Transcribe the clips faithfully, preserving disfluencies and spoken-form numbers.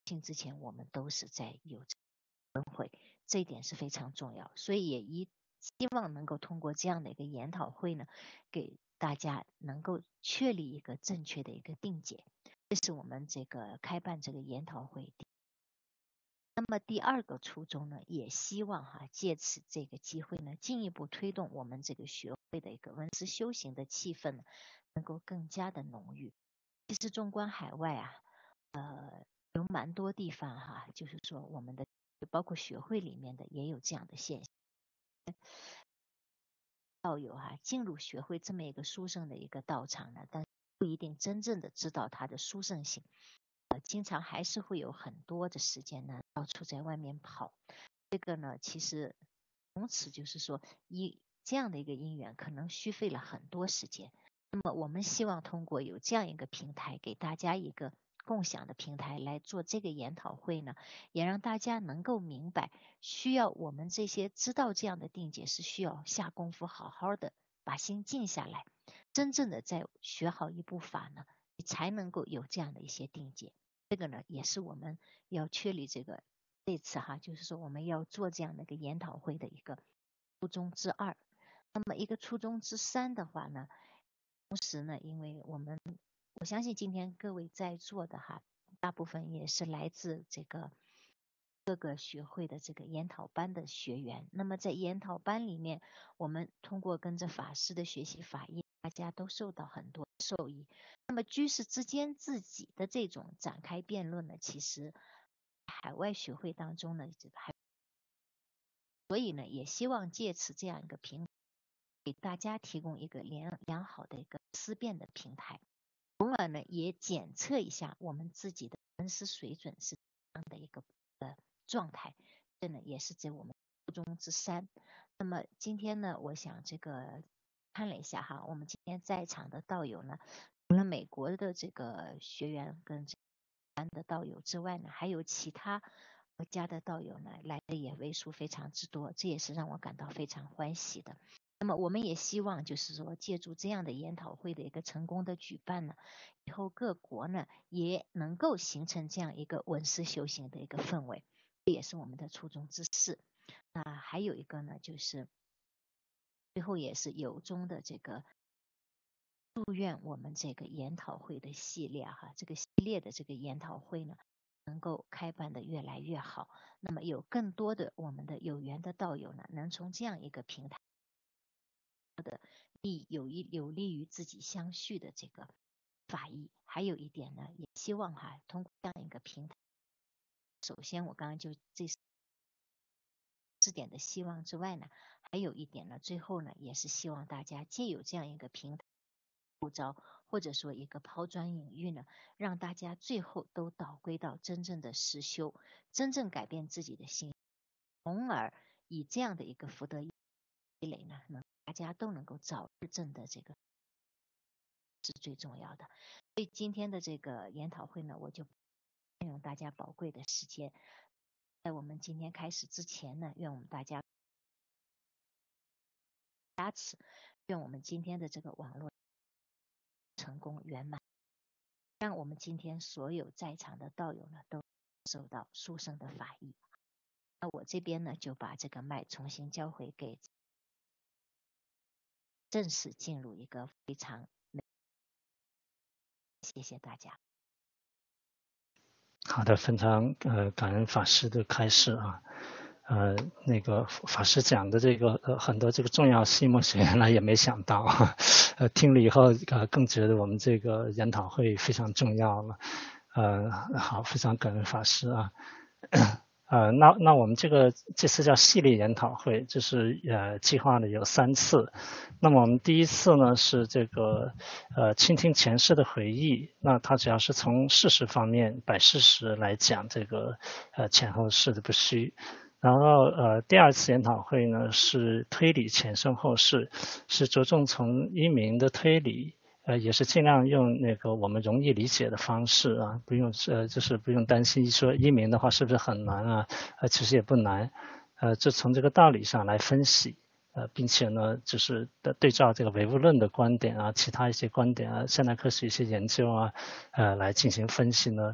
性之前，我们都是在有轮回，这一点是非常重要。所以也一希望能够通过这样的一个研讨会呢，给大家能够确立一个正确的一个定解。这是我们这个开办这个研讨会。那么第二个初衷呢，也希望哈借此这个机会呢，进一步推动我们这个学会的一个文思修行的气氛呢，能够更加的浓郁。其实纵观海外啊，呃，有蛮多地方哈，就是说我们的包括学会里面的也有这样的现象。道友哈、啊、进入学会这么一个殊胜的一个道场呢，但不一定真正的知道它的殊胜性。呃，经常还是会有很多的时间呢，到处在外面跑。这个呢，其实从此就是说，一这样的一个因缘，可能虚费了很多时间。那么，我们希望通过有这样一个平台，给大家一个共享的平台来做这个研讨会呢，也让大家能够明白，需要我们这些知道这样的定解是需要下功夫，好好的把心静下来，真正的在学好一部法呢，你才能够有这样的一些定解。这个呢，也是我们要确立这个这次哈，就是说我们要做这样的一个研讨会的一个初衷之二。那么一个初衷之三的话呢，同时呢，因为我们我相信今天各位在座的哈，大部分也是来自这个各个学会的这个研讨班的学员。那么在研讨班里面，我们通过跟着法师的学习法义，大家都受到很多受益。那么居士之间自己的这种展开辩论呢，其实海外学会当中呢，还所以呢，也希望借此这样一个平台，给大家提供一个良良好的一个思辨的平台，从而呢，也检测一下我们自己的文思水准是怎样的一个呃状态。这呢，也是这我们初衷之三。那么今天呢，我想这个看了一下哈，我们今天在场的道友呢，除了美国的这个学员跟这班的道友之外呢，还有其他国家的道友呢，来的也为数非常之多，这也是让我感到非常欢喜的。那么我们也希望就是说，借助这样的研讨会的一个成功的举办呢，以后各国呢也能够形成这样一个文思修行的一个氛围，这也是我们的初衷之事。那还有一个呢，就是最后也是由衷的这个祝愿我们这个研讨会的系列哈，这个系列的这个研讨会呢，能够开办的越来越好。那么有更多的我们的有缘的道友呢，能从这样一个平台的利有益有利于自己相续的这个法益。还有一点呢，也希望哈，通过这样一个平台，首先我刚刚就这四点的希望之外呢，还有一点呢，最后呢，也是希望大家借有这样一个平台号召，或者说一个抛砖引玉呢，让大家最后都导归到真正的实修，真正改变自己的心，从而以这样的一个福德积累呢，能大家都能够早日证的这个是最重要的。所以今天的这个研讨会呢，我就占用大家宝贵的时间。在我们今天开始之前呢，愿我们大家加持，愿我们今天的这个网络成功圆满，让我们今天所有在场的道友呢，都受到殊胜的法益。那我这边呢，就把这个麦重新交回给，正式进入一个非常美，谢谢大家。 好的，非常呃感恩法师的开示啊。呃，那个法师讲的这个呃很多这个重要细末学原来也没想到，呃听了以后呃更觉得我们这个研讨会非常重要了。呃好，非常感恩法师啊。呃，那那我们这个这次叫系列研讨会，就是呃计划了有三次。那么我们第一次呢是这个呃倾听前世的回忆，那它主要是从事实方面摆事实来讲这个呃前后世的不虚。然后呃第二次研讨会呢是推理前生后世，是着重从一明的推理。呃，也是尽量用那个我们容易理解的方式啊，不用呃，就是不用担心说一明的话是不是很难啊？呃，其实也不难，呃，就从这个道理上来分析，呃，并且呢，就是对照这个唯物论的观点啊，其他一些观点啊，现代科学一些研究啊，呃，来进行分析呢，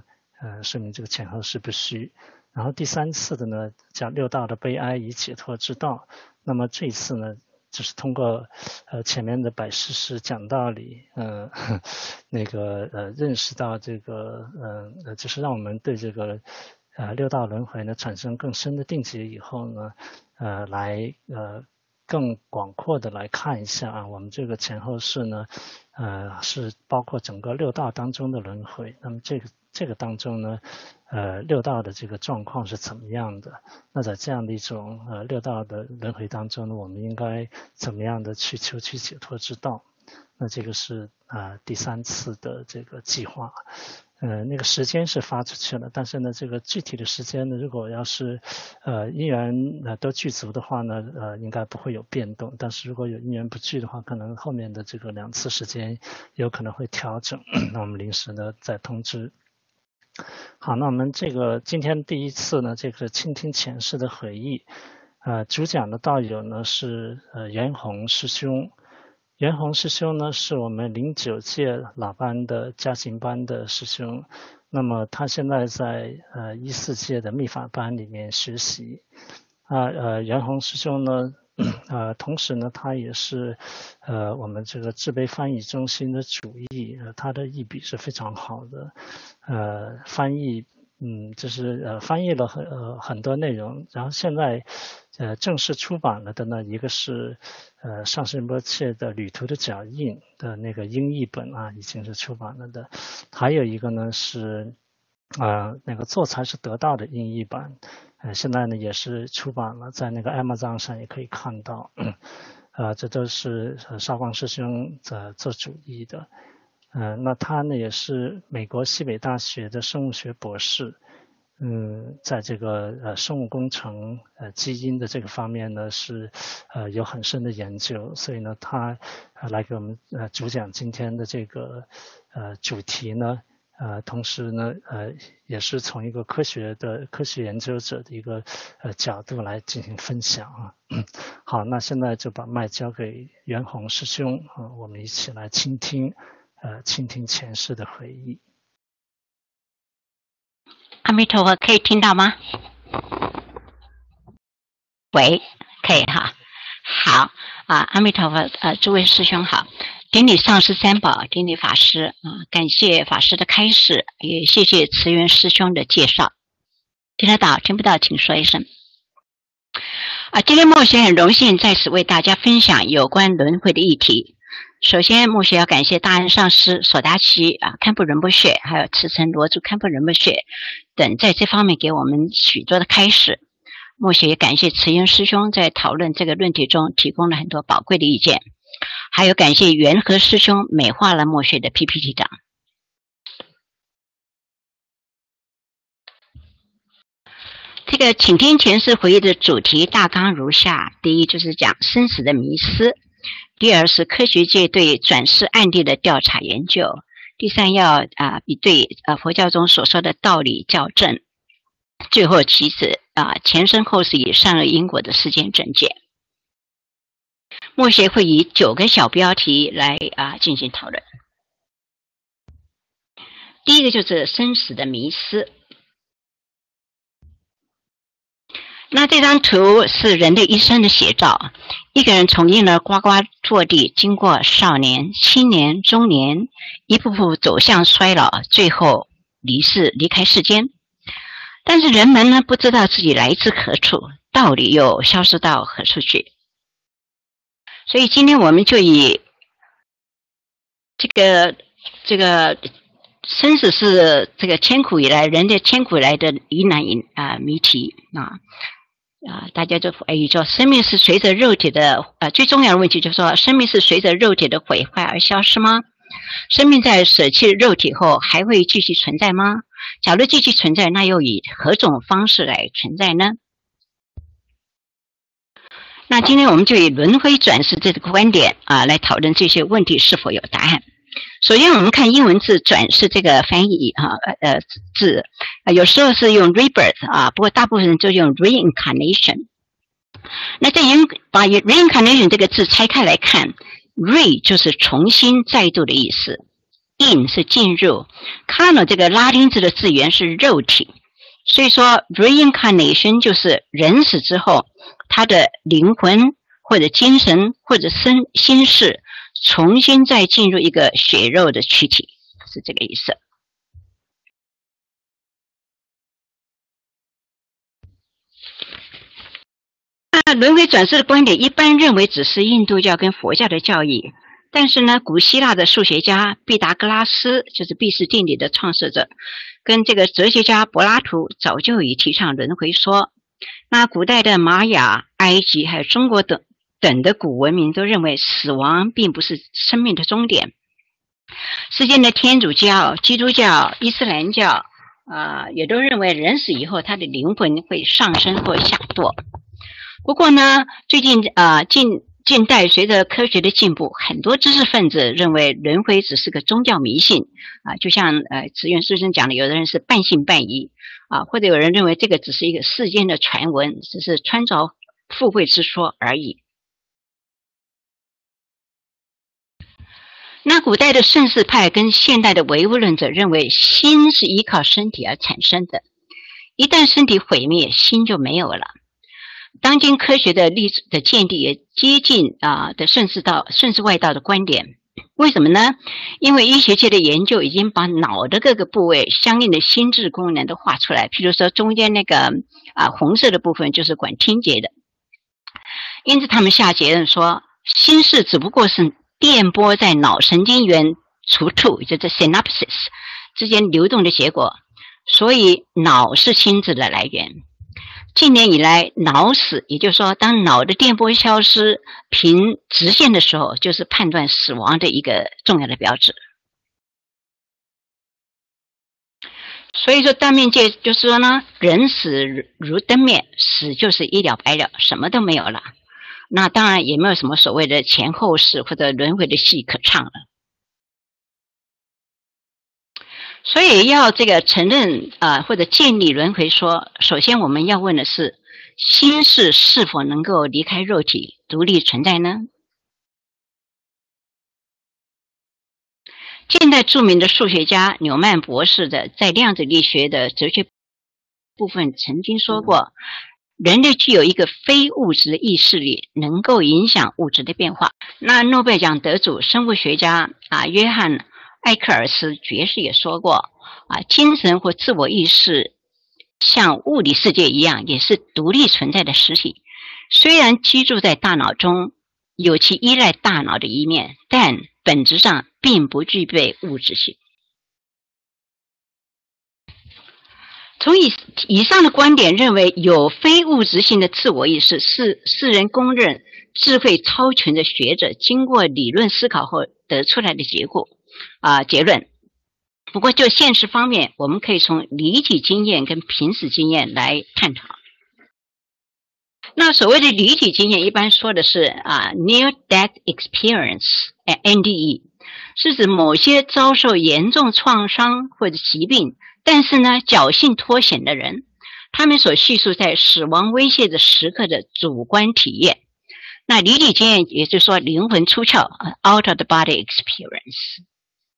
呃，说明这个前后世不虚。然后第三次的呢，叫六道的悲哀与解脱之道。那么这一次呢，就是通过呃前面的摆事实讲道理，呃那个呃认识到这个呃就是让我们对这个呃六道轮回呢产生更深的定解以后呢，呃来呃更广阔的来看一下啊，我们这个前后世呢，呃是包括整个六道当中的轮回。那么这个这个当中呢，呃，六道的这个状况是怎么样的？那在这样的一种呃六道的轮回当中呢，我们应该怎么样的去求取解脱之道？那这个是啊、呃、第三次的这个计划，呃，那个时间是发出去了，但是呢，这个具体的时间呢，如果要是呃因缘呃都具足的话呢，呃，应该不会有变动。但是如果有因缘不具的话，可能后面的这个两次时间有可能会调整，那我们临时呢再通知。好，那我们这个今天第一次呢，这个倾听前世的回忆，呃，主讲的道友呢是呃袁弘师兄。袁弘师兄呢是我们零九届老班的家行班的师兄，那么他现在在呃一四届的密法班里面学习。啊呃袁弘师兄呢，呃同时呢他也是呃我们这个智悲翻译中心的主译，呃他的译笔是非常好的，呃翻译嗯就是呃翻译了很呃很多内容，然后现在呃正式出版了的呢，一个是呃上师仁波切的旅途的脚印的那个英译本啊，已经是出版了的，还有一个呢是呃那个做才是得道的英译版，呃现在呢也是出版了，在那个 Amazon 上也可以看到，呃这都是少光师兄呃做主译的。呃，那他呢也是美国西北大学的生物学博士，嗯，在这个呃生物工程呃基因的这个方面呢是呃有很深的研究，所以呢他呃来给我们呃主讲今天的这个呃主题呢，呃同时呢呃也是从一个科学的科学研究者的一个呃角度来进行分享啊。好，那现在就把麦交给袁弘师兄啊、呃，我们一起来倾听。呃，倾听前世的回忆。 阿弥陀佛，可以听到吗？喂，可以哈。好啊，阿弥陀佛，呃，诸位师兄好，顶礼上师三宝，顶礼法师啊、呃，感谢法师的开示，也谢谢慈源师兄的介绍。听得到？听不到？请说一声。啊，今天默学很荣幸在此为大家分享有关轮回的议题。首先，默学要感谢大安上师索达奇啊、堪布仁波切，还有慈城罗珠堪布仁波切等在这方面给我们许多的开示。默学也感谢慈源师兄在讨论这个论题中提供了很多宝贵的意见，还有感谢元和师兄美化了默学的 P P T 档。这个倾听前世回忆的主题大纲如下：第一就是讲生死的迷思。第二是科学界对转世案例的调查研究，第三要啊、呃、比对啊、呃、佛教中所说的道理校正，最后其次啊、呃、前生后世以善恶因果的事件整解。默学会以九个小标题来啊、呃、进行讨论。第一个就是生死的迷思。那这张图是人的一生的写照，一个人从婴儿呱呱坐地，经过少年、青年、中年，一步步走向衰老，最后离世离开世间。但是人们呢，不知道自己来自何处，道理又消失到何处去。所以今天我们就以这个这个生死是这个千古以来人的千古以来的疑难疑啊谜题啊。啊，大家就哎说，生命是随着肉体的呃，最重要的问题就是说，生命是随着肉体的毁坏而消失吗？生命在舍弃肉体后还会继续存在吗？假如继续存在，那又以何种方式来存在呢？那今天我们就以轮回转世这个观点啊，来讨论这些问题是否有答案。首先我们看英文字转世这个翻译哈、啊、呃字、呃、有时候是用 rebirth 啊，不过大部分人就用 reincarnation。那在把 reincarnation 这个字拆开来看， re 就是重新再度的意思， in 是进入 carno 这个拉丁字的字源是肉体，所以说 reincarnation 就是人死之后他的灵魂或者精神或者身心事重新再进入一个血肉的躯体，是这个意思。那轮回转世的观点一般认为只是印度教跟佛教的教义，但是呢，古希腊的数学家毕达哥拉斯就是毕氏定理的创始者，跟这个哲学家柏拉图早就已提倡轮回说。那古代的玛雅、埃及还有中国等等的古文明都认为死亡并不是生命的终点。世间的天主教、基督教、伊斯兰教呃，也都认为人死以后他的灵魂会上升或下堕。不过呢，最近呃近近代随着科学的进步，很多知识分子认为轮回只是个宗教迷信啊、呃，就像呃慈源师生讲的，有的人是半信半疑啊、呃，或者有人认为这个只是一个世间的传闻，只是穿着附会之说而已。那古代的盛世派跟现代的唯物论者认为心是依靠身体而产生的，一旦身体毁灭，心就没有了。当今科学的历史的见地也接近啊、呃、的盛世道盛世外道的观点。为什么呢？因为医学界的研究已经把脑的各个部位相应的心智功能都画出来，譬如说中间那个啊、呃、红色的部分就是管听觉的，因此他们下结论说，心事只不过是电波在脑神经元除处，也就是 synapses 之间流动的结果，所以脑是心智的来源。近年以来，脑死，也就是说当脑的电波消失平直线的时候，就是判断死亡的一个重要的标志。所以说当面界就是说呢，人死如灯灭，死就是一了百了，什么都没有了。那当然也没有什么所谓的前后世或者轮回的戏可唱了。所以要这个承认啊、呃、或者建立轮回说，首先我们要问的是，心事是否能够离开肉体独立存在呢？近代著名的数学家纽曼博士的在量子力学的哲学部分曾经说过，人类具有一个非物质的意识力，能够影响物质的变化。那诺贝尔奖得主生物学家啊约翰艾克尔斯爵士也说过啊，精神或自我意识像物理世界一样，也是独立存在的实体。虽然居住在大脑中，有其依赖大脑的一面，但本质上并不具备物质性。从以以上的观点认为，有非物质性的自我意识是世人公认智慧超群的学者经过理论思考后得出来的结果啊、呃、结论。不过就现实方面，我们可以从离体经验跟濒死经验来探讨。那所谓的离体经验一般说的是啊 near death experience N D E， 是指某些遭受严重创伤或者疾病，但是呢侥幸脱险的人，他们所叙述在死亡威胁的时刻的主观体验。那离体经验也就是说灵魂出窍 out of the body experience。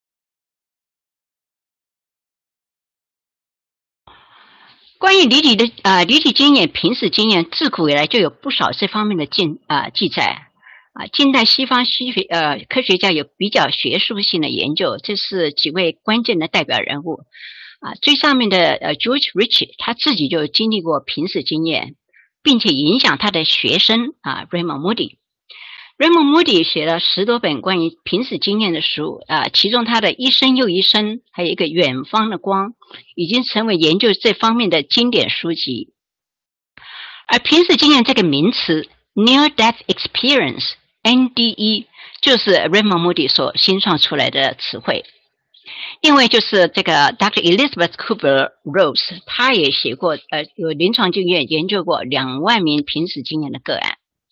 关于离体的啊、呃、离体经验、濒死经验，自古以来就有不少这方面的记啊、呃、记载啊。近代西方西学呃科学家有比较学术性的研究，这是几位关键的代表人物啊。最上面的呃 George Ritchie 他自己就经历过濒死经验，并且影响他的学生啊 Raymond Moody。Raymond Moody 写了十多本关于濒死经验的书啊，其中他的一生又一生，还有一个远方的光，已经成为研究这方面的经典书籍。而濒死经验这个名词 Near Death Experience N D E 就是 Raymond Moody 所新创出来的词汇。另外就是这个 Doctor Elizabeth Kubler-Ross 他也写过呃有临床经验研究过两万名濒死经验的个案。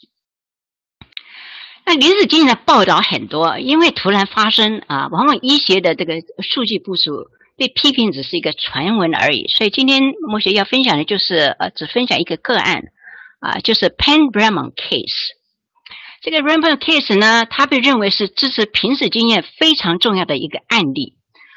那临死经验的报道很多，因为突然发生啊，往往医学的这个数据部署被批评只是一个传闻而已。所以今天莫学要分享的就是呃，只分享一个个案啊，就是 Pen Raymond case。这个 Raymond case 呢，它被认为是支持濒死经验非常重要的一个案例。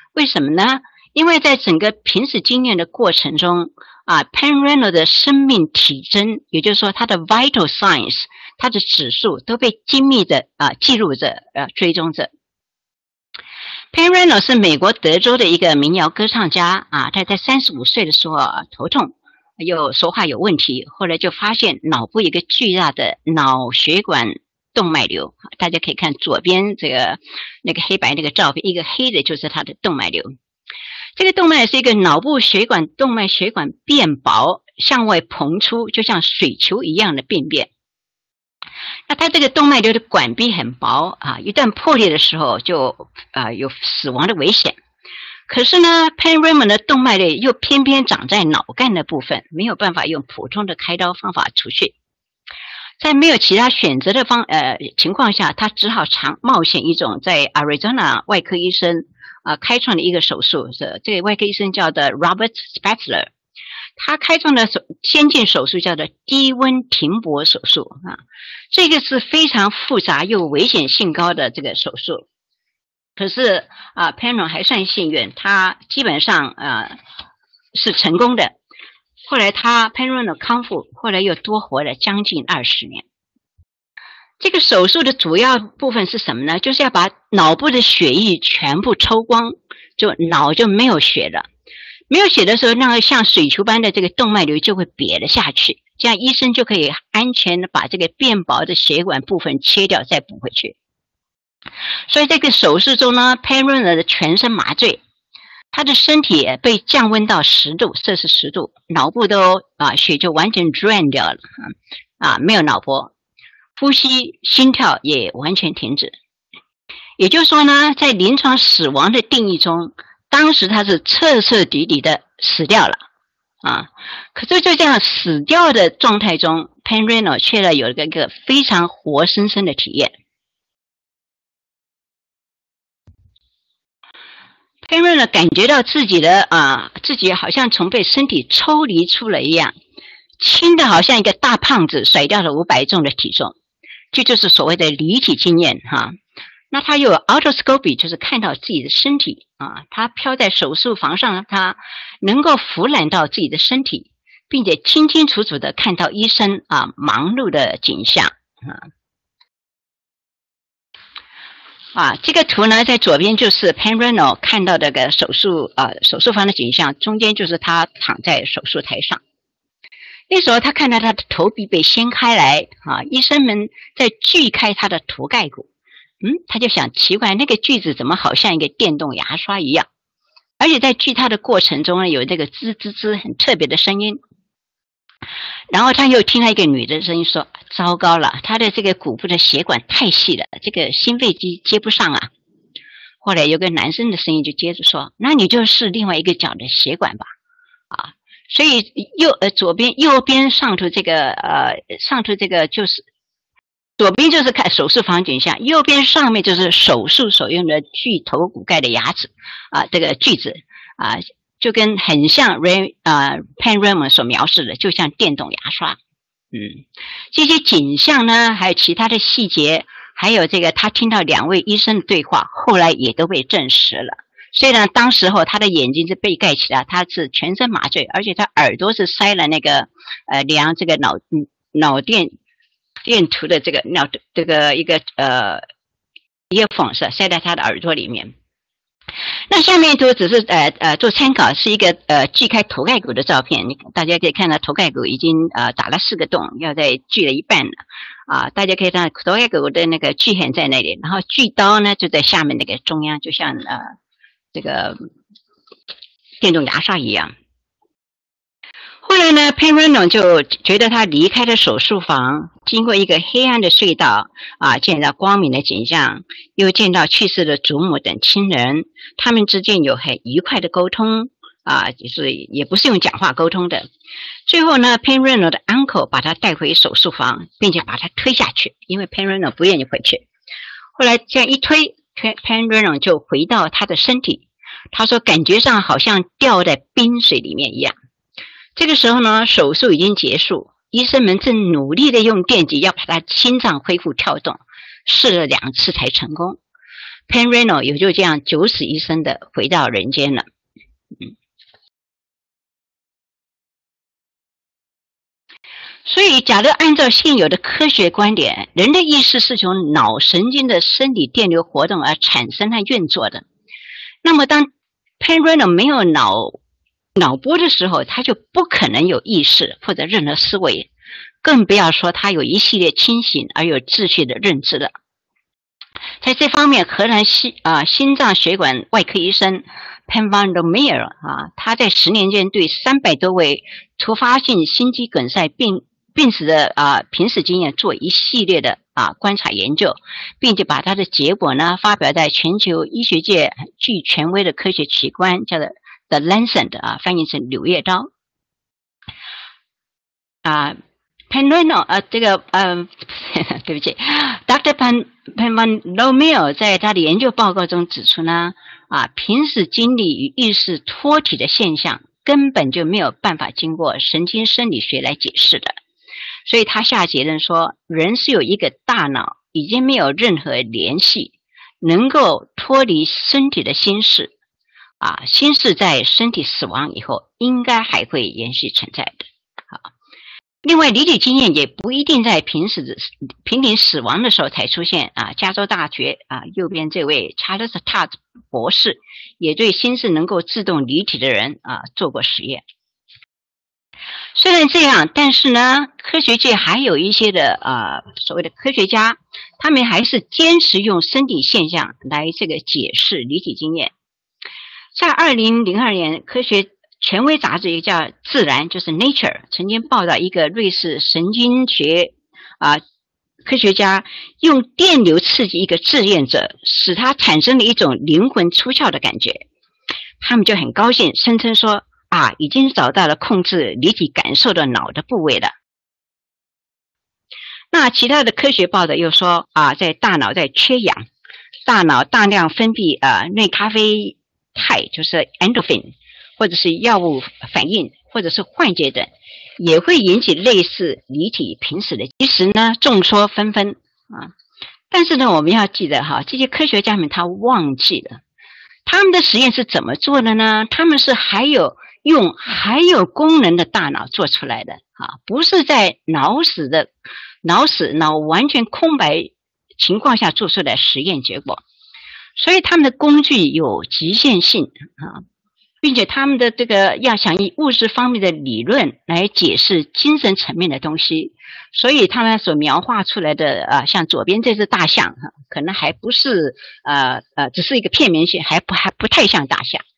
为什么呢？因为在整个平时经验的过程中啊 ，Pan Reno 的生命体征，也就是说他的 vital signs， 他的指数都被精密的啊记录着、呃追踪着。Pan Reno 是美国德州的一个民谣歌唱家啊，他在三十五岁的时候、啊、头痛，又说话有问题，后来就发现脑部有一个巨大的脑血管动脉瘤，大家可以看左边这个那个黑白那个照片，一个黑的就是他的动脉瘤。这个动脉是一个脑部血管动脉血管变薄，向外膨出，就像水球一样的病变。那它这个动脉瘤的管壁很薄啊，一旦破裂的时候就啊有死亡的危险。可是呢 Pan Reno 的动脉瘤又偏偏长在脑干的部分，没有办法用普通的开刀方法除去。在没有其他选择的方呃情况下，他只好尝冒险一种在 Arizona 外科医生啊、呃、开创的一个手术，这这个外科医生叫做 Robert Spatzler， 他开创的手先进手术叫做低温停泊手术啊，这个是非常复杂又危险性高的这个手术。可是啊 Pan Reno 还算幸运，他基本上啊是成功的。后来他 Pan Reno 康复，后来又多活了将近二十年。这个手术的主要部分是什么呢？就是要把脑部的血液全部抽光，就脑就没有血了。没有血的时候，那个像水球般的这个动脉瘤就会瘪了下去，这样医生就可以安全的把这个变薄的血管部分切掉再补回去。所以这个手术中呢 Pan Reno 的全身麻醉，他的身体被降温到十度，摄氏十度，脑部都啊血就完全 drain 掉了啊，没有脑波，呼吸、心跳也完全停止。也就是说呢，在临床死亡的定义中，当时他是彻彻底底的死掉了啊。可是就这样死掉的状态中 ，Pan Reno 却有一个一个非常活生生的体验。Pan Reno 感觉到自己的啊，自己好像从被身体抽离出来一样，轻的好像一个大胖子甩掉了五百重的体重，这就是所谓的离体经验哈。那他有 autoscopy， 就是看到自己的身体啊，他飘在手术房上，他能够俯览到自己的身体，并且清清楚楚的看到医生啊忙碌的景象啊。啊，这个图呢，在左边就是 Pan Reno 看到这个手术啊手术房的景象，中间就是他躺在手术台上。那时候他看到他的头皮被掀开来啊，医生们在锯开他的头盖骨。嗯，他就想奇怪，那个锯子怎么好像一个电动牙刷一样？而且在锯它的过程中呢，有这个吱吱吱很特别的声音。然后他又听到一个女的声音说：“糟糕了，他的这个骨部的血管太细了，这个心肺机接不上啊。”后来有个男生的声音就接着说：“那你就试另外一个脚的血管吧。”啊，所以右呃左边右边上头这个呃上头这个就是左边就是看手术房景象，右边上面就是手术所用的锯头骨盖的牙齿啊，这个锯子啊。就跟很像 Ray 啊、呃、Pan Reno 所描述的，就像电动牙刷。嗯，这些景象呢，还有其他的细节，还有这个他听到两位医生的对话，后来也都被证实了。虽然当时候他的眼睛是被盖起来，他是全身麻醉，而且他耳朵是塞了那个呃量这个脑脑电电图的这个脑这个一个呃earphone是塞在他的耳朵里面。那下面图只是呃呃做参考，是一个呃锯开头盖骨的照片，大家可以看到头盖骨已经呃打了四个洞，要再锯了一半了啊！大家可以看到头盖骨的那个锯痕在那里，然后锯刀呢就在下面那个中央，就像呃这个电动牙刷一样。后来呢 Pan Reno 就觉得他离开了手术房，经过一个黑暗的隧道啊，见到光明的景象，又见到去世的祖母等亲人，他们之间有很愉快的沟通啊，就是也不是用讲话沟通的。最后呢 Pan Reno 的 uncle 把他带回手术房，并且把他推下去，因为 Pan Reno 不愿意回去。后来这样一推 Pan Reno 就回到他的身体，他说感觉上好像掉在冰水里面一样。这个时候呢，手术已经结束，医生们正努力的用电极要把他心脏恢复跳动，试了两次才成功。 Pen Reno 也就这样九死一生的回到人间了。嗯，所以假如按照现有的科学观点，人的意识是从脑神经的生理电流活动而产生和运作的，那么当 Pen Reno 没有脑脑波的时候，他就不可能有意识或者任何思维，更不要说他有一系列清醒而有秩序的认知了。在这方面，荷兰心啊心脏血管外科医生 Pen van der Meer 啊，他在十年间对三百多位突发性心肌梗塞病病死的啊濒死经验做一系列的啊观察研究，并且把他的结果呢发表在全球医学界具权威的科学期刊，叫做 The Lancet 啊，翻译成《柳叶刀》啊。Pen Reno 啊，这个嗯、呃，对不起 ，Doctor Pen Pen van der Meer 在他的研究报告中指出呢，啊，濒死经历与意识脱体的现象根本就没有办法经过神经生理学来解释的，所以他下结论说，人是有一个大脑已经没有任何联系，能够脱离身体的心事，啊，心事在身体死亡以后应该还会延续存在的。好。另外，离体经验也不一定在濒死濒临死亡的时候才出现啊。加州大学啊，右边这位 Charles Tutt 博士也对心智能够自动离体的人啊做过实验。虽然这样，但是呢，科学界还有一些的啊所谓的科学家，他们还是坚持用身体现象来这个解释离体经验。在二零零二年，科学权威杂志一个叫《自然》，就是 Nature， 曾经报道一个瑞士神经学啊科学家用电流刺激一个志愿者，使他产生了一种灵魂出窍的感觉。他们就很高兴，声称说啊，已经找到了控制离体感受的脑的部位了。那其他的科学报道又说啊，在大脑在缺氧，大脑大量分泌啊内咖啡肽，就是 endorphin。或者是药物反应，或者是幻觉等，也会引起类似离体濒死的。其实呢，众说纷纷啊。但是呢，我们要记得哈，这些科学家们他忘记了，他们的实验是怎么做的呢？他们是还有用还有功能的大脑做出来的啊，不是在脑死的脑死脑完全空白情况下做出来的实验结果。所以他们的工具有局限性啊。并且他们的这个要想以物质方面的理论来解释精神层面的东西，所以他们所描画出来的啊，像左边这只大象哈，可能还不是呃呃，只是一个片面性，还不还不太像大象。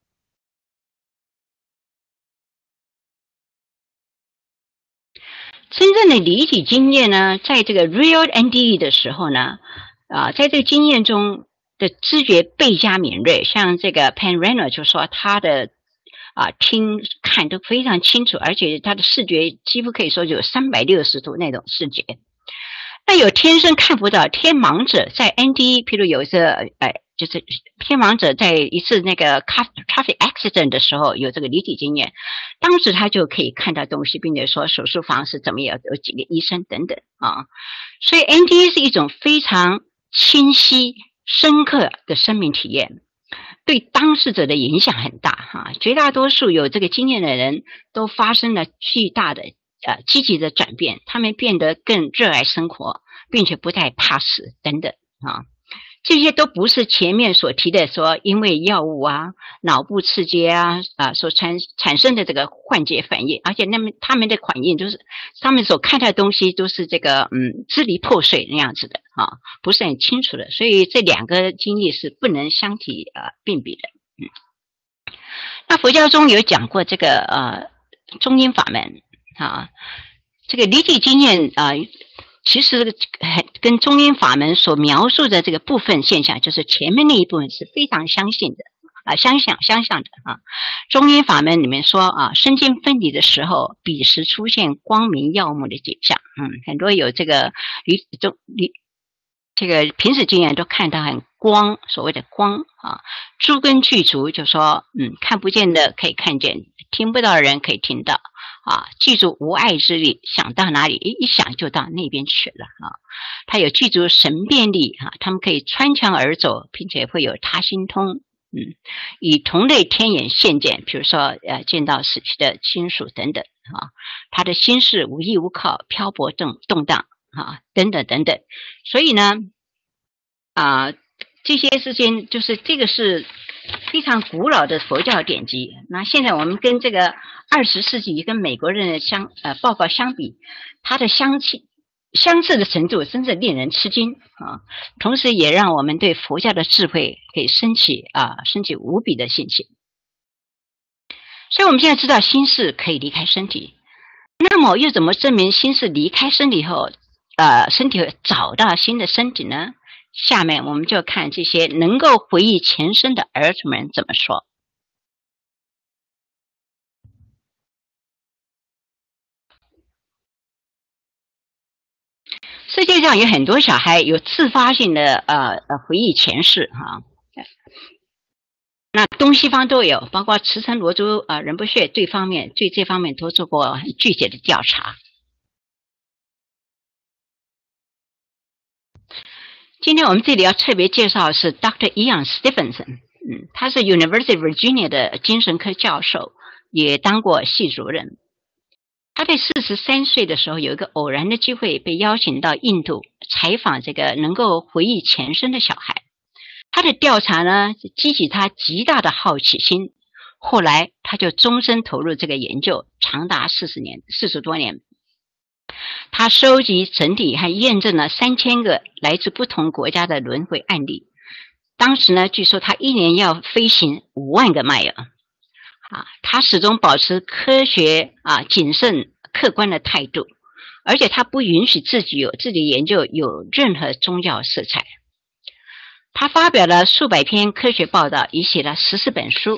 真正的离体经验呢，在这个 Real N D E 的时候呢，啊，在这个经验中的知觉倍加敏锐，像这个 Pen Reno 就说他的啊听看都非常清楚，而且他的视觉几乎可以说有三百六十度那种视觉。那有天生看不到天盲者在 N D E， 譬如有一次哎，就是天盲者在一次那个 traffic accident 的时候有这个离体经验，当时他就可以看到东西，并且说手术房是怎么样，有几个医生等等啊。所以 N D E 是一种非常清晰深刻的生命体验，对当事者的影响很大哈。绝大多数有这个经验的人都发生了巨大的呃积极的转变，他们变得更热爱生活，并且不再怕死等等啊。这些都不是前面所提的说因为药物啊、脑部刺激啊啊所产产生的这个幻觉反应，而且那么他们的反应就是他们所看到的东西都是这个嗯支离破碎那样子的啊，不是很清楚的，所以这两个经历是不能相提呃并比的。嗯，那佛教中有讲过这个呃中阴法门啊，这个离体经验啊。呃其实跟中阴法门所描述的这个部分现象，就是前面那一部分是非常相信的啊，相像相像的啊。中阴法门里面说啊，身经分离的时候，彼时出现光明耀目的景象。嗯，很多有这个离中离这个平时经验都看到很光，所谓的光啊，诸根具足，就说嗯，看不见的可以看见，听不到的人可以听到啊，具足无碍之力，想到哪里一想就到那边去了啊。他有具足神变力啊，他们可以穿墙而走，并且会有他心通。嗯，以同类天眼现见，比如说呃见到死去的亲属等等啊，他的心事无依无靠，漂泊动动荡啊，等等等等。所以呢，啊、呃，这些事情就是这个是非常古老的佛教典籍。那现在我们跟这个二十世纪跟美国人的相呃报告相比，它的相气。相似的程度真是令人吃惊啊！同时也让我们对佛教的智慧给升起啊，升起无比的信心。所以我们现在知道心事可以离开身体，那么又怎么证明心事离开身体后，呃，身体会找到新的身体呢？下面我们就看这些能够回忆前生的儿童们怎么说。世界上有很多小孩有自发性的呃呃回忆前世哈、啊，那东西方都有，包括慈城罗珠啊仁波切对方面对这方面都做过很具体的调查。今天我们这里要特别介绍的是 Doctor Ian Stevenson， 嗯，他是 University of Virginia 的精神科教授，也当过系主任。他在四十三岁的时候有一个偶然的机会被邀请到印度采访这个能够回忆前生的小孩。他的调查呢激起他极大的好奇心，后来他就终身投入这个研究，长达四十年四十多年。他收集整理和验证了三千个来自不同国家的轮回案例。当时呢据说他一年要飞行五万个迈尔啊，他始终保持科学啊、谨慎、客观的态度，而且他不允许自己有自己研究有任何宗教色彩。他发表了数百篇科学报道，也写了十四本书。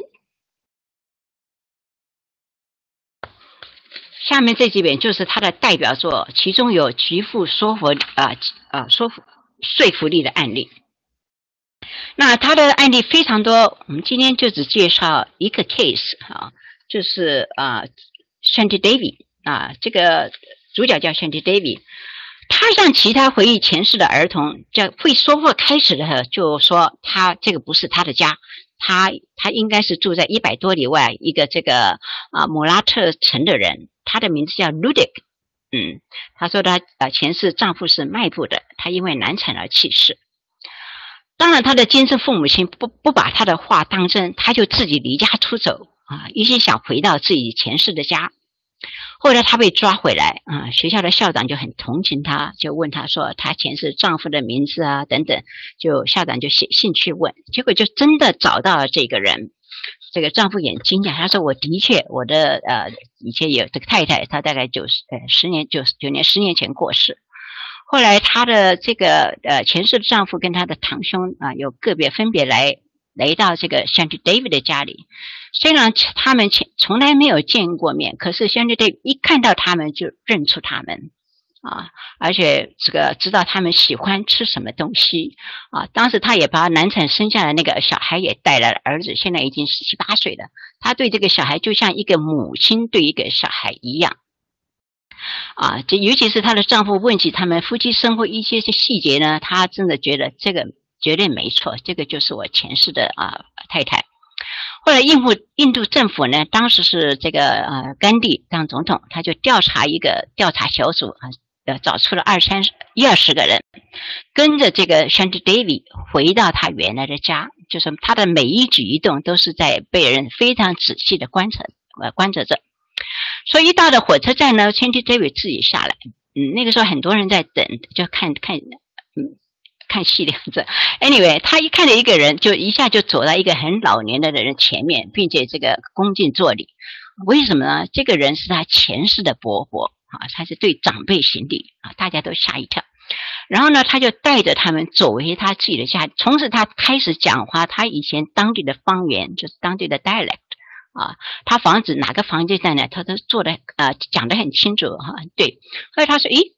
下面这几本就是他的代表作，其中有极富说服啊啊说服说服力的案例。那他的案例非常多，我们今天就只介绍一个 case 啊，就是啊 Shanti Devi 啊，这个主角叫 Shanti Devi， 他像其他回忆前世的儿童，这会说话开始的时候就说他这个不是他的家，他他应该是住在一百多里外一个这个啊姆拉特城的人，他的名字叫 Ludik， 嗯，他说他啊前世丈夫是卖布的，他因为难产而去世。当然他的亲生父母亲不不把他的话当真，他就自己离家出走啊，一心想回到自己前世的家。后来他被抓回来啊，学校的校长就很同情他，就问他说他前世丈夫的名字啊等等，就校长就写信去问，结果就真的找到了这个人。这个丈夫也惊讶，他说我的确我的呃以前有这个太太，她大概九十呃十年九九年十年前过世。后来她的这个呃前世的丈夫跟她的堂兄啊有个别分别来来到这个 Shanti Devi 的家里，虽然他们前从来没有见过面，可是 Shanti Devi 一看到他们就认出他们啊，而且这个知道他们喜欢吃什么东西啊。当时他也把难产生下的那个小孩也带来了，儿子现在已经十七八岁了，他对这个小孩就像一个母亲对一个小孩一样。啊，这尤其是她的丈夫问起他们夫妻生活一些些细节呢，她真的觉得这个绝对没错，这个就是我前世的啊太太。后来印度印度政府呢，当时是这个呃甘地当总统，他就调查一个调查小组啊，呃找出了二三一二十个人，跟着这个 Shanti Devi 回到他原来的家，就是他的每一举一动都是在被人非常仔细的观察呃观察着。所以一到了火车站呢 Shanti Devi 自己下来，嗯，那个时候很多人在等，就看看，嗯，看戏的样子。Anyway， 他一看到一个人，就一下就走到一个很老年的人前面，并且这个恭敬作礼。为什么呢？这个人是他前世的伯伯啊，他是对长辈行礼啊，大家都吓一跳。然后呢，他就带着他们走回他自己的家，从此他开始讲话他以前当地的方言，就是当地的 dialect。啊，他房子哪个房间在哪，他都做的呃讲得很清楚哈、啊。对，后来他说，咦，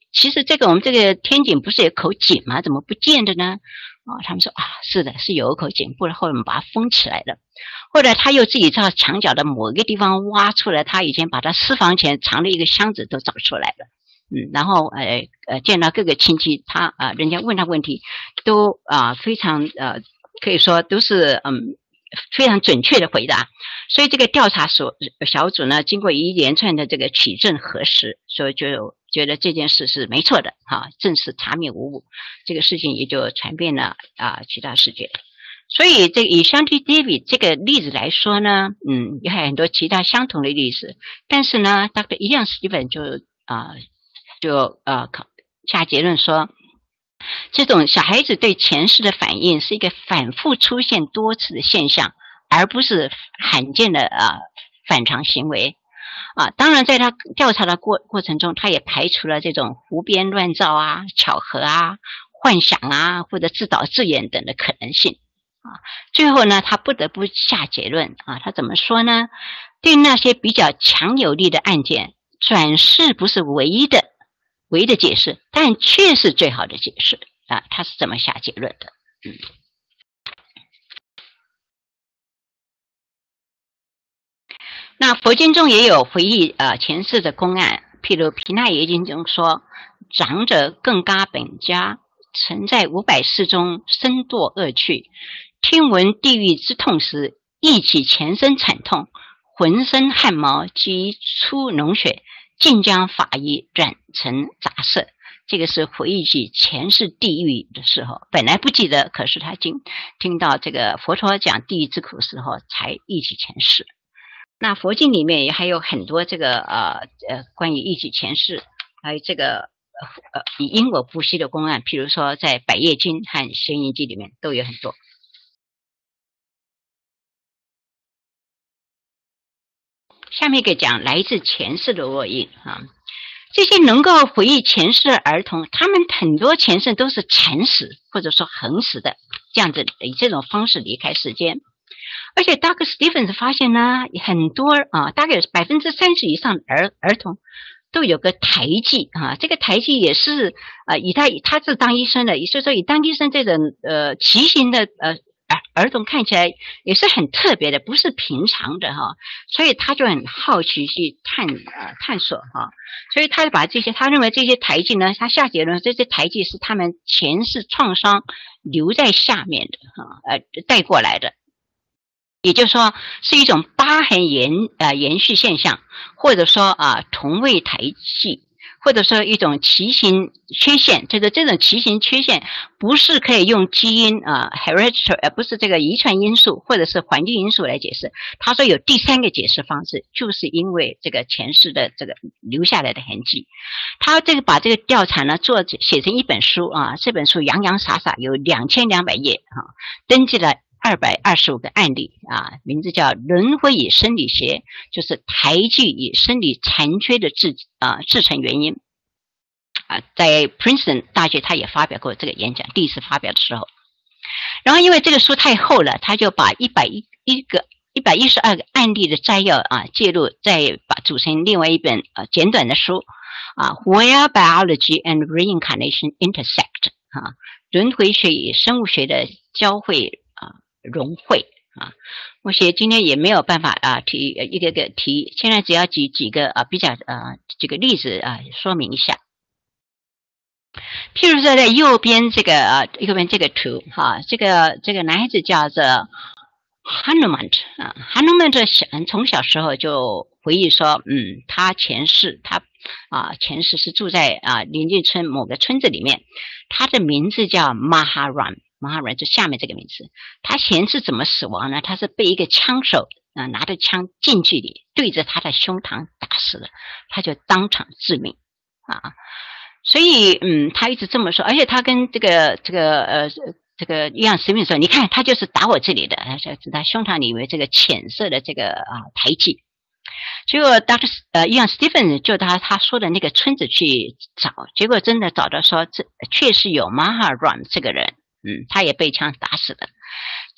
其实这个我们这个天井不是有口井吗？怎么不见的呢？啊、哦，他们说啊，是的，是有一口井，不然后来我们把它封起来了。后来他又自己在墙角的某一个地方挖出来，他以前把他私房钱藏的一个箱子都找出来了。嗯，然后呃呃见到各个亲戚，他啊、呃、人家问他问题，都啊、呃、非常呃可以说都是嗯非常准确的回答。所以这个调查所小组呢，经过一连串的这个取证核实，所以就觉得这件事是没错的哈，正是查明无误，这个事情也就传遍了啊其他世界。所以这个以香缇 David 这个例子来说呢，嗯，也还有很多其他相同的例子，但是呢 ，Doctor Ian Stevens 就啊、呃、就呃下结论说，这种小孩子对前世的反应是一个反复出现多次的现象，而不是罕见的啊、呃、反常行为啊。当然，在他调查的过过程中，他也排除了这种胡编乱造啊、巧合啊、幻想啊或者自导自演等的可能性。啊，最后呢，他不得不下结论啊，他怎么说呢？对那些比较强有力的案件，转世不是唯一的、唯一的解释，但却是最好的解释啊，他是这么下结论的。嗯，那佛经中也有回忆啊前世的公案，譬如《毗那耶经》中说，长者更嘎本家，曾在五百世中身堕恶趣。听闻地狱之痛时，忆起前生惨痛，浑身汗毛及出脓血，尽将法衣染成杂色。这个是回忆起前世地狱的时候，本来不记得，可是他听听到这个佛陀讲地狱之苦的时候，才忆起前世。那佛经里面也还有很多这个呃呃关于忆起前世，还有这个呃以因果不息的公案，譬如说在百业经和玄疑记里面都有很多。下面一个讲来自前世的恶印啊，这些能够回忆前世的儿童，他们很多前世都是惨死或者说横死的，这样子以这种方式离开世间。而且 Doctor Stevens 发现呢，很多啊，大概有百分之三十以上的儿儿童都有个胎记啊，这个胎记也是啊，以他他是当医生的，也就是说以当医生这种呃奇形的呃。儿童看起来也是很特别的，不是平常的哈，所以他就很好奇去探呃探索哈，所以他就把这些他认为这些胎记呢，他下结论这些胎记是他们前世创伤留在下面的哈，呃带过来的，也就是说是一种疤痕延呃延续现象，或者说啊同位胎记。或者说一种畸形缺陷，就是这种畸形缺陷不是可以用基因啊 hereditary 呃不是这个遗传因素或者是环境因素来解释。他说有第三个解释方式，就是因为这个前世的这个留下来的痕迹。他这个把这个调查呢做写成一本书啊，这本书洋洋洒洒有两千两百页啊，登记了二百二十五个案例啊，名字叫轮回与生理学，就是胎记与生理残缺的制啊制成原因啊，在 Princeton 大学他也发表过这个演讲，第一次发表的时候，然后因为这个书太厚了，他就把一百一个一百一十二个案例的摘要啊介入，再把组成另外一本呃简短的书啊 ，Where Biology and Reincarnation Intersect 啊，轮回学与生物学的交汇。融汇啊，我写今天也没有办法啊提一个个提，现在只要举几个啊比较啊几个例子啊说明一下。譬如说在右边这个啊右边这个图哈、啊，这个这个男孩子叫做 Hanuman 啊 ，Hanuman 小从小时候就回忆说，嗯，他前世他啊前世是住在啊临近村某个村子里面，他的名字叫 Maharam。马哈软就下面这个名字，他前世怎么死亡呢？他是被一个枪手啊拿着枪近距离对着他的胸膛打死了，他就当场致命啊！所以嗯，他一直这么说，而且他跟这个这个呃这个一样实名说，你看他就是打我这里的，他他胸膛里面这个浅色的这个啊胎记。结果 Doctor 呃，伊昂 Stephen 就他他说的那个村子去找，结果真的找到说这确实有 Maharam 这个人。嗯，他也被枪打死的。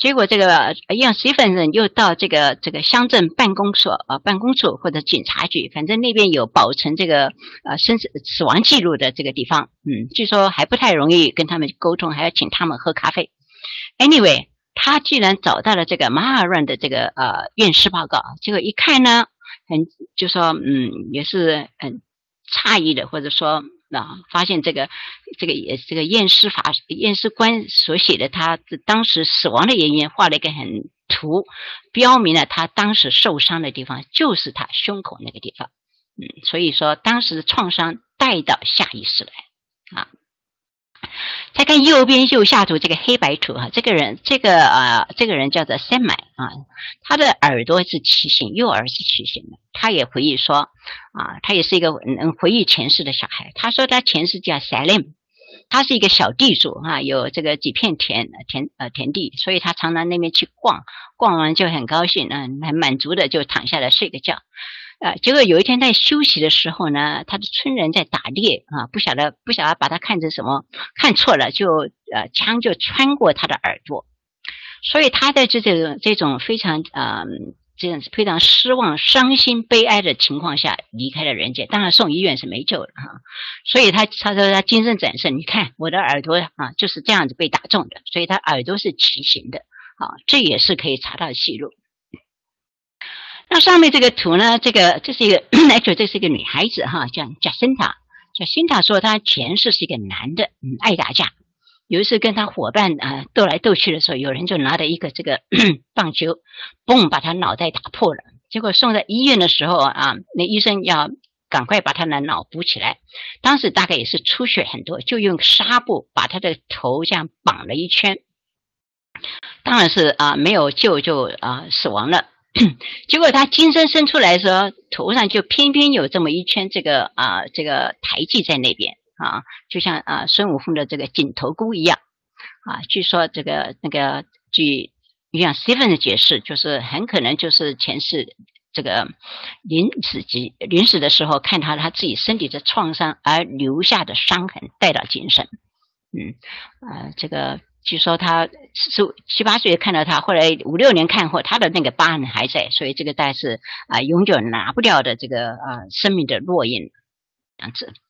结果这个让斯蒂芬森又到这个这个乡镇办公所啊、呃、办公处或者警察局，反正那边有保存这个呃生死死亡记录的这个地方，嗯，据说还不太容易跟他们沟通，还要请他们喝咖啡。Anyway， 他既然找到了这个马尔润的这个呃验尸报告，结果一看呢，很就说嗯也是很诧异的，或者说。啊，发现这个这个也这个验尸法验尸官所写的他当时死亡的原因画了一个很图，标明了他当时受伤的地方就是他胸口那个地方，嗯，所以说当时的创伤带到下意识来啊。再看右边右下图这个黑白图哈，这个人这个啊、呃、这个人叫做 Samuel 啊，他的耳朵是畸形，右耳是畸形的。他也回忆说啊，他也是一个能回忆前世的小孩。他说他前世叫 Salim， 他是一个小地主啊，有这个几片田田呃田地，所以他常常那边去逛，逛完就很高兴，嗯，很满足的就躺下来睡个觉。呃，结果有一天在休息的时候呢，他的村人在打猎啊，不晓得不晓得把他看成什么，看错了，就呃枪就穿过他的耳朵，所以他在这种这种非常呃这样非常失望、伤心、悲哀的情况下离开了人间。当然送医院是没救了哈，所以他他说他精神展示，你看我的耳朵啊就是这样子被打中的，所以他耳朵是畸形的啊，这也是可以查到的记录。那上面这个图呢，这个这是一个actually 这是一个女孩子哈，叫贾辛塔。贾辛塔说她前世是一个男的，嗯，爱打架。有一次跟他伙伴啊、呃、斗来斗去的时候，有人就拿了一个这个棒球，嘣把他脑袋打破了。结果送到医院的时候啊，那医生要赶快把他的脑补起来。当时大概也是出血很多，就用纱布把他的头这样绑了一圈。当然是啊没有救就啊死亡了。结果他精神生出来的时候，头上就偏偏有这么一圈这个啊这个台记在那边啊，就像啊孙悟空的这个紧头箍一样啊。据说这个那个据像 Stephen 的解释，就是很可能就是前世这个临死级临死的时候看他他自己身体的创伤而留下的伤痕带到精神。嗯啊这个。据说他十七八岁看到他，后来五六年看后，他的那个疤痕还在，所以这个大概是啊、呃、永久拿不掉的这个啊、呃、生命的烙印这样子。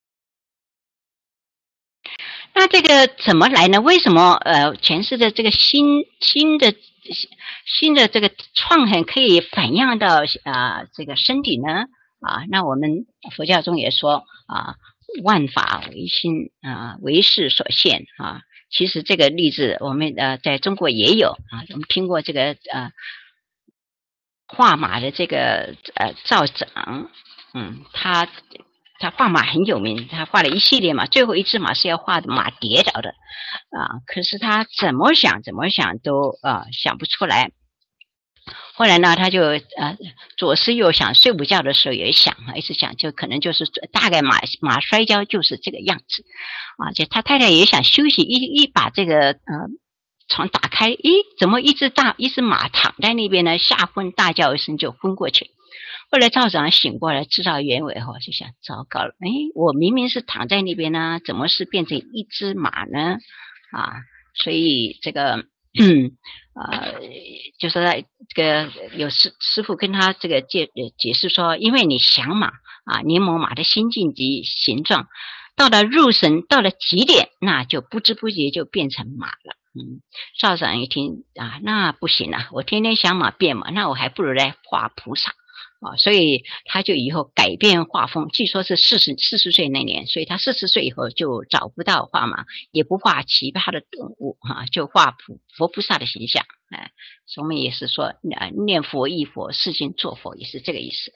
那这个怎么来呢？为什么呃前世的这个新新的新的这个创痕可以反映到啊、呃、这个身体呢？啊，那我们佛教中也说啊，万法唯心啊，唯识所现啊。其实这个例子我们呃在中国也有啊，我们听过这个呃画马的这个呃赵长，嗯，他他画马很有名，他画了一系列马，最后一只马是要画的马跌倒的啊，可是他怎么想怎么想都啊想不出来。后来呢，他就呃左思右想，睡午觉的时候也想啊，一直想，就可能就是大概马马摔跤就是这个样子啊。就他太太也想休息，一一把这个呃床打开，咦，怎么一只大一只马躺在那边呢？吓昏，大叫一声就昏过去。后来赵长醒过来，知道原委后，就想糟糕了，哎，我明明是躺在那边呢，怎么是变成一只马呢？啊，所以这个。嗯，呃，就是这个有师师傅跟他这个解解释说，因为你想马啊，临摹马的心境及形状，到了入神到了极点，那就不知不觉就变成马了。嗯，少长一听啊，那不行啊，我天天想马变马，那我还不如来画菩萨。啊，所以他就以后改变画风，据说是四十四十岁那年，所以他四十岁以后就找不到画马，也不画其他的动物哈、啊，就画普佛菩萨的形象。哎，我们也是说，呃，念佛忆佛，事情做佛，也是这个意思。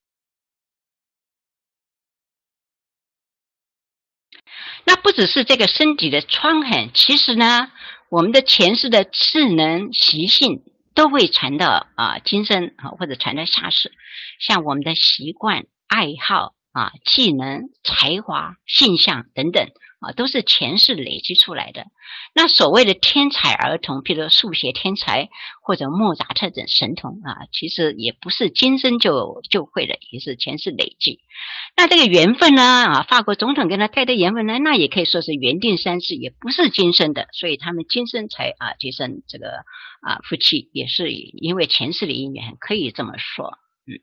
那不只是这个身体的疮痕，其实呢，我们的前世的智能习性都会传到啊今生啊，或者传到下世。像我们的习惯、爱好啊、技能、才华、性向等等啊，都是前世累积出来的。那所谓的天才儿童，譬如数学天才或者莫扎特等神童啊，其实也不是今生就就会的，也是前世累积。 那这个缘分呢啊，法国总统跟他带的缘分呢，那也可以说是缘定三世，也不是今生的，所以他们今生才啊结成这个啊夫妻，也是因为前世的因缘，可以这么说。嗯。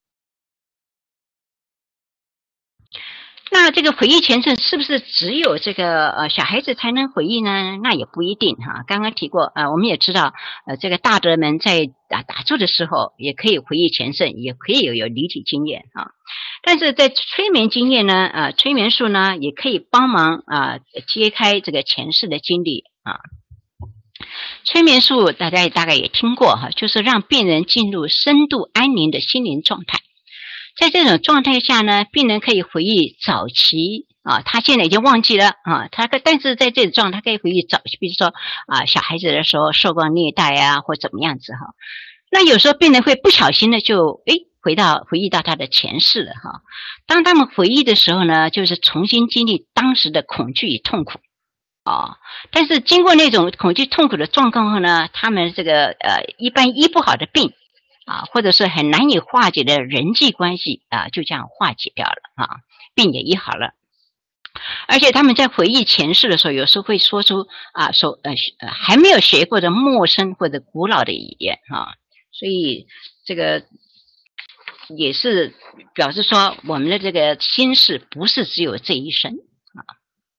那这个回忆前世是不是只有这个呃小孩子才能回忆呢？那也不一定哈。刚刚提过啊、呃，我们也知道呃这个大德们在打打坐的时候也可以回忆前世，也可以有有离体经验啊。但是在催眠经验呢，啊、呃、催眠术呢也可以帮忙啊、呃、揭开这个前世的经历啊。催眠术大家大概也听过哈，就是让病人进入深度安宁的心灵状态。在这种状态下呢，病人可以回忆早期啊，他现在已经忘记了啊，他但是在这种状态，他可以回忆早期，比如说啊，小孩子的时候受过虐待啊，或怎么样子哈。那有时候病人会不小心的就诶回到回忆到他的前世了哈。当他们回忆的时候呢，就是重新经历当时的恐惧与痛苦啊。但是经过那种恐惧痛苦的状况后呢，他们这个呃一般医不好的病。啊，或者是很难以化解的人际关系啊，就这样化解掉了啊，病也医好了。而且他们在回忆前世的时候，有时候会说出啊，说呃呃还没有学过的陌生或者古老的语言啊，所以这个也是表示说我们的这个心事不是只有这一生啊。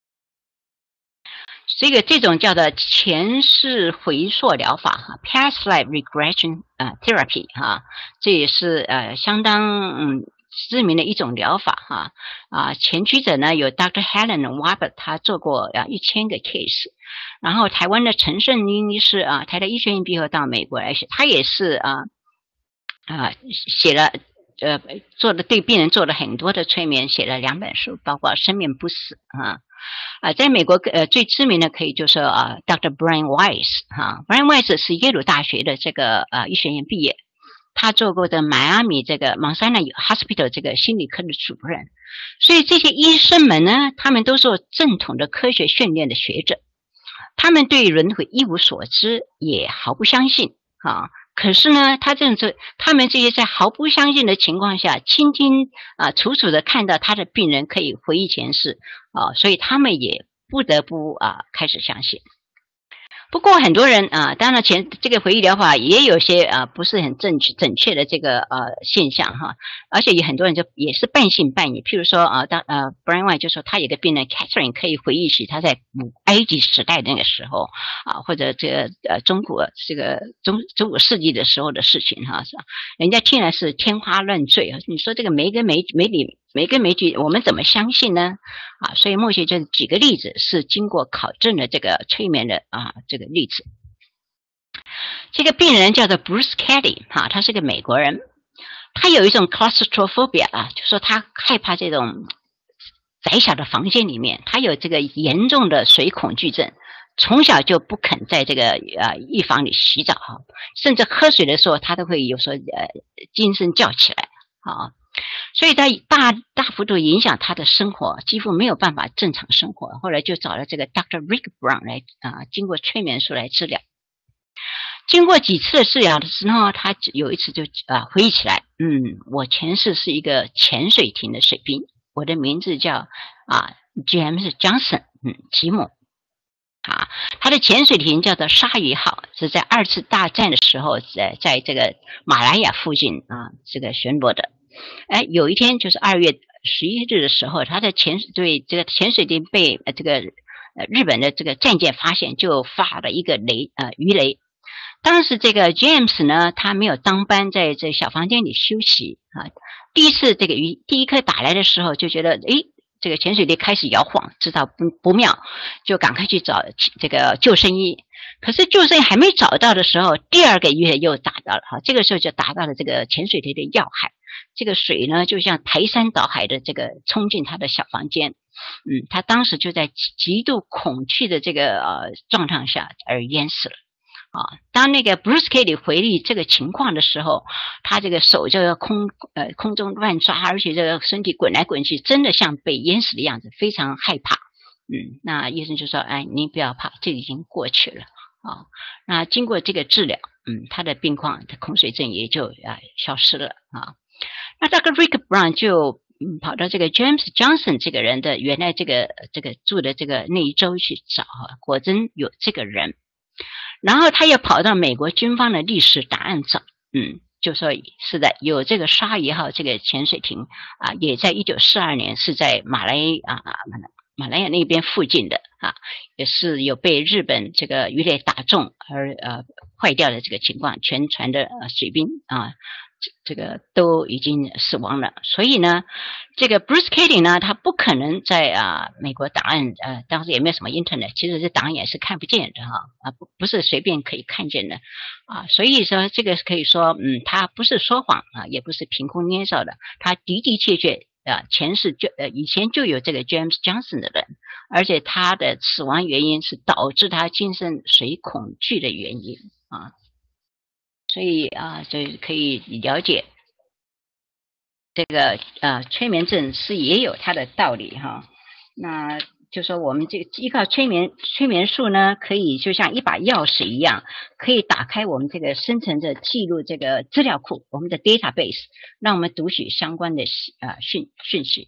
这个这种叫做前世回溯疗法哈 ，past life regression 啊、呃、therapy 哈，这也是呃相当嗯知名的一种疗法哈啊。前驱者呢有 Doctor Helen Warbert， 他做过啊一千个 case， 然后台湾的陈胜英医师啊，台大医学院毕业到美国来学，他也是啊啊写了。呃，做了对病人做了很多的催眠，写了两本书，包括《生命不死》啊啊，在美国呃最知名的可以就是啊 Doctor Brian Weiss 哈 ，Brian Weiss 是耶鲁大学的这个呃医学院毕业，他做过的迈阿密这个 Mount Sinai Hospital 这个心理科的主任，所以这些医生们呢，他们都是正统的科学训练的学者，他们对轮回一无所知，也毫不相信啊。可是呢，他这种他们这些在毫不相信的情况下，清清啊楚楚的看到他的病人可以回忆前世啊，所以他们也不得不啊开始相信。不过很多人啊，当然前这个回忆疗法也有些啊不是很正确准确的这个呃现象哈，而且有很多人就也是半信半疑。譬如说啊，当呃 Brian White 就说他有个病人 Catherine 可以回忆起他在古埃及时代那个时候啊，或者这个呃中国这个中中古世纪的时候的事情哈，是吧？人家听来是天花乱坠啊，你说这个没根没没理没根没据，我们怎么相信呢？啊，所以默许这几个例子是经过考证的这个催眠的啊这个例子。这个病人叫做 Bruce Kelly 哈，他是个美国人，他有一种 claustrophobia 啊，就说他害怕这种窄小的房间里面，他有这个严重的水恐惧症，从小就不肯在这个呃浴房里洗澡，甚至喝水的时候他都会有时候呃惊声叫起来啊。所以他大大幅度影响他的生活，几乎没有办法正常生活。后来就找了这个 Doctor Rick Brown 来啊，经过催眠术来治疗。经过几次的治疗的时候，他有一次就啊回忆起来，嗯，我前世是一个潜水艇的水兵，我的名字叫啊 James Johnson， 嗯，吉姆。啊，他的潜水艇叫做鲨鱼号，是在二次大战的时候在在这个马来亚附近啊这个巡逻的。哎，有一天就是二月十一日的时候，他的潜对这个潜水艇被呃这个呃日本的这个战舰发现，就发了一个雷呃鱼雷。当时这个 James 呢，他没有当班，在这小房间里休息啊。第一次这个鱼第一颗打来的时候，就觉得诶这个潜水艇开始摇晃，知道不不妙，就赶快去找这个救生衣。可是救生衣还没找到的时候，第二个鱼雷又打到了哈，这个时候就达到了这个潜水艇的要害。这个水呢，就像排山倒海的这个冲进他的小房间，嗯，他当时就在极度恐惧的这个呃状态下而淹死了。啊，当那个 Bruce Kelly 回忆这个情况的时候，他这个手就要空呃空中乱抓，而且这个身体滚来滚去，真的像被淹死的样子，非常害怕。嗯，那医生就说：“哎，你不要怕，这已经过去了。”啊，那经过这个治疗，嗯，他的病况，他恐水症也就啊消失了啊。那这个 Rick Brown 就嗯跑到这个 James Johnson 这个人的原来这个这个住的这个那一州去找哈，果真有这个人。然后他又跑到美国军方的历史档案找，嗯，就说是的，有这个鲨鱼号这个潜水艇啊，也在一九四二年是在马来啊马来亚那边附近的啊，也是有被日本这个鱼雷打中而呃坏掉的这个情况，全船的呃水兵啊这个都已经死亡了。所以呢，这个 Bruce Kelly 呢，他不可能在啊美国档案呃当时也没有什么 internet， 其实这档案也是看不见的哈啊不不是随便可以看见的啊，所以说这个可以说嗯他不是说谎啊，也不是凭空捏造的，他的的确确啊前世就呃以前就有这个 James Johnson 的人，而且他的死亡原因是导致他精神水恐惧的原因啊。所以啊，就可以了解这个啊，催眠症是也有它的道理哈。那就说我们这个依靠催眠催眠术呢，可以就像一把钥匙一样，可以打开我们这个深层的记录这个资料库，我们的 database， 让我们读取相关的啊讯讯息。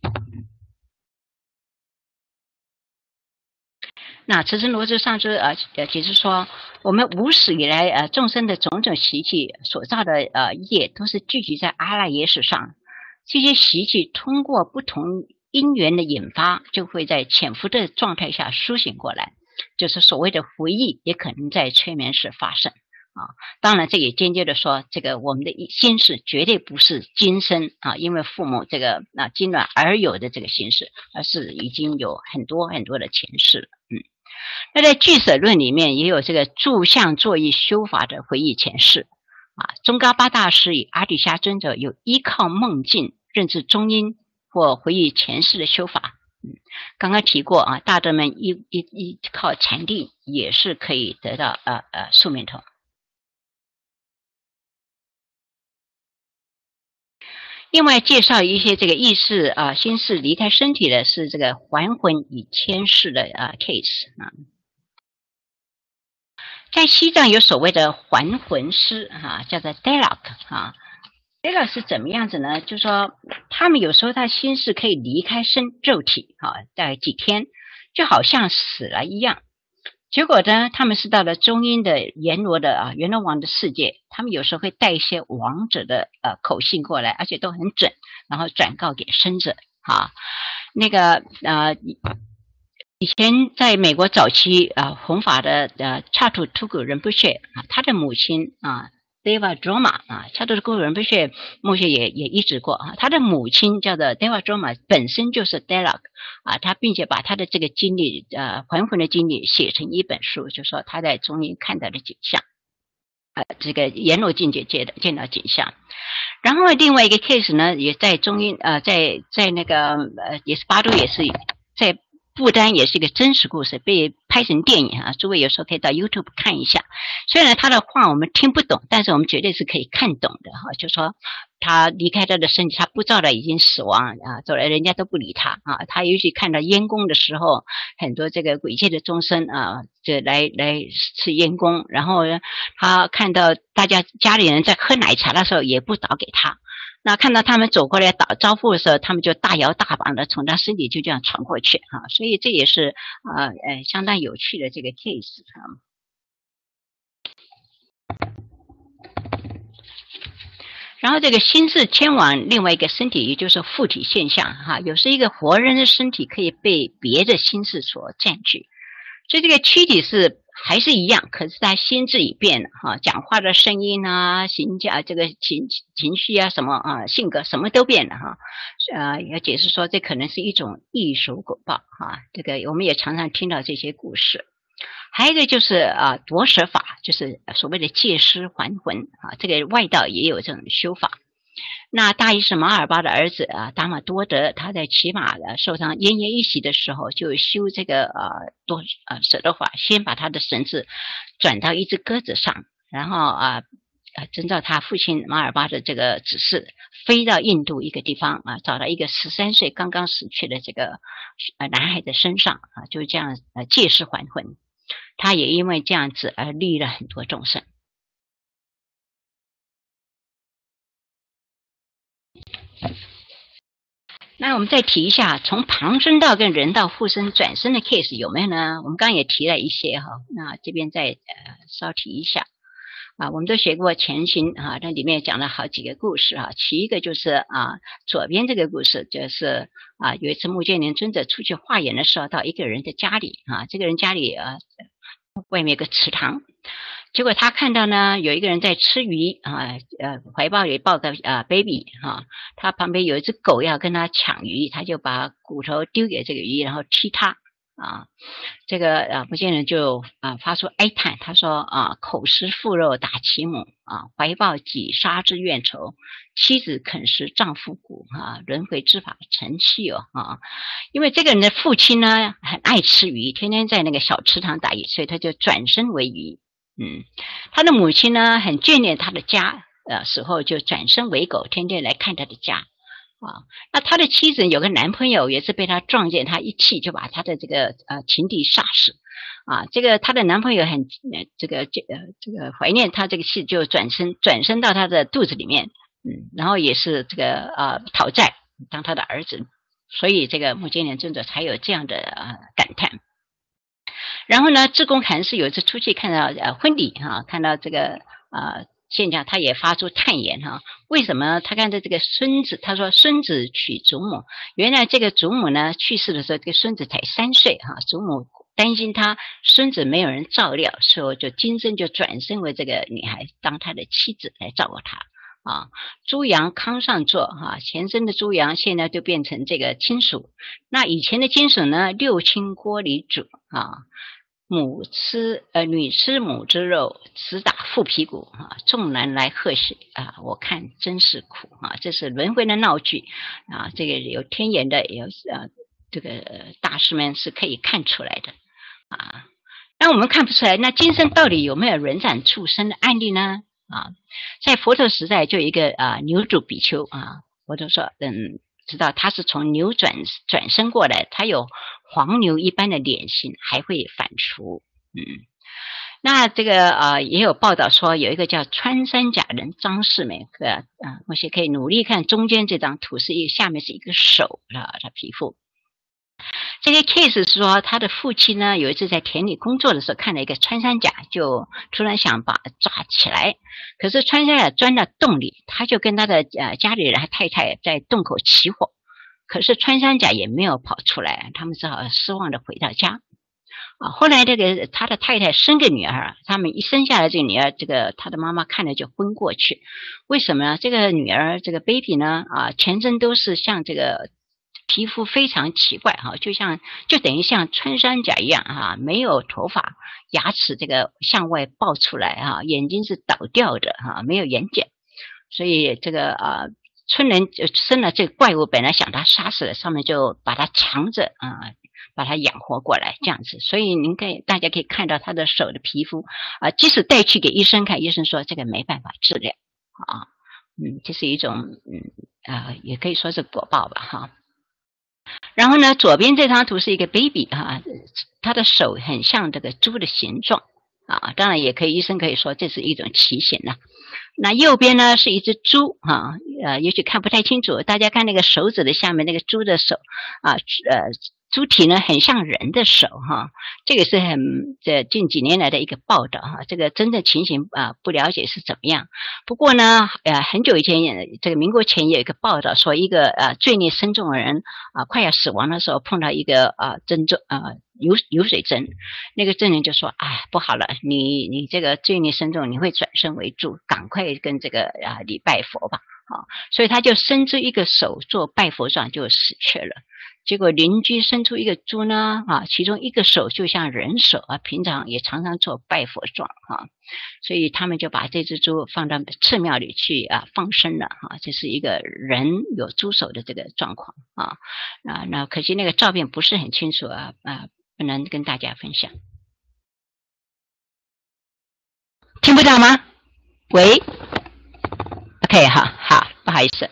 那慈诚罗智上师呃呃解释说，我们无始以来呃众生的种种习气所造的呃业，都是聚集在阿赖耶识上。这些习气通过不同因缘的引发，就会在潜伏的状态下苏醒过来，就是所谓的回忆，也可能在催眠时发生啊。当然，这也间接的说，这个我们的心事绝对不是今生啊，因为父母这个啊精卵而有的这个心事，而是已经有很多很多的前世了，嗯。那在俱舍论里面也有这个住相作意修法的回忆前世啊。宗喀巴大师与阿底峡尊者有依靠梦境认知中阴或回忆前世的修法。嗯，刚刚提过啊，大德们依依依靠禅定也是可以得到呃呃宿命头。另外介绍一些这个意识啊、心事离开身体的是这个还魂与前世的啊 case 啊。在西藏有所谓的还魂师啊，叫做 Delak 啊。Delak 是怎么样子呢？就是说他们有时候他心事可以离开身肉体啊，大概几天，就好像死了一样。结果呢，他们是到了中阴的阎罗的啊阎罗王的世界，他们有时候会带一些王者的呃口信过来，而且都很准，然后转告给生者啊。那个呃以前在美国早期啊弘法的呃恰图图古仁波切啊，他的母亲啊 Deva Droma 啊，恰图图古仁波切目前也也医治过啊，他的母亲叫做 Deva Droma， 本身就是 Delak 啊，他并且把他的这个经历呃还魂的经历写成一本书，就说他在中阴看到的景象，呃这个阎罗境界界的见到景象。然后另外一个 case 呢，也在中阴呃在在那个呃也是巴都，也是在不丹，也是一个真实故事，被拍成电影啊，诸位有时候可以到 YouTube 看一下。虽然他的话我们听不懂，但是我们绝对是可以看懂的哈。就说他离开他的身体，他不知道他已经死亡啊，走来人家都不理他啊。他尤其看到烟供的时候，很多这个鬼界的众生啊，就来来吃烟供，然后他看到大家家里人在喝奶茶的时候，也不倒给他。那看到他们走过来打招呼的时候，他们就大摇大摆的从他身体就这样传过去啊，所以这也是啊呃相当有趣的这个 case 啊。然后这个心事迁往另外一个身体，也就是附体现象哈，有时一个活人的身体可以被别的心事所占据，所以这个躯体是还是一样，可是他心智已变了哈，讲话的声音啊、形象、这个情情绪啊、什么啊、性格什么都变了哈。呃，要解释说这可能是一种异熟果报哈，这个我们也常常听到这些故事。还有一个就是啊夺舍法，就是所谓的借尸还魂啊，这个外道也有这种修法。那大医师马尔巴的儿子啊，达玛多德，他在骑马的受伤奄奄一息的时候，就修这个呃多呃舍得法，先把他的绳子转到一只鸽子上，然后啊啊遵照他父亲马尔巴的这个指示，飞到印度一个地方啊，找到一个十三岁刚刚死去的这个呃男孩的身上啊，就这样呃借尸还魂。他也因为这样子而利了很多众生。 那我们再提一下，从旁生道跟人道附身转生的 case 有没有呢？我们刚刚也提了一些哈，那这边再呃稍提一下啊。我们都学过前行啊，那里面讲了好几个故事啊。其一个就是啊，左边这个故事就是啊，有一次目犍连尊者出去化缘的时候，到一个人的家里啊，这个人家里啊外面有个池塘。结果他看到呢，有一个人在吃鱼啊，呃，怀抱里抱个啊 baby 哈、啊，他旁边有一只狗要跟他抢鱼，他就把骨头丢给这个鱼，然后踢他啊。这个啊目犍连就啊发出哀叹，他说啊，口食腹肉打其母啊，怀抱己杀之怨仇，妻子啃食丈夫骨啊，轮回之法成器哦啊。因为这个人的父亲呢很爱吃鱼，天天在那个小池塘打鱼，所以他就转身为鱼。嗯，他的母亲呢很眷恋他的家，呃，死后就转身为狗，天天来看他的家。啊，那他的妻子有个男朋友，也是被他撞见，他一气就把他的这个呃情敌杀死。啊，这个他的男朋友很呃这个这呃这个怀念他这个气，就转身转身到他的肚子里面，嗯，然后也是这个呃讨债，当他的儿子，所以这个目犍连尊者才有这样的呃感叹。然后呢，智公禅师有一次出去看到呃婚礼哈、啊，看到这个呃现象，他也发出叹言哈、啊。为什么？他看到这个孙子，他说孙子娶祖母，原来这个祖母呢去世的时候，这个孙子才三岁哈、啊，祖母担心他孙子没有人照料，所以就今生就转身为这个女孩当他的妻子来照顾他。啊，猪羊康上座哈、啊，前身的猪羊现在就变成这个亲属。那以前的亲属呢，六亲锅里煮啊，母吃呃女吃母之肉，子打父皮骨啊，众人来贺喜啊，我看真是苦啊，这是轮回的闹剧啊，这个有天眼的，有呃这个大师们是可以看出来的啊。那我们看不出来，那今生到底有没有轮转畜生的案例呢？啊，在佛陀时代就有一个啊牛主比丘啊，佛陀说，嗯，知道他是从牛转转生过来，他有黄牛一般的脸型，还会反刍。嗯，那这个啊也有报道说，有一个叫穿山甲人张世美，呃啊，或许可以努力看中间这张图，是一个下面是一个手啊，他皮肤。这个 case 是说，他的父亲呢有一次在田里工作的时候，看了一个穿山甲，就突然想把它抓起来，可是穿山甲钻到洞里，他就跟他的呃家里人和太太在洞口起火，可是穿山甲也没有跑出来，他们只好失望的回到家。啊，后来这个他的太太生个女儿，他们一生下来这个女儿，这个他的妈妈看了就昏过去。为什么呢？这个女儿这个 baby 呢啊，全身都是像这个皮肤非常奇怪哈，就像就等于像穿山甲一样哈，没有头发，牙齿这个向外爆出来哈，眼睛是倒掉的哈，没有眼睑，所以这个啊村人生了这个怪物，本来想他杀死了，上面就把他强着啊，把他养活过来这样子。所以您可以大家可以看到他的手的皮肤啊，即使带去给医生看，医生说这个没办法治疗啊，嗯，这是一种嗯啊，也可以说是果报吧哈。然后呢，左边这张图是一个 baby 哈，他的手很像这个猪的形状啊，当然也可以，医生可以说这是一种畸形了。那右边呢是一只猪哈，呃，也许看不太清楚，大家看那个手指的下面那个猪的手啊，呃，猪体呢很像人的手哈，这个是很这近几年来的一个报道哈，这个真的情形啊不了解是怎么样。不过呢，呃，很久以前这个民国前也有一个报道说，一个呃罪孽深重的人啊快要死亡的时候碰到一个啊针针啊油油水针，那个证人就说，哎，不好了，你你这个罪孽深重，你会转生为猪，赶快跟这个啊礼拜佛吧。啊，所以他就伸出一个手做拜佛状，就死去了。结果邻居伸出一个猪呢，啊，其中一个手就像人手啊，平常也常常做拜佛状啊，所以他们就把这只猪放到寺庙里去啊放生了啊，这是一个人有猪手的这个状况啊啊，那可惜那个照片不是很清楚啊啊，不能跟大家分享。听不到吗？喂 ？OK， 好好，不好意思，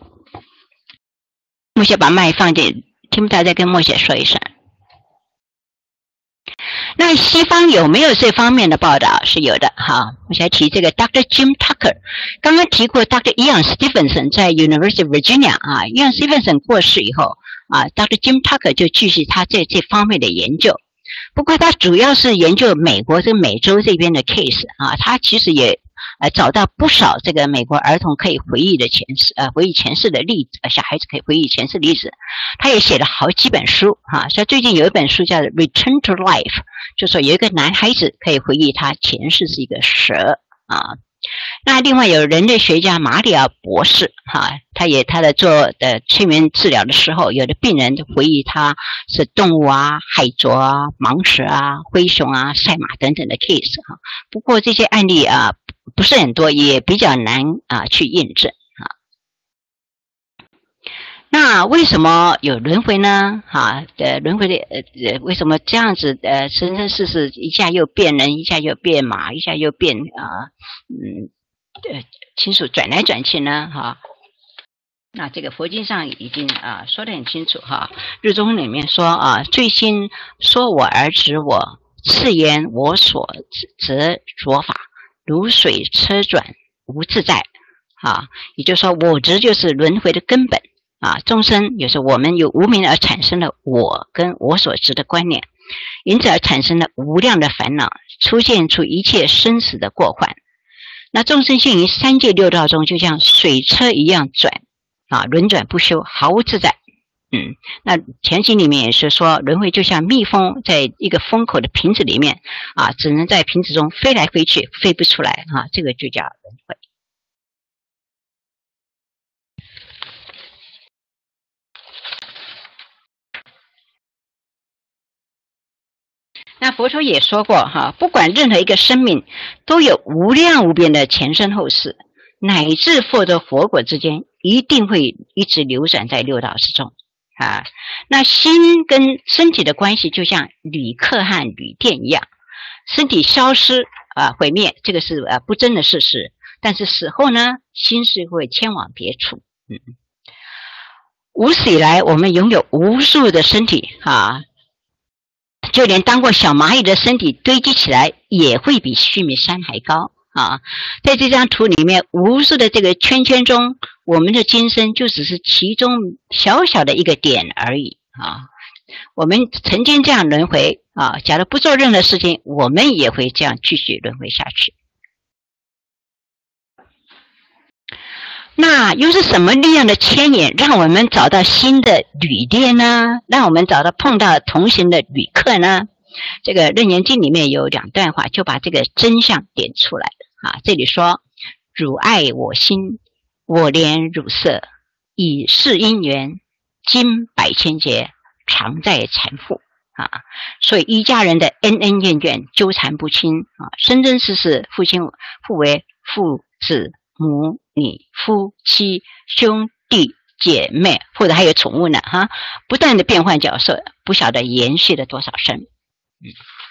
默写把麦放进。听不到再跟默写说一声。 那西方有没有这方面的报道？是有的哈。我想提这个 Doctor Jim Tucker， 刚刚提过 Doctor Ian Stevenson 在 University of Virginia 啊 ，Ian Stevenson 过世以后啊 ，Doctor Jim Tucker 就继续他在这方面的研究。不过他主要是研究美国跟美洲这边的 case 啊，他其实也呃找到不少这个美国儿童可以回忆的前世呃回忆前世的例子，呃小孩子可以回忆前世的例子。他也写了好几本书哈，像最近有一本书叫 Return to Life， 就说有一个男孩子可以回忆他前世是一个蛇啊。那另外有人类学家马里奥博士哈，他也他在做的催眠治疗的时候，有的病人就回忆他是动物啊、海蜇啊、蟒蛇啊、灰熊啊、赛马等等的 case 哈。不过这些案例啊不是很多，也比较难啊去验证啊。那为什么有轮回呢？哈，呃，轮回的呃，为什么这样子？呃，生生世世一下又变人，一下又变马，一下又变啊，嗯，呃，亲属转来转去呢？哈，那这个佛经上已经啊说得很清楚哈。日中里面说啊，最心说我而指我，次言我所则着法，如水车转，无自在。啊，也就是说，我执就是轮回的根本。啊，众生有时候我们有无明而产生了我跟我所执的观念，因此而产生了无量的烦恼，出现出一切生死的过患。那众生性于三界六道中，就像水车一样转啊，轮转不休，毫无自在。嗯，那前经里面也是说，轮回就像蜜蜂在一个封口的瓶子里面啊，只能在瓶子中飞来飞去，飞不出来啊，这个就叫轮回。那佛陀也说过哈，不管任何一个生命都有无量无边的前生后世，乃至获得佛果之间，一定会一直流转在六道之中啊。那心跟身体的关系就像铝克和铝电一样，身体消失啊毁灭，这个是啊不争的事实，但是死后呢，心是会迁往别处。嗯，无始以来我们拥有无数的身体啊，就连当过小蚂蚁的身体堆积起来也会比须弥山还高啊！在这张图里面，无数的这个圈圈中，我们的今生就只是其中小小的一个点而已啊！我们曾经这样轮回啊，假如不做任何事情，我们也会这样继续轮回下去。那又是什么力量的牵引，让我们找到新的旅店呢？让我们找到碰到同行的旅客呢？这个《楞严经》里面有两段话，就把这个真相点出来啊。这里说：汝爱我心，我怜汝色，以是因缘，经百千劫，常在缠缚啊。所以一家人的恩恩怨怨纠缠不清啊，生生世世父亲互为父子母女夫妻兄弟姐妹，或者还有宠物呢哈，不断的变换角色，不晓得延续了多少生。嗯，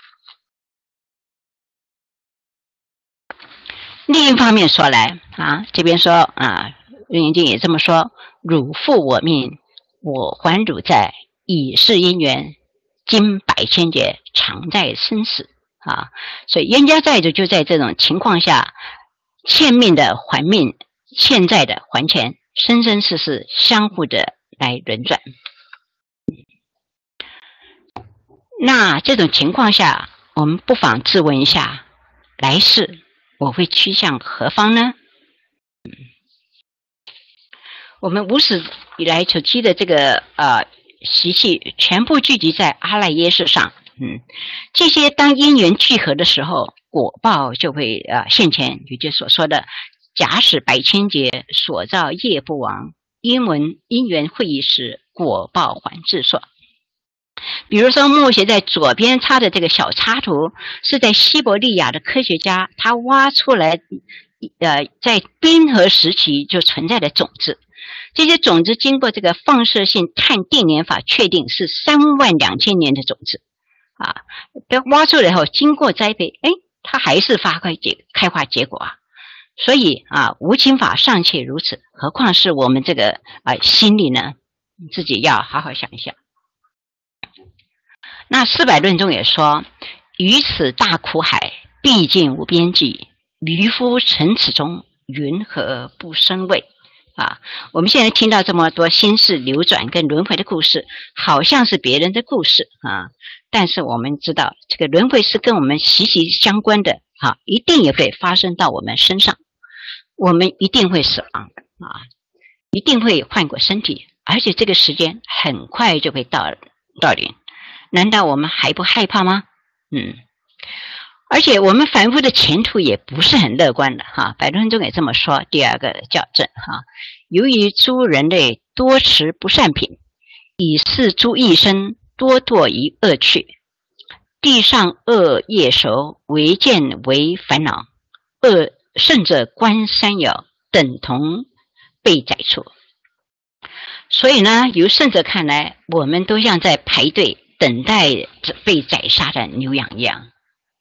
另一方面说来啊，这边说啊，楞严经也这么说：汝负我命，我还汝债，以是因缘，经百千劫，常在生死啊。所以冤家债主就在这种情况下，欠命的还命，欠债的还钱，生生世世相互的来轮转。那这种情况下，我们不妨自问一下，来世我会趋向何方呢？我们无始以来所积的这个呃习气，全部聚集在阿赖耶识上。嗯，这些当因缘聚合的时候，果报就会呃现前，也就是所说的假使百千劫所造业不亡，因闻因缘会意时，果报还自受。比如说默写在左边插的这个小插图，是在西伯利亚的科学家他挖出来呃在冰河时期就存在的种子，这些种子经过这个放射性碳定年法确定是三万两千年的种子啊，被挖出来后经过栽培，哎，它还是发开结开花结果啊。所以啊，无情法尚且如此，何况是我们这个啊心里呢？自己要好好想一想。那四百论中也说， 于此大苦海，毕竟无边际，渔夫沉此中，云何不生畏？啊，我们现在听到这么多心事流转跟轮回的故事，好像是别人的故事啊，但是我们知道，这个轮回是跟我们息息相关的啊，一定也会发生到我们身上，我们一定会死亡啊，一定会换过身体，而且这个时间很快就会到到临，难道我们还不害怕吗？嗯。而且我们凡夫的前途也不是很乐观的哈，百论中也这么说。第二个校正哈，由于诸人类多持不善品，以示诸一生多堕于恶趣，地上恶业熟，为见为烦恼，恶甚者观三爻，等同被宰处。所以呢，由圣者看来，我们都像在排队等待被宰杀的牛羊一样。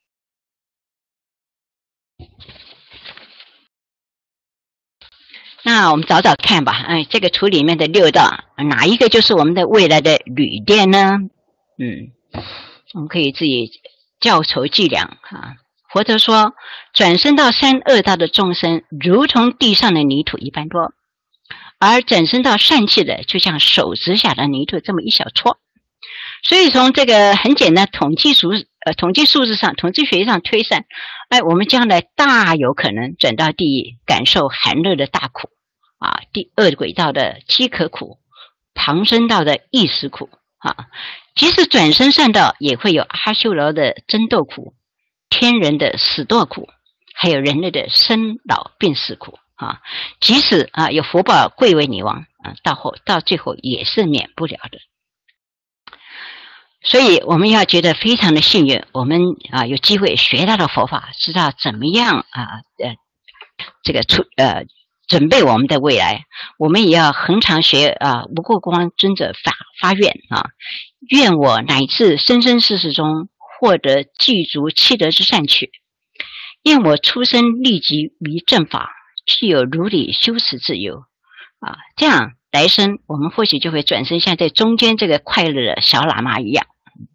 那我们找找看吧，哎，这个图里面的六道，哪一个就是我们的未来的旅店呢？嗯，我们可以自己校筹计量啊。佛陀说，转生到三恶道的众生，如同地上的泥土一般多，而转生到善气的，就像手指下的泥土这么一小撮。所以从这个很简单统计数呃统计数字上、统计学上推算，哎，我们将来大有可能转到地狱，感受寒热的大苦啊，第二轨道的饥渴苦，旁生道的异食苦啊，即使转生善道，也会有阿修罗的争斗苦、天人的死堕苦，还有人类的生老病死苦啊。即使啊有福报贵为女王啊，到后到最后也是免不了的。所以我们要觉得非常的幸运，我们啊有机会学到了佛法，知道怎么样啊呃这个出呃准备我们的未来。我们也要恒常学啊无过光尊者发发愿啊，愿我乃至生生世世中获得具足七德之善趣，愿我出生立即于正法，具有如理修持自由啊，这样来生我们或许就会转生像在中间这个快乐的小喇嘛一样。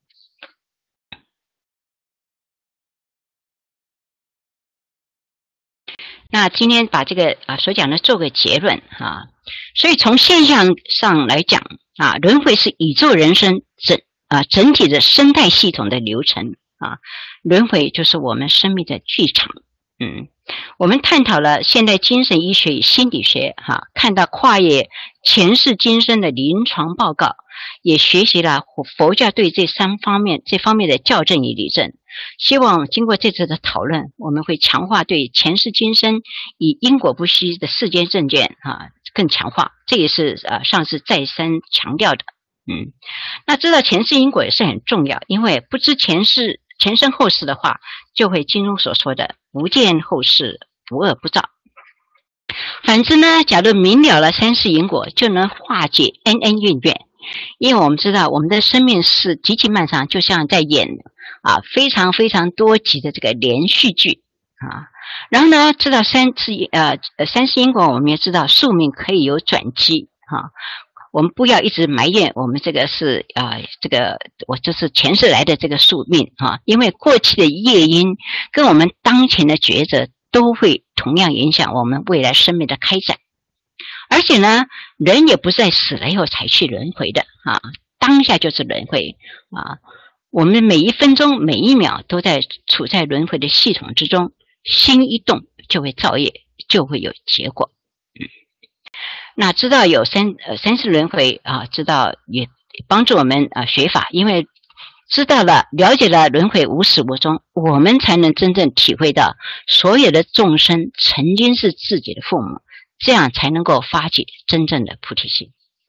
那今天把这个啊所讲的做个结论啊，所以从现象上来讲啊，轮回是宇宙人生整啊整体的生态系统的流程啊，轮回就是我们生命的剧场。嗯，我们探讨了现代精神医学与心理学哈、啊，看到跨越前世今生的临床报告，也学习了佛教对这三方面这方面的校正与理证。希望经过这次的讨论，我们会强化对前世今生以因果不虚的世间正见啊更强化，这也是呃上次再三强调的。嗯，那知道前世因果也是很重要，因为不知前世前生后世的话，就会经中所说的不见后世，不恶不造。反之呢，假如明了了三世因果，就能化解恩恩怨怨。因为我们知道我们的生命是极其漫长，就像在演啊非常非常多集的这个连续剧啊。然后呢，知道三次呃三世因果，我们也知道宿命可以有转机啊。我们不要一直埋怨我们这个是啊、呃、这个我这是前世来的这个宿命啊，因为过去的业因跟我们当前的抉择都会同样影响我们未来生命的开展。而且呢，人也不是在死了以后才去轮回的啊，当下就是轮回啊。我们每一分钟每一秒都在处在轮回的系统之中，心一动就会造业，就会有结果。嗯，那知道有三呃三世轮回啊，知道也帮助我们啊学法，因为知道了了解了轮回无始无终，我们才能真正体会到所有的众生曾经是自己的父母。这样才能够发起真正的菩提心。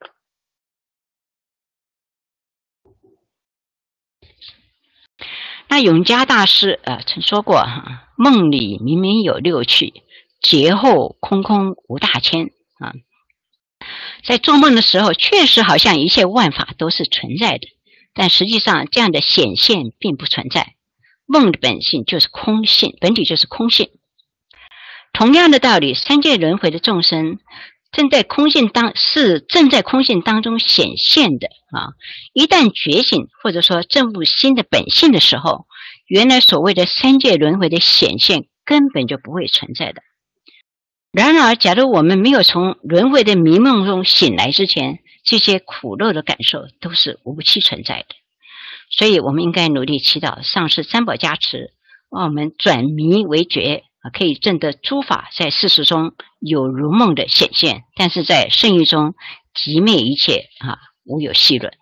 那永嘉大师呃曾说过哈，梦里明明有六趣，劫后空空无大千啊。在做梦的时候，确实好像一切万法都是存在的，但实际上这样的显现并不存在。梦的本性就是空性，本体就是空性。同样的道理，三界轮回的众生正在空性当是正在空性当中显现的啊！一旦觉醒或者说证悟心的本性的时候， 原来所谓的三界轮回的显现根本就不会存在的。然而假如我们没有从轮回的迷梦中醒来之前，这些苦乐的感受都是无期存在的。所以我们应该努力祈祷上师三宝加持，让我们转迷为觉，可以证得诸法在事实中有如梦的显现，但是在圣域中极灭一切啊，无有戏论。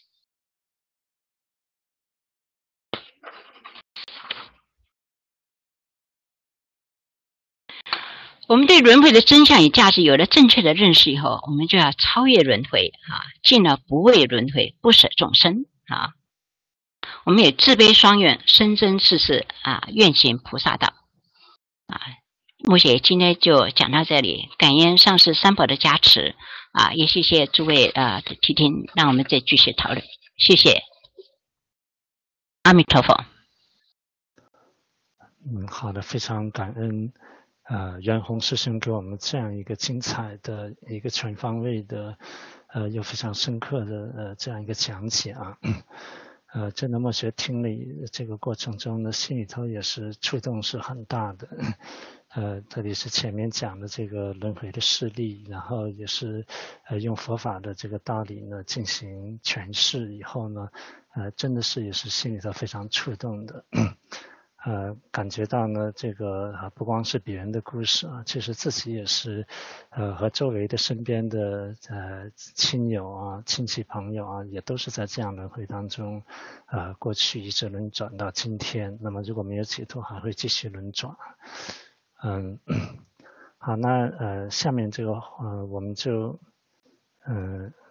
我们对轮回的真相与价值有了正确的认识以后，我们就要超越轮回啊，进了不畏轮回，不舍众生啊。我们也自悲双愿，深真世世啊，愿行菩萨道啊。目前今天就讲到这里，感恩上师三宝的加持啊，也谢谢诸位啊的提听，让我们再继续讨论。谢谢，阿弥陀佛。 嗯，好的，非常感恩。呃，袁弘师兄给我们这样一个精彩的一个全方位的，呃，又非常深刻的呃这样一个讲解啊，呃，真的默学听力这个过程中呢，心里头也是触动是很大的，呃，特别是前面讲的这个轮回的事例，然后也是呃用佛法的这个道理呢进行诠释以后呢，呃，真的是也是心里头非常触动的。呃，感觉到呢，这个啊，不光是别人的故事啊，其实自己也是，呃，和周围的身边的呃亲友啊、亲戚朋友啊，也都是在这样轮回当中，呃，过去一直轮转到今天。那么如果没有解脱，还会继续轮转。嗯，好，那呃，下面这个呃，我们就嗯。呃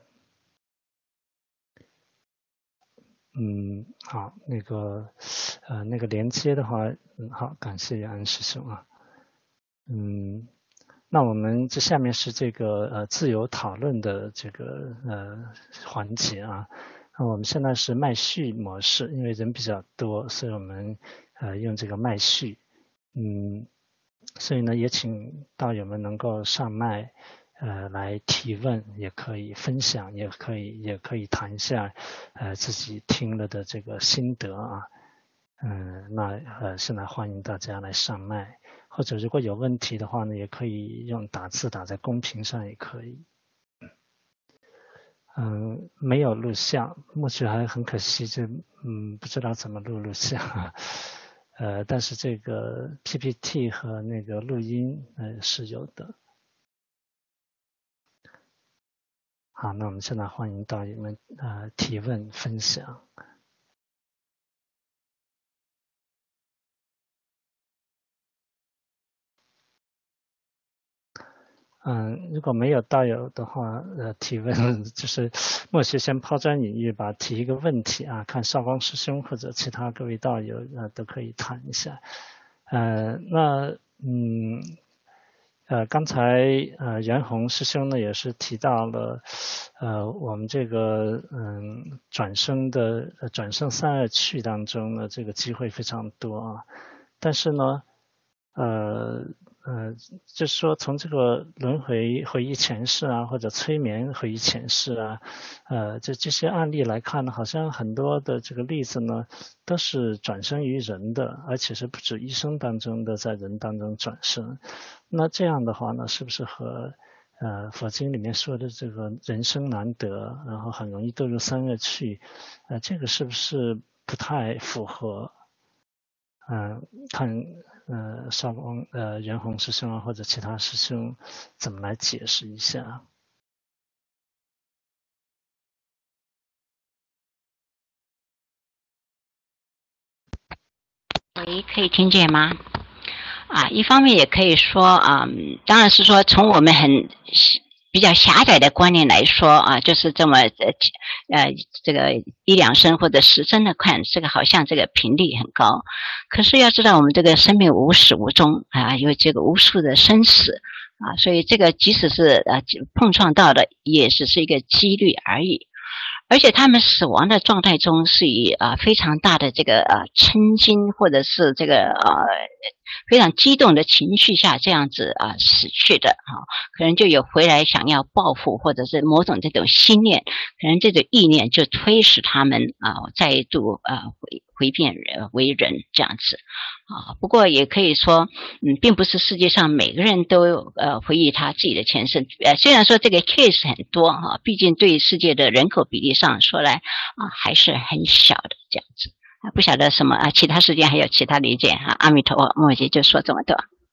嗯，好，那个，呃，那个连接的话，嗯，好，感谢安师兄啊。嗯，那我们这下面是这个呃自由讨论的这个呃环节啊。那我们现在是麦序模式，因为人比较多，所以我们呃用这个麦序。嗯，所以呢，也请道友们能够上麦。呃，来提问也可以，分享也可以，也可以谈一下，呃，自己听了的这个心得啊。嗯、呃，那呃，现在欢迎大家来上麦，或者如果有问题的话呢，也可以用打字打在公屏上也可以。嗯、呃，没有录像，目前还很可惜，就嗯不知道怎么录录像啊。呃，但是这个 P P T 和那个录音呃是有的。好，那我们现在欢迎道友们呃提问分享。嗯，如果没有道友的话，呃，提问就是默许先抛砖引玉吧，提一个问题啊，看少光师兄或者其他各位道友呃都可以谈一下。呃，那嗯。呃，刚才呃袁弘师兄呢也是提到了，呃，我们这个嗯转生的呃转生三恶趣当中呢，这个机会非常多啊，但是呢，呃呃，就是说从这个轮回回忆前世啊，或者催眠回忆前世啊，呃，这这些案例来看呢，好像很多的这个例子呢，都是转生于人的，而且是不止一生当中的在人当中转生。那这样的话呢，是不是和呃佛经里面说的这个人生难得，然后很容易堕入三恶趣，呃，这个是不是不太符合？嗯、呃，看呃少光呃袁弘师兄啊或者其他师兄怎么来解释一下？ 喂，可以听见吗？啊，一方面也可以说啊、嗯，当然是说从我们很比较狭窄的观念来说啊，就是这么呃呃这个一两生或者十生的看，这个好像这个频率很高。可是要知道，我们这个生命无始无终啊，有这个无数的生死啊，所以这个即使是呃碰撞到的，也只是一个几率而已。而且他们死亡的状态中是以啊、呃、非常大的这个呃嗔心或者是这个呃非常激动的情绪下这样子啊、呃、死去的啊、哦，可能就有回来想要报复或者是某种这种心念，可能这种意念就推使他们啊、呃、再度啊、呃、回回变为人这样子啊。不过也可以说，嗯，并不是世界上每个人都呃回忆他自己的前世。呃，虽然说这个 case 很多哈、啊，毕竟对世界的人口比例上说来啊还是很小的这样子。啊，不晓得什么啊，其他时间还有其他理解哈、啊。阿弥陀佛，末姐就说这么多。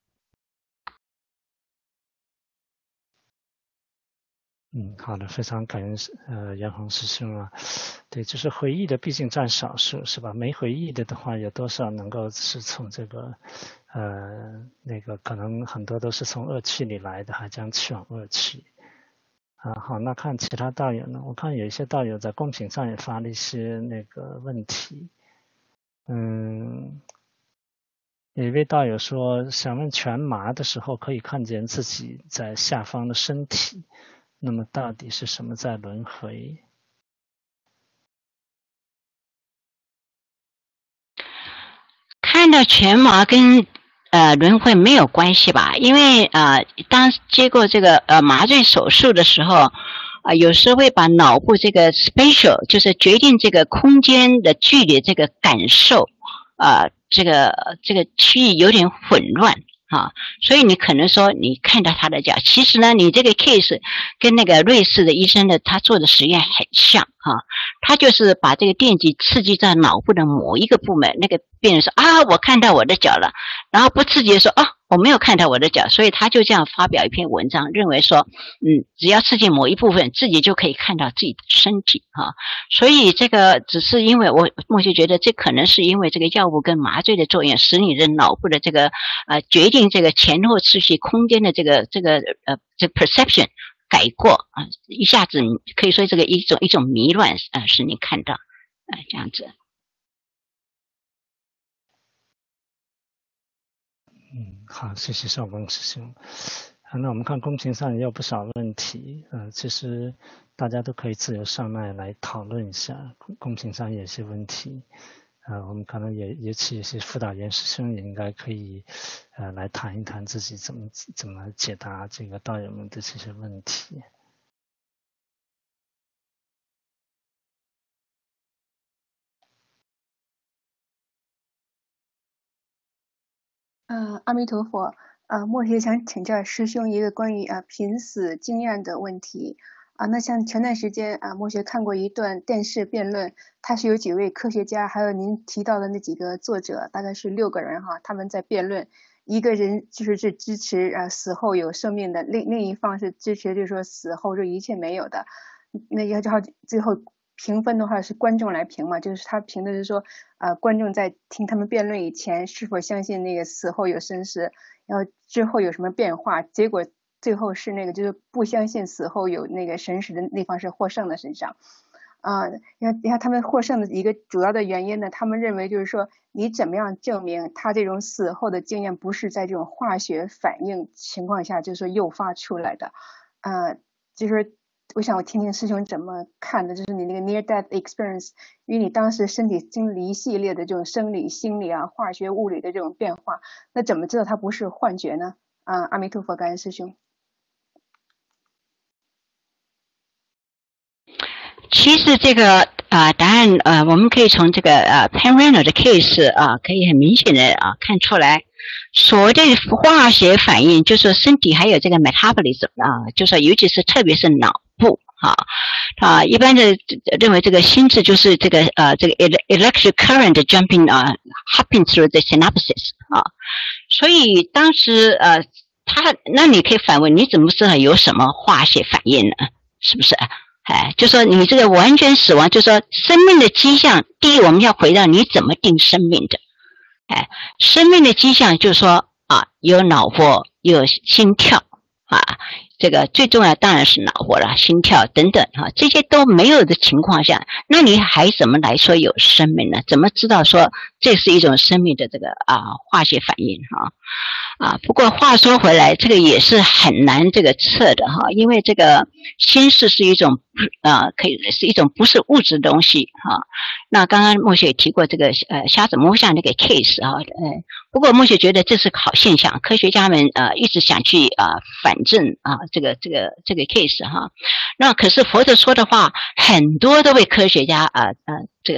嗯，好的，非常感恩呃杨宏师兄啊。对，就是回忆的毕竟占少数，是吧？没回忆的的话，有多少能够是从这个呃那个可能很多都是从恶趣里来的，还将去往恶趣。啊，好，那看其他道友呢？我看有一些道友在公屏上也发了一些那个问题。嗯，有一位道友说，想问全麻的时候可以看见自己在下方的身体。那么到底是什么在轮回？ 看到全麻跟呃轮回没有关系吧？因为呃当接过这个呃麻醉手术的时候，啊、呃、有时候会把脑部这个 spatial 就是决定这个空间的距离这个感受，呃这个这个区域有点混乱。啊，所以你可能说你看到他的脚，其实呢，你这个 case 跟那个瑞士的医生的他做的实验很像啊，他就是把这个电极刺激在脑部的某一个部门，那个病人说啊，我看到我的脚了，然后不刺激的说啊，我没有看到我的脚，所以他就这样发表一篇文章，认为说，嗯，只要刺激某一部分，自己就可以看到自己的身体啊，所以这个只是因为我我就觉得这可能是因为这个药物跟麻醉的作用，使你的脑部的这个呃决定这个前后次序空间的这个这个呃这 perception 改过啊，一下子可以说这个一种一种迷乱啊、呃，使你看到啊、呃、这样子。 嗯，好，谢谢少峰师兄。啊，那我们看公屏上也有不少问题，呃，其实大家都可以自由上麦来讨论一下。公屏上也有些问题，呃，我们可能也尤其是辅导员师兄也应该可以，呃，来谈一谈自己怎么怎么解答这个道友们的这些问题。 呃，阿弥陀佛。呃，末学想请教师兄一个关于啊濒死经验的问题啊。那像前段时间啊，末学看过一段电视辩论，它是有几位科学家，还有您提到的那几个作者，大概是六个人哈，他们在辩论。一个人就是是支持啊死后有生命的，另另一方是支持就是说死后这一切没有的。那要之后最后评分的话是观众来评嘛，就是他评的是说，呃，观众在听他们辩论以前是否相信那个死后有生死，然后之后有什么变化，结果最后是那个就是不相信死后有那个神识的那方是获胜的身上。啊、呃，你看，你看他们获胜的一个主要的原因呢，他们认为就是说，你怎么样证明他这种死后的经验不是在这种化学反应情况下就是说诱发出来的，呃，就是我想我听听师兄怎么看的，就是你那个 near death experience 与你当时身体经历一系列的这种生理、心理啊、化学、物理的这种变化，那怎么知道它不是幻觉呢？啊、呃，阿弥陀佛，感恩师兄。 其实这个啊、呃、答案呃，我们可以从这个呃 Penreno 的 case 啊、呃，可以很明显的啊、呃、看出来，所谓的化学反应，就是说身体还有这个 metabolism 啊、呃，就是说尤其是特别是脑部啊啊，一般的认为这个心智就是这个呃这个 electric current jumping 啊、呃、hopping through the synapses 啊，所以当时呃他那你可以反问，你怎么知道有什么化学反应呢？是不是？哎，就说你这个完全死亡，就说生命的迹象，第一我们要回到你怎么定生命的。哎，生命的迹象就是说啊，有脑波，有心跳啊，这个最重要当然是脑波了，心跳等等啊，这些都没有的情况下，那你还怎么来说有生命呢？怎么知道说这是一种生命的这个啊化学反应啊？啊，不过话说回来，这个也是很难这个测的哈，因为这个心事是一种呃，可以是一种不是物质的东西哈。那刚刚莫雪也提过这个呃瞎子摸象那个 case 啊，呃，不过莫雪觉得这是个好现象，科学家们呃一直想去啊、呃、反证啊这个这个这个 case 哈。那可是佛陀说的话，很多都被科学家啊呃，呃这个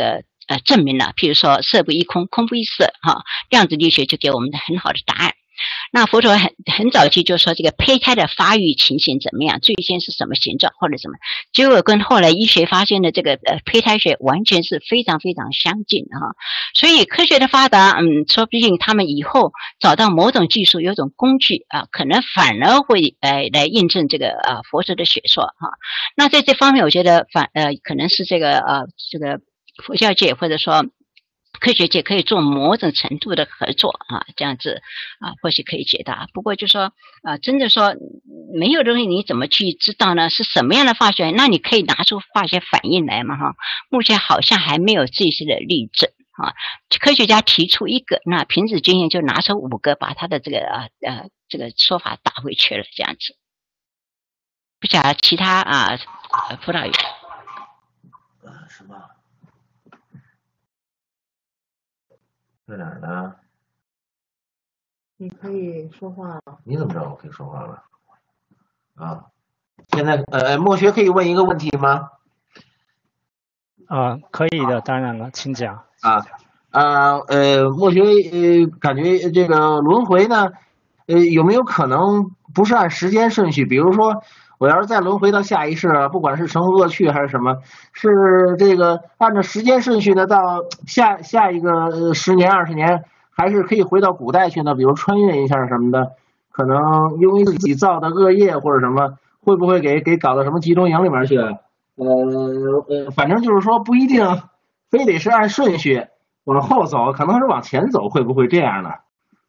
呃证明了，譬如说色不异空，空不异色哈，量子力学就给我们的很好的答案。那佛陀很很早期就说这个胚胎的发育情形怎么样，最先是什么形状或者什么，结果跟后来医学发现的这个呃胚胎学完全是非常非常相近的哈。所以科学的发达，嗯，说不定他们以后找到某种技术，有种工具啊，可能反而会来来印证这个啊佛陀的学说哈。那在这方面，我觉得反呃可能是这个呃这个佛教界或者说科学界可以做某种程度的合作啊，这样子啊，或许可以解答。不过就说啊，真的说没有东西，你怎么去知道呢？是什么样的化学？那你可以拿出化学反应来嘛，哈。目前好像还没有这些的例证啊。科学家提出一个，那凭子经验就拿出五个，把他的这个啊呃这个说法打回去了，这样子。不晓得其他啊，辅导员。 呃，什么？在哪儿呢？ 你可以说话了。 你怎么知道我可以说话了？啊，现在呃，墨学可以问一个问题吗？ 啊，可以的，当然了，请讲。 啊啊呃，墨学呃，感觉这个轮回呢，呃，有没有可能不是按时间顺序？比如说，我要是再轮回到下一世啊，不管是成恶趣还是什么，是这个按照时间顺序呢，到下下一个十年二十年，还是可以回到古代去呢？比如穿越一下什么的，可能因为自己造的恶业或者什么，会不会给给搞到什么集中营里面去？呃呃，反正就是说不一定非得是按顺序往后走，可能是往前走，会不会这样呢？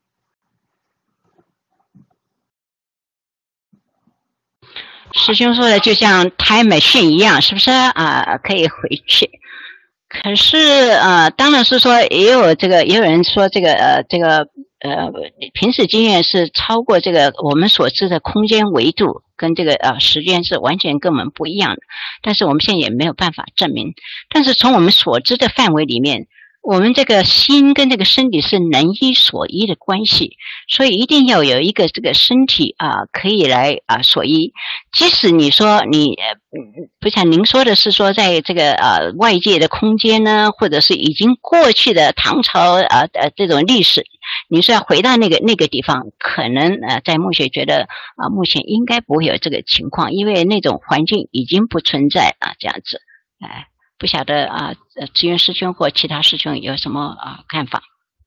师兄说的就像 time machine 一样，是不是啊？可以回去。可是呃，当然是说也有这个，也有人说这个呃这个呃凭此经验是超过这个我们所知的空间维度，跟这个呃时间是完全跟我们不一样的。但是我们现在也没有办法证明。但是从我们所知的范围里面，我们这个心跟这个身体是能一所依的关系，所以一定要有一个这个身体啊，可以来啊所依。即使你说你呃，不像您说的是说在这个呃外界的空间呢，或者是已经过去的唐朝啊呃这种历史，你说要回到那个那个地方，可能呃在目前觉得啊目前应该不会有这个情况，因为那种环境已经不存在啊这样子，哎。不晓得啊，呃，志愿师兄或其他师兄有什么啊看法？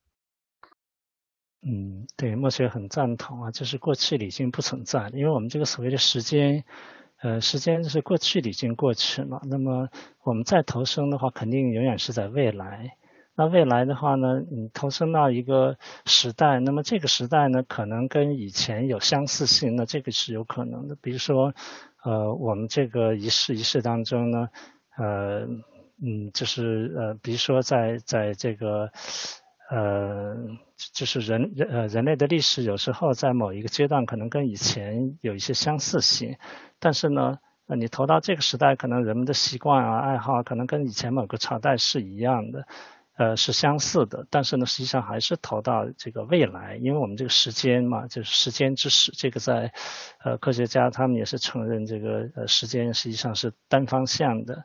嗯，对，墨学很赞同啊，就是过去已经不存在，因为我们这个所谓的时间，呃，时间就是过去已经过去了，那么我们再投生的话，肯定永远是在未来。那未来的话呢，你投生到一个时代，那么这个时代呢，可能跟以前有相似性，那这个是有可能的。比如说，呃，我们这个一世一世当中呢。呃，嗯，就是呃，比如说在在这个呃，就是人呃人类的历史有时候在某一个阶段可能跟以前有一些相似性，但是呢，呃，你投到这个时代，可能人们的习惯啊、爱好可能跟以前某个朝代是一样的，呃，是相似的，但是呢，实际上还是投到这个未来，因为我们这个时间嘛，就是时间之始，这个在呃科学家他们也是承认这个呃时间实际上是单方向的。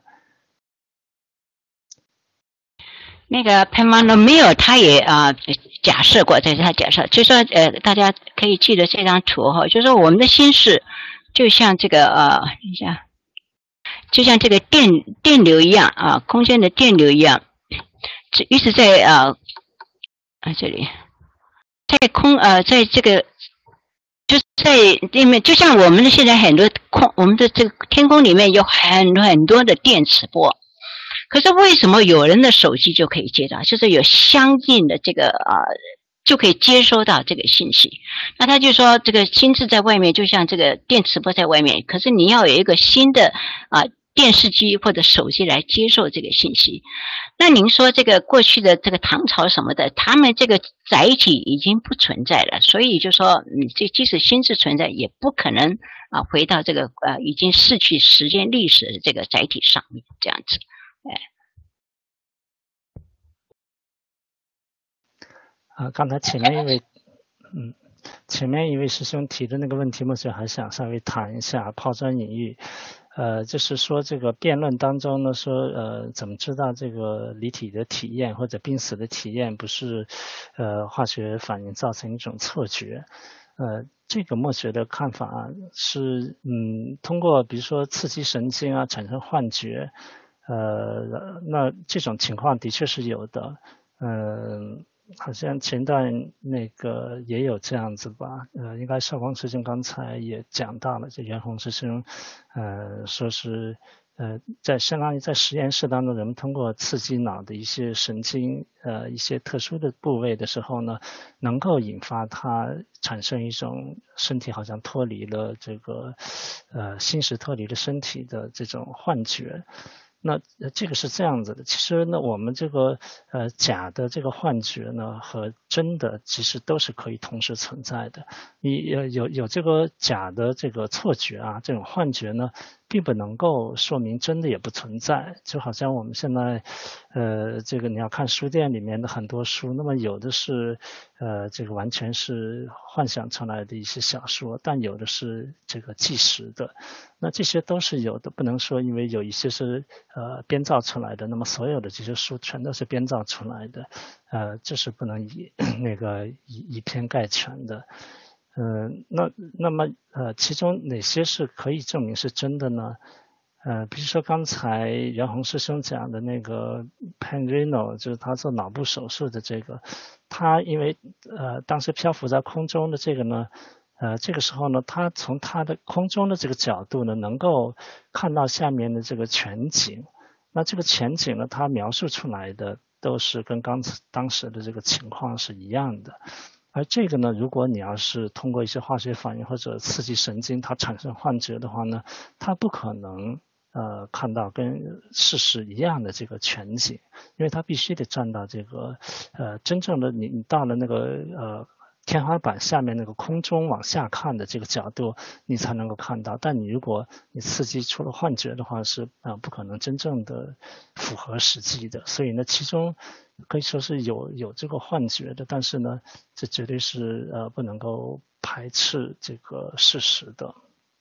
那个潘曼诺米尔他也啊、呃、假设过，这是他假设，就说呃大家可以记得这张图哈，就是说我们的心事就像这个呃，等一下，就像这个电电流一样啊，空间的电流一样，一直在啊啊这里，在空呃在这个就在里面，就像我们的现在很多空，我们的这个天空里面有很多很多的电磁波。可是为什么有人的手机就可以接到，就是有相近的这个啊、呃，就可以接收到这个信息？那他就说，这个心智在外面，就像这个电磁波在外面，可是你要有一个新的啊、呃、电视机或者手机来接受这个信息。那您说这个过去的这个唐朝什么的，他们这个载体已经不存在了，所以就说，嗯，这即使心智存在，也不可能啊回到这个呃已经逝去时间历史的这个载体上面这样子。 啊，刚才前面一位，嗯，前面一位师兄提的那个问题，我就还想稍微谈一下，抛砖引玉。 呃，就是说这个辩论当中呢，说呃，怎么知道这个离体的体验或者濒死的体验不是呃化学反应造成一种错觉？呃，这个墨学的看法是，嗯，通过比如说刺激神经啊，产生幻觉，呃，那这种情况的确是有的，嗯、呃。好像前段那个也有这样子吧，呃，应该少光师兄刚才也讲到了，这袁弘师兄，呃，说是，呃，在相当于在实验室当中，人们通过刺激脑的一些神经，呃，一些特殊的部位的时候呢，能够引发它产生一种身体好像脱离了这个，呃，心识脱离了身体的这种幻觉。那这个是这样子的，其实呢，我们这个呃假的这个幻觉呢和真的其实都是可以同时存在的。你有有有这个假的这个错觉啊，这种幻觉呢，并不能够说明真的也不存在。就好像我们现在呃这个你要看书店里面的很多书，那么有的是呃这个完全是幻想出来的一些小说，但有的是这个纪实的。那这些都是有的，不能说因为有一些是呃编造出来的，那么所有的这些书全都是编造出来的，呃，这是不能以那个以以偏概全的。嗯、呃，那那么呃，其中哪些是可以证明是真的呢？呃，比如说刚才袁弘师兄讲的那个 Panreno， 就是他做脑部手术的这个，他因为呃当时漂浮在空中的这个呢。呃，这个时候呢，他从他的空中的这个角度呢，能够看到下面的这个全景。那这个全景呢，他描述出来的都是跟刚才当时的这个情况是一样的。而这个呢，如果你要是通过一些化学反应或者刺激神经，它产生幻觉的话呢，它不可能呃看到跟事实一样的这个全景，因为它必须得站到这个呃真正的你你到了那个呃。天花板下面那个空中往下看的这个角度，你才能够看到。但你如果你刺激出了幻觉的话，是啊、呃、不可能真正的符合实际的。所以呢，其中可以说是有有这个幻觉的，但是呢，这绝对是呃不能够排斥这个事实的。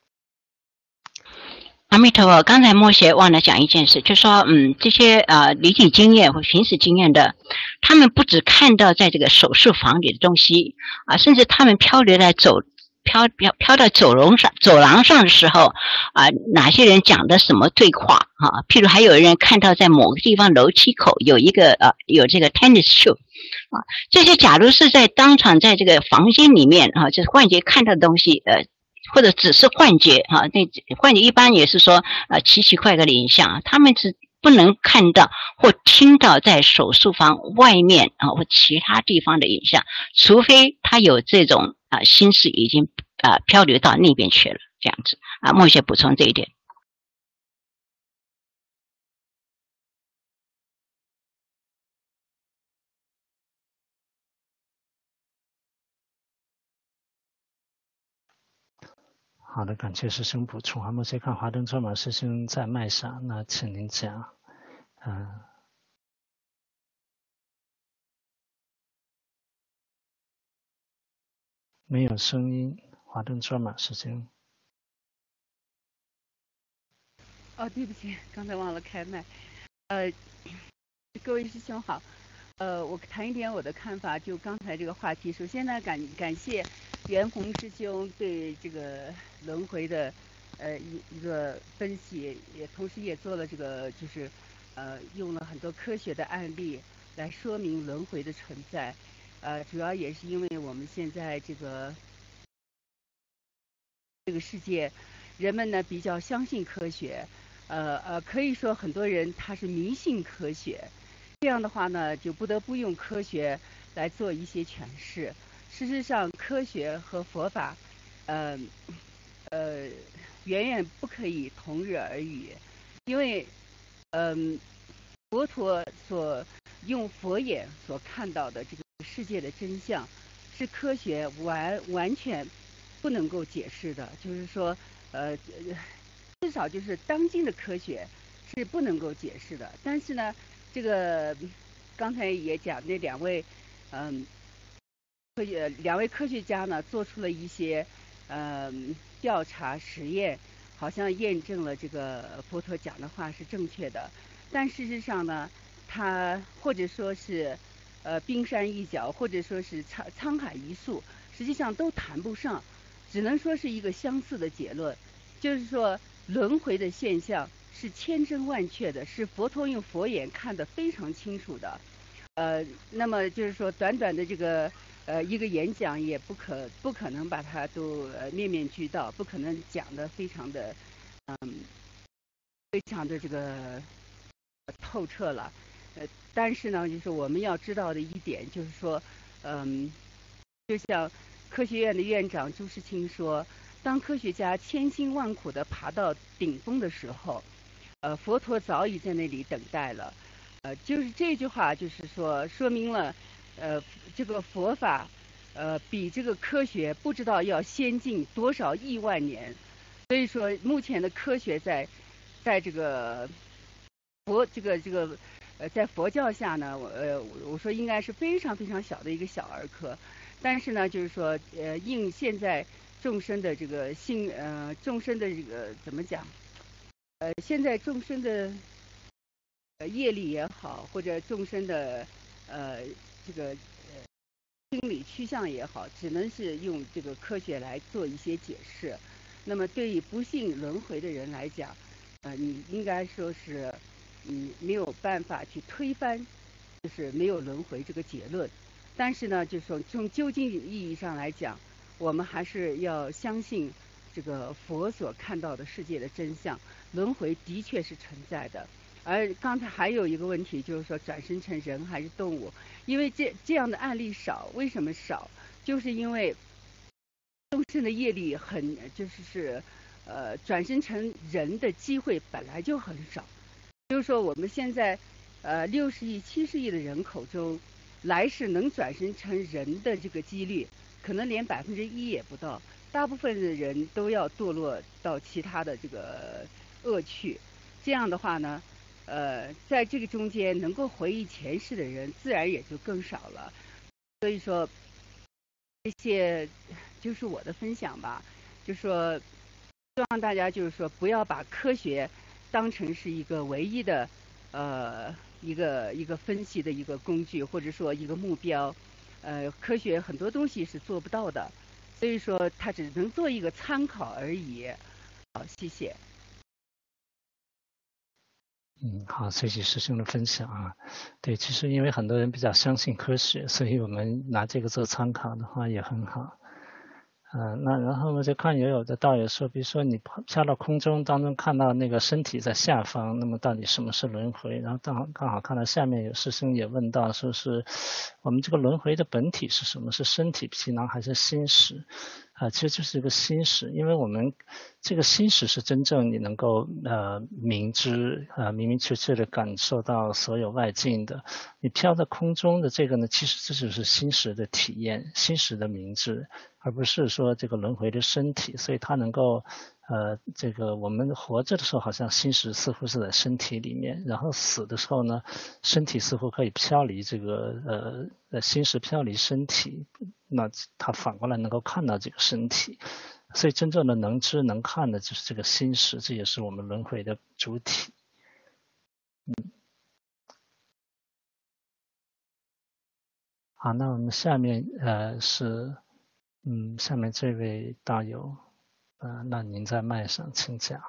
阿弥陀佛，刚才默学忘了讲一件事，就是说，嗯，这些呃离体经验或濒死经验的，他们不只看到在这个手术房里的东西啊，甚至他们漂流在走飘飘飘到走廊上走廊上的时候啊，哪些人讲的什么对话啊？譬如还有人看到在某个地方楼梯口有一个呃有这个 tennis shoe 啊，这些假如是在当场在这个房间里面啊，就是幻觉看到的东西呃。或者只是幻觉啊，那幻觉一般也是说呃奇奇怪怪的影像，他们是不能看到或听到在手术房外面啊或其他地方的影像，除非他有这种啊心识已经啊漂流到那边去了，这样子啊，默学补充这一点。 好的，感谢师兄补充。啊，目前看华灯卓玛师兄在麦上，那请您讲。嗯、呃，没有声音，华灯卓玛师兄。 哦，对不起，刚才忘了开麦。呃，各位师兄好。呃，我谈一点我的看法，就刚才这个话题。首先呢，感感谢袁弘师兄对这个轮回的呃一一个分析，也同时也做了这个就是呃用了很多科学的案例来说明轮回的存在。呃，主要也是因为我们现在这个这个世界，人们呢比较相信科学，呃呃，可以说很多人他是迷信科学。这样的话呢，就不得不用科学来做一些诠释。事实上，科学和佛法，呃，呃，远远不可以同日而语，因为，嗯、呃，佛陀所用佛眼所看到的这个世界的真相，是科学完完全不能够解释的。就是说，呃，至少就是当今的科学是不能够解释的。但是呢，这个刚才也讲，那两位，嗯，科学两位科学家呢，做出了一些，嗯，调查实验， 好像验证了这个佛陀讲的话是正确的。但事实上呢，它或者说是呃冰山一角，或者说是沧沧海一粟，实际上都谈不上，只能说是一个相似的结论，就是说轮回的现象是千真万确的，是佛陀用佛眼看得非常清楚的。呃，那么就是说短短的这个呃一个演讲也不可不可能把它都呃面面俱到，不可能讲得非常的嗯非常的这个透彻了。呃，但是呢，就是我们要知道的一点就是说，嗯，就像科学院的院长朱世清说，当科学家千辛万苦地爬到顶峰的时候，呃，佛陀早已在那里等待了。呃，就是这句话，就是说说明了，呃，这个佛法，呃，比这个科学不知道要先进多少亿万年。所以说，目前的科学在，在这个佛这个这个呃，在佛教下呢，我呃我说应该是非常非常小的一个小儿科。但是呢，就是说，呃，应现在众生的这个性呃众生的这个怎么讲？呃，现在众生的呃业力也好，或者众生的呃这个呃心理趋向也好，只能是用这个科学来做一些解释。那么对于不信轮回的人来讲，呃，你应该说是嗯没有办法去推翻，就是没有轮回这个结论。但是呢，就是说从究竟意义上来讲，我们还是要相信这个佛所看到的世界的真相，轮回的确是存在的。而刚才还有一个问题，就是说转生成人还是动物？因为这这样的案例少，为什么少？就是因为众生的业力很，就是是，呃，转生成人的机会本来就很少。就是说我们现在，呃，六十亿、七十亿的人口中，来世能转生成人的这个几率，可能连百分之一也不到。大部分的人都要堕落到其他的这个恶趣。这样的话呢，呃，在这个中间能够回忆前世的人，自然也就更少了。所以说，这些就是我的分享吧。就说，希望大家就是说，不要把科学当成是一个唯一的，呃，一个一个分析的一个工具，或者说一个目标。呃，科学很多东西是做不到的，所以说它只能做一个参考而已。好，谢谢。 嗯，好，谢谢师兄的分享啊。对，其实因为很多人比较相信科学，所以我们拿这个做参考的话也很好。嗯、呃，那然后我就看也有的道友说，比如说你飘到空中当中看到那个身体在下方，那么到底什么是轮回？然后刚好刚好看到下面有师兄也问到，说是我们这个轮回的本体是什么？是身体皮囊还是心识？啊、呃，其实就是一个心识，因为我们这个心识是真正你能够呃明知呃明明确确的感受到所有外境的。你飘在空中的这个呢，其实这就是心识的体验，心识的明知，而不是说这个轮回的身体。所以它能够呃这个我们活着的时候好像心识似乎是在身体里面，然后死的时候呢，身体似乎可以飘离这个呃呃心识飘离身体，那它反过来能够看到这个身体。所以真正的能知能看的就是这个心识，这也是我们轮回的主体。嗯，好，那我们下面呃是嗯下面这位大友，呃那您在麦上请讲。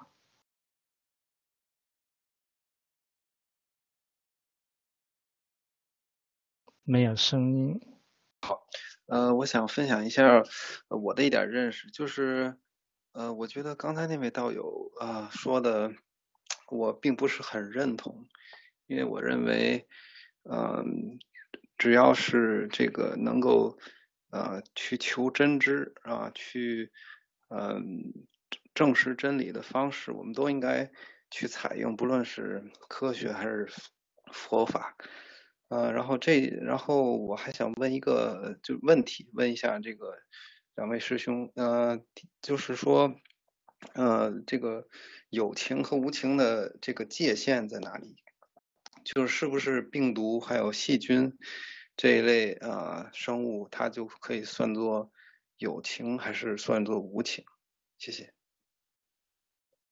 没有声音。 好，呃，我想分享一下我的一点认识，就是，呃，我觉得刚才那位道友啊、呃、说的，我并不是很认同，因为我认为，嗯、呃，只要是这个能够，呃，去求真知啊，去，嗯、呃，证实真理的方式，我们都应该去采用，不论是科学还是佛法。呃，然后这，然后我还想问一个就问题，问一下这个两位师兄，呃，就是说，呃，这个有情和无情的这个界限在哪里？就是是不是病毒还有细菌这一类呃生物，它就可以算作有情，还是算作无情？谢谢。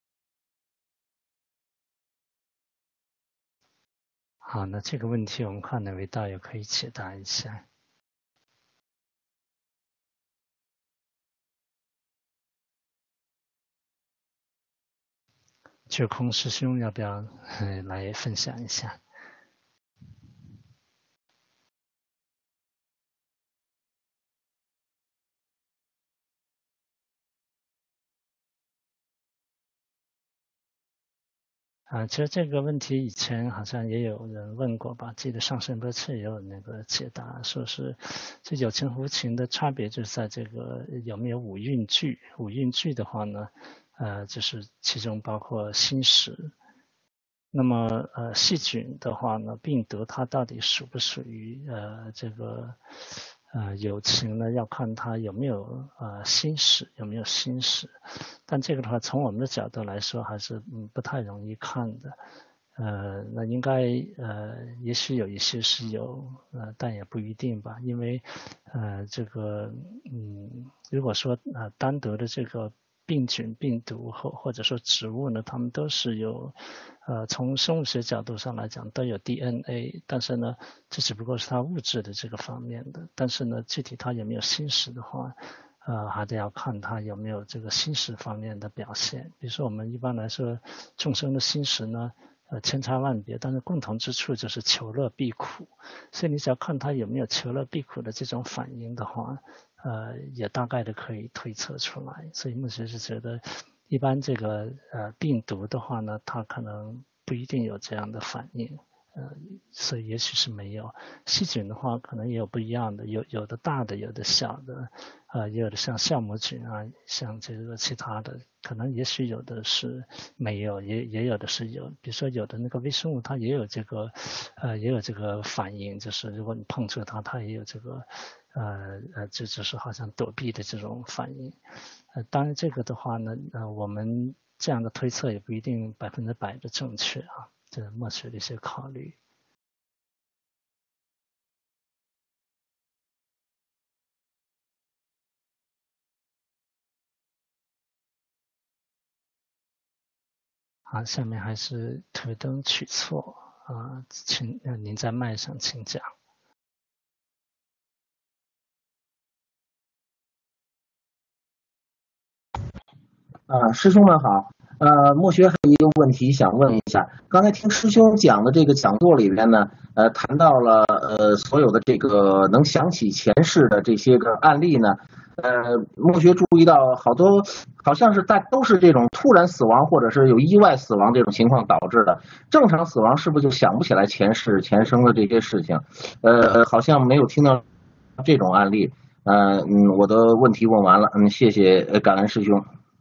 好，那这个问题我们看哪位道友可以解答一下。觉空师兄要不要、呃、来分享一下？啊，其实这个问题以前好像也有人问过吧，记得上圣波切也有那个解答，说是这有情无情的差别就是在这个有没有五蕴具。五蕴具的话呢，呃，就是其中包括心识。那么呃，细菌的话呢，病毒它到底属不属于呃这个呃有情呢？要看它有没有呃心识，有没有心识。但这个的话，从我们的角度来说，还是嗯不太容易看的。呃，那应该呃，也许有一些是有，呃，但也不一定吧，因为呃这个嗯，如果说呃单独的这个病菌、病毒或或者说植物呢，它们都是有，呃，从生物学角度上来讲都有 D N A， 但是呢，这只不过是它物质的这个方面的，但是呢，具体它有没有心识的话，呃，还得要看它有没有这个心识方面的表现。比如说我们一般来说，众生的心识呢，呃，千差万别，但是共同之处就是求乐避苦，所以你只要看它有没有求乐避苦的这种反应的话，呃，也大概的可以推测出来。所以目前是觉得，一般这个呃病毒的话呢，它可能不一定有这样的反应，呃，所以也许是没有。细菌的话，可能也有不一样的，有有的大的，有的小的，呃，也有的像酵母菌啊，像这个其他的，可能也许有的是没有，也也有的是有。比如说有的那个微生物，它也有这个，呃，也有这个反应，就是如果你碰触它，它也有这个。呃呃，这只是好像躲避的这种反应，呃，当然这个的话呢，呃，我们这样的推测也不一定百分之百的正确啊，这是默许的一些考虑。好，下面还是推灯取错啊，请呃您在麦上请讲。 啊，师兄们好。呃，墨学还有一个问题想问一下，刚才听师兄讲的这个讲座里边呢，呃，谈到了呃所有的这个能想起前世的这些个案例呢，呃，墨学注意到好多好像是大都是这种突然死亡或者是有意外死亡这种情况导致的，正常死亡是不是就想不起来前世前生的这些事情？呃，好像没有听到这种案例。呃，嗯，我的问题问完了，嗯，谢谢，感恩师兄。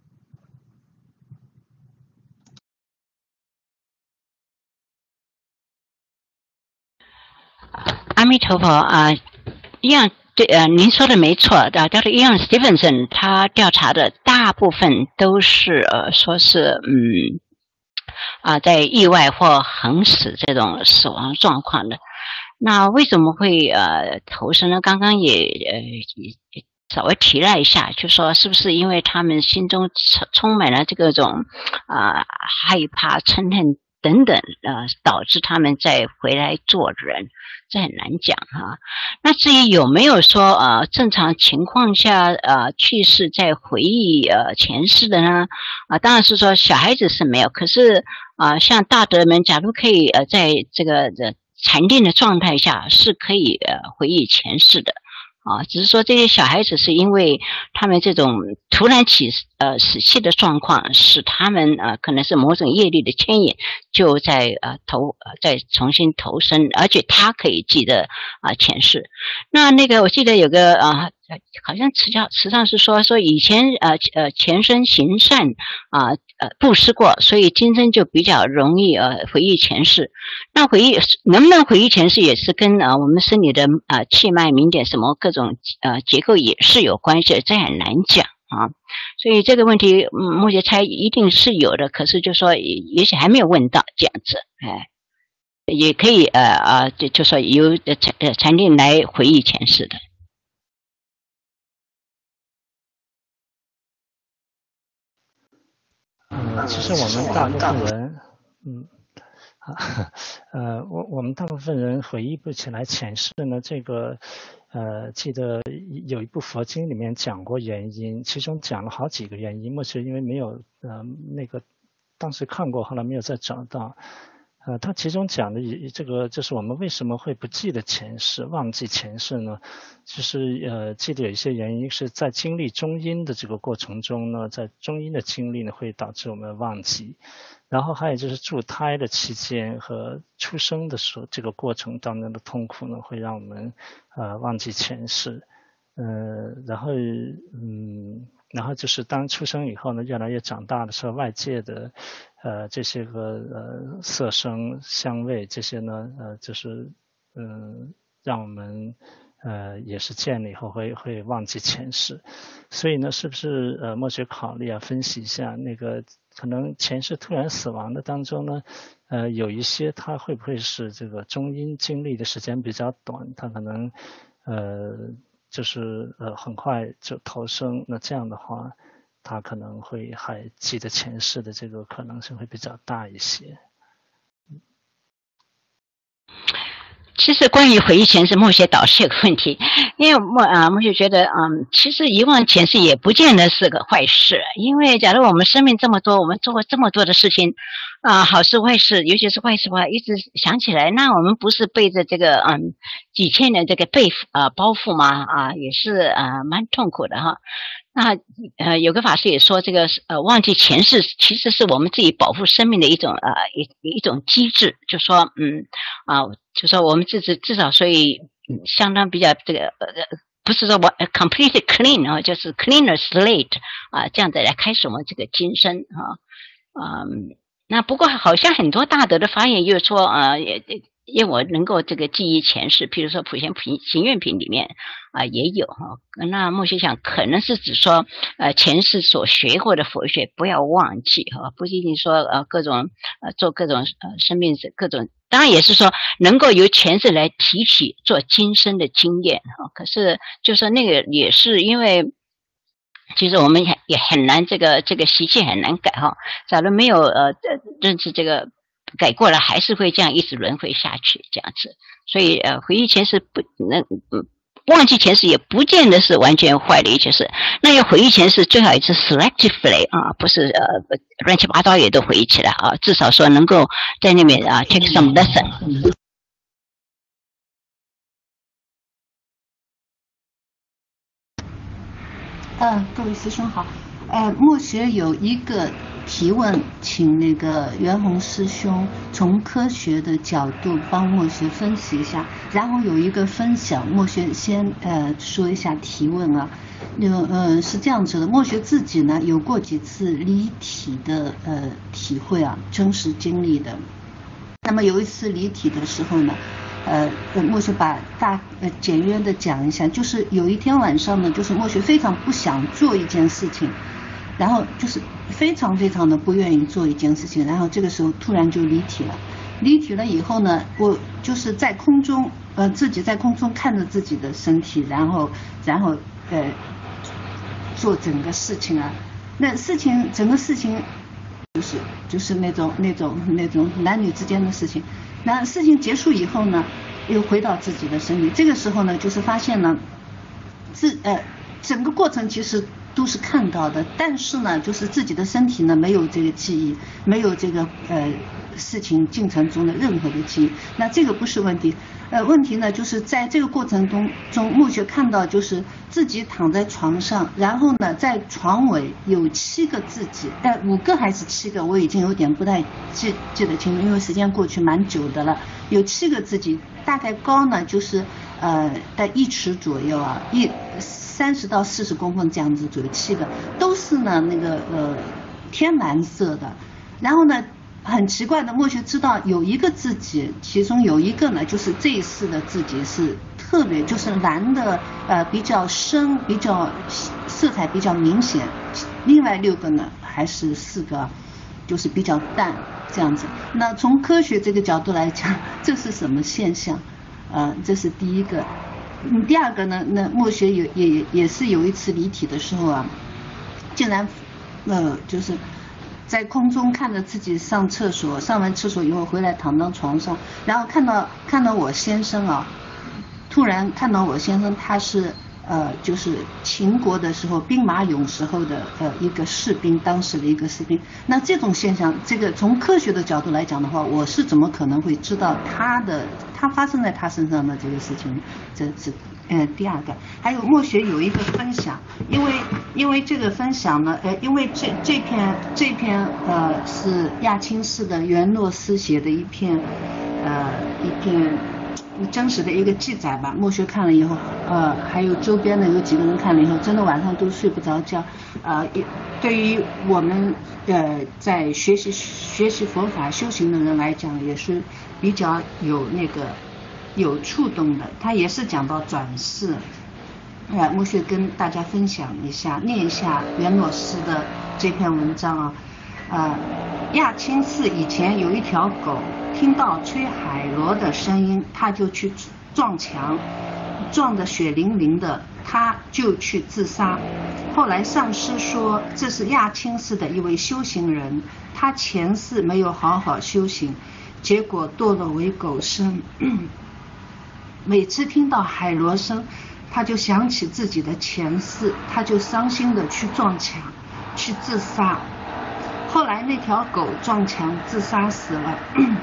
阿弥陀佛啊，一样对呃，您说的没错的，就是一样 Stevenson 他调查的大部分都是呃，说是嗯啊，在意外或横死这种死亡状况的。那为什么会呃投生呢？刚刚也呃也稍微提了一下，就说是不是因为他们心中充满了这个种啊、呃、害怕、嗔恨等等呃，导致他们再回来做人。这很难讲哈。那至于有没有说呃正常情况下呃去世再回忆呃前世的呢？啊、呃，当然是说小孩子是没有，可是啊、呃、像大德们，假如可以呃在这个的禅定的状态下，是可以呃回忆前世的。啊，只是说这些小孩子是因为他们这种突然起呃死气的状况，使他们呃可能是某种业力的牵引，就在呃投呃再重新投生，而且他可以记得啊、呃、前世。那那个我记得有个啊、呃，好像词教词上是说说以前呃呃前生行善啊 呃, 呃布施过，所以今生就比较容易呃回忆前世。那回忆能不能回忆前世，也是跟呃我们身体的呃气脉、明点什么各种呃结构也是有关系的，这很难讲啊。所以这个问题，嗯，目前猜一定是有的，可是就说也许还没有问到这样子，哎，也可以呃啊，就就说由禅呃禅定来回忆前世的。 嗯，其实我们大部分人，嗯。 啊，呃，我我们大部分人回忆不起来前世呢，这个，呃，记得有一部佛经里面讲过原因，其中讲了好几个原因，或许因为没有，呃，那个当时看过，后来没有再找到。呃，他其中讲的这个就是我们为什么会不记得前世、忘记前世呢？就是呃，记得有一些原因是在经历中阴的这个过程中呢，在中阴的经历呢会导致我们忘记，然后还有就是助胎的期间和出生的时候这个过程当中的痛苦呢，会让我们呃忘记前世，呃，然后嗯。然后就是当出生以后呢，越来越长大的时候，外界的，呃，这些个呃色声、香味这些呢，呃，就是嗯、呃，让我们呃也是见了以后会会忘记前世，所以呢，是不是呃默许考虑啊，分析一下那个可能前世突然死亡的当中呢，呃，有一些他会不会是这个中阴经历的时间比较短，他可能呃。就是呃很快就投生，那这样的话，他可能会还记得前世的这个可能性会比较大一些。 其实关于回忆前世，默学导师有个问题，因为默啊默学觉得，嗯，其实遗忘前世也不见得是个坏事，因为假如我们生命这么多，我们做过这么多的事情，啊，好事坏事，尤其是坏事的话，一直想起来，那我们不是背着这个嗯几千年这个背啊包袱吗？啊，也是啊蛮痛苦的哈。那呃，有个法师也说，这个呃，忘记前世其实是我们自己保护生命的一种呃一一种机制，就说嗯啊，就说我们自己至少所以、嗯、相当比较这个呃不是说我 completely clean 啊，就是 cleaner slate 啊，这样子来开始我们这个今生啊嗯，那不过好像很多大德的发言就是说啊也。因为我能够这个记忆前世，譬如说普贤品行愿品里面啊、呃、也有哈。那默学想可能是指说呃前世所学过的佛学不要忘记哈，不仅仅说呃各种呃做各种呃生命各种，当然也是说能够由前世来提起做今生的经验哈。可是就说那个也是因为。其实我们也很难这个这个习气很难改哈。假如没有呃认识这个。改过了还是会这样一直轮回下去这样子，所以呃回忆前世不能嗯忘记前世也不见得是完全坏的一件事，那要回忆前世最好也是 selectively 啊，不是呃乱七八糟也都回忆起来啊，至少说能够在那边啊 take some lesson。 呃，各位师兄好，呃，默学有一个提问，请那个袁弘师兄从科学的角度帮默学分析一下，然后有一个分享，默学先呃说一下提问啊，那个呃是这样子的，默学自己呢有过几次离体的呃体会啊，真实经历的。那么有一次离体的时候呢。呃，默学把大呃简约的讲一下，就是有一天晚上呢，就是默学非常不想做一件事情，然后就是非常非常的不愿意做一件事情，然后这个时候突然就离体了。离体了以后呢，我就是在空中，呃，自己在空中看着自己的身体，然后然后呃做整个事情啊，那事情整个事情就是就是那种那种那种男女之间的事情。那事情结束以后呢，又回到自己的身体。这个时候呢，就是发现呢，自呃整个过程其实都是看到的，但是呢，就是自己的身体呢没有这个记忆，没有这个呃事情进程中的任何的记忆。那这个不是问题，呃问题呢就是在这个过程中中，默学看到就是自己躺在床上，然后呢在床尾有七个自己，呃五个还是七个，我已经有点不太记记得清楚，因为时间过去蛮久的了。有七个自己，大概高呢就是呃在一尺左右啊，一三十到四十公分这样子左右，七个都是呢那个呃天蓝色的，然后呢。很奇怪的，默学知道有一个自己，其中有一个呢，就是这一世的自己是特别，就是蓝的，呃，比较深，比较色彩比较明显。另外六个呢，还是四个，就是比较淡这样子。那从科学这个角度来讲，这是什么现象？呃，这是第一个。嗯，第二个呢，那默学有也也是有一次离体的时候啊，竟然，呃，就是。 在空中看着自己上厕所，上完厕所以后回来躺到床上，然后看到看到我先生啊，突然看到我先生他是呃就是秦国的时候兵马俑时候的呃一个士兵，当时的一个士兵。那这种现象，这个从科学的角度来讲的话，我是怎么可能会知道他的他发生在他身上的这个事情？这是。呃，第二个，还有墨学有一个分享，因为因为这个分享呢，呃，因为这这篇这篇呃是亚青市的袁诺斯写的一篇呃一篇真实的一个记载吧。墨学看了以后，呃，还有周边的有几个人看了以后，真的晚上都睡不着觉。呃，对于我们呃在学习学习佛法修行的人来讲，也是比较有那个。有触动的，他也是讲到转世，呃，墨学跟大家分享一下，念一下袁诺斯的这篇文章啊。呃，亚青寺以前有一条狗，听到吹海螺的声音，他就去撞墙，撞得血淋淋的，他就去自杀。后来上师说，这是亚青寺的一位修行人，他前世没有好好修行，结果堕落为狗生。每次听到海螺声，他就想起自己的前世，他就伤心的去撞墙，去自杀。后来那条狗撞墙自杀死了。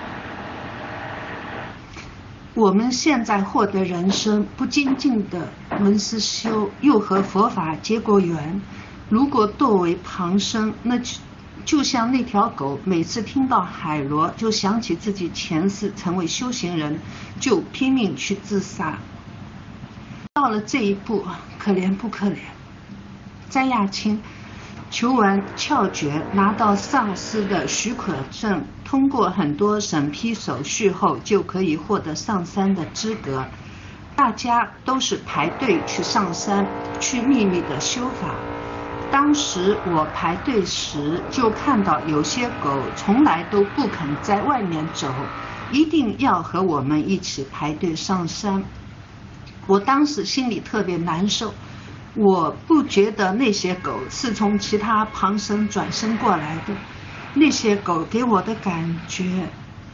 我们现在获得人生，不精进的闻思修，又和佛法结过缘，如果堕为旁生，那就就像那条狗每次听到海螺就想起自己前世成为修行人，就拼命去自杀。到了这一步，可怜不可怜？在亚青求完窍诀，拿到上师的许可证，通过很多审批手续后，就可以获得上山的资格。大家都是排队去上山，去秘密的修法。当时我排队时，就看到有些狗从来都不肯在外面走，一定要和我们一起排队上山。我当时心里特别难受，我不觉得那些狗是从其他旁生转生过来的，那些狗给我的感觉，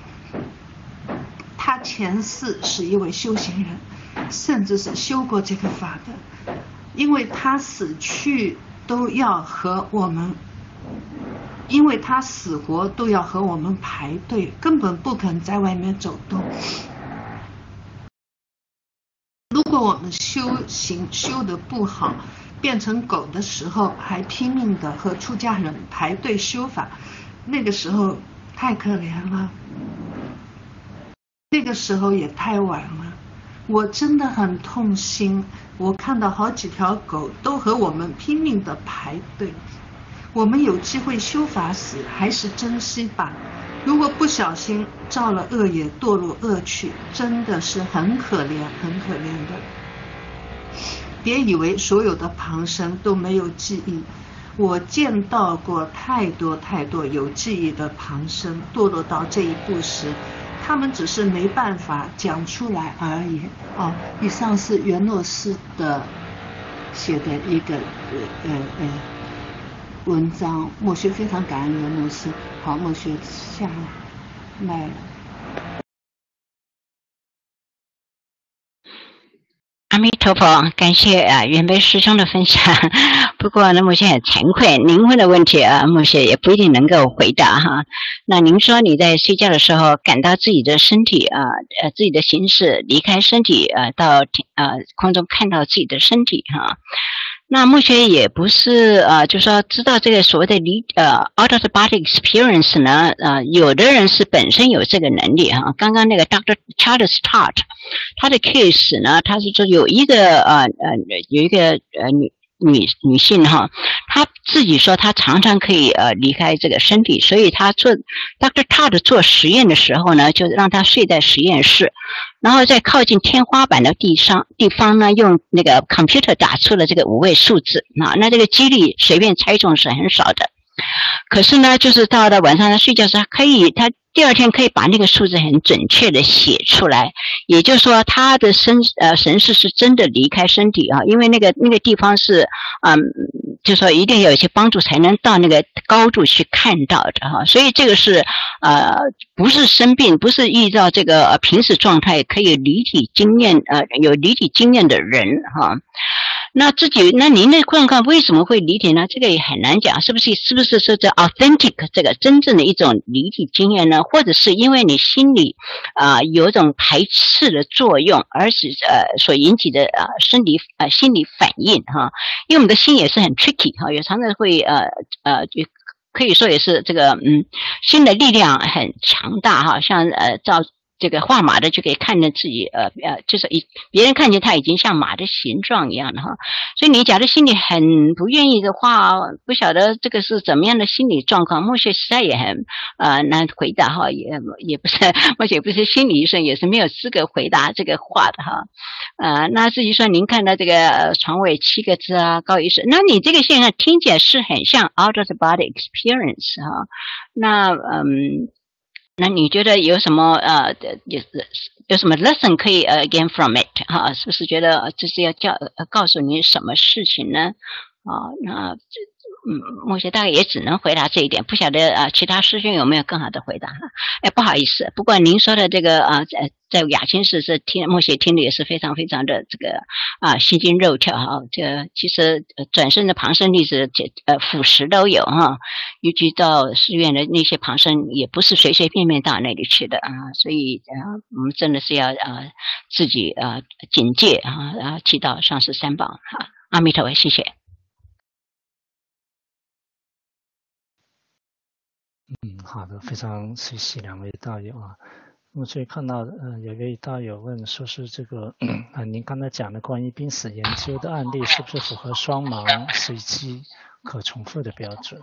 他前世是一位修行人，甚至是修过这个法的，因为他死去都要和我们，因为他死活都要和我们排队，根本不肯在外面走动。如果我们修行修得不好，变成狗的时候，还拼命的和出家人排队修法，那个时候太可怜了，那个时候也太晚了。我真的很痛心，我看到好几条狗都和我们拼命的排队。我们有机会修法时，还是珍惜吧。如果不小心造了恶业，堕入恶趣，真的是很可怜很可怜的。别以为所有的旁生都没有记忆，我见到过太多太多有记忆的旁生堕落到这一步时，他们只是没办法讲出来而已。哦，以上是袁诺斯的写的一个呃呃呃文章，墨学非常感恩袁诺斯。好，墨学下麦。 阿弥陀佛，感谢啊袁贝师兄的分享。不过呢，墨学很惭愧，您问的问题啊，墨学也不一定能够回答哈。那您说你在睡觉的时候感到自己的身体啊，呃，自己的形式离开身体啊，到呃空中看到自己的身体哈。那墨学也不是呃，就说知道这个所谓的离呃 out of the body experience 呢，呃，有的人是本身有这个能力哈。刚刚那个 Doctor Charles Todd 他的 case 呢，他是说有一个呃呃有一个呃女女女性哈，她自己说她常常可以呃离开这个身体，所以她做 Doctor Todd 做实验的时候呢，就让她睡在实验室。然后在靠近天花板的地上地方呢，用那个 computer 打出了这个五位数字啊，那这个几率随便猜中是很少的。可是呢，就是到了晚上他睡觉时，他可以他第二天可以把那个数字很准确的写出来，也就是说他的身呃神识是真的离开身体啊，因为那个那个地方是嗯，就说一定要有一些帮助才能到那个高度去看到的哈，所以这个是呃不是生病，不是依照这个、呃、平时状态可以离体经验呃有离体经验的人哈。那自己，那您的状况为什么会离体呢？这个也很难讲，是不是是不是说这 authentic 这个真正的一种离体经验呢？或者是因为你心里啊、呃、有一种排斥的作用，而使呃所引起的呃生理呃心理反应哈？因为我们的心也是很 tricky 哈，也常常会呃呃就可以说也是这个嗯心的力量很强大哈，像呃照。这个画马的就可以看见自己，呃呃，就是一别人看见他已经像马的形状一样的哈，所以你假如心里很不愿意的话，不晓得这个是怎么样的心理状况，墨学实在也很呃难回答哈，也也不是墨学不是心理医生，也是没有资格回答这个话的哈，呃，那至于说您看到这个、呃、床尾七个字啊，高医师，那你这个现象听起来是很像 out of the body experience 哈，那嗯。那你觉得有什么呃有有什么 lesson 可以呃 gain from it 哈？是不是觉得这是要教呃告诉你什么事情呢？啊，那嗯，目前大概也只能回答这一点，不晓得啊、呃，其他师兄有没有更好的回答？哎，不好意思，不过您说的这个啊，在在雅清市是听目前听的也是非常非常的这个啊心惊肉跳哈。这其实、呃、转生的旁生弟子呃辅食都有哈，尤其到寺院的那些旁生也不是随随便便到那里去的啊，所以啊我们真的是要啊自己啊警戒啊，然后祈祷上师三宝哈。阿弥陀佛，谢谢。 嗯，好的，非常谢谢两位道友啊。我最看到呃有位道友问说是这个呃您刚才讲的关于濒死研究的案例是不是符合双盲随机可重复的标准？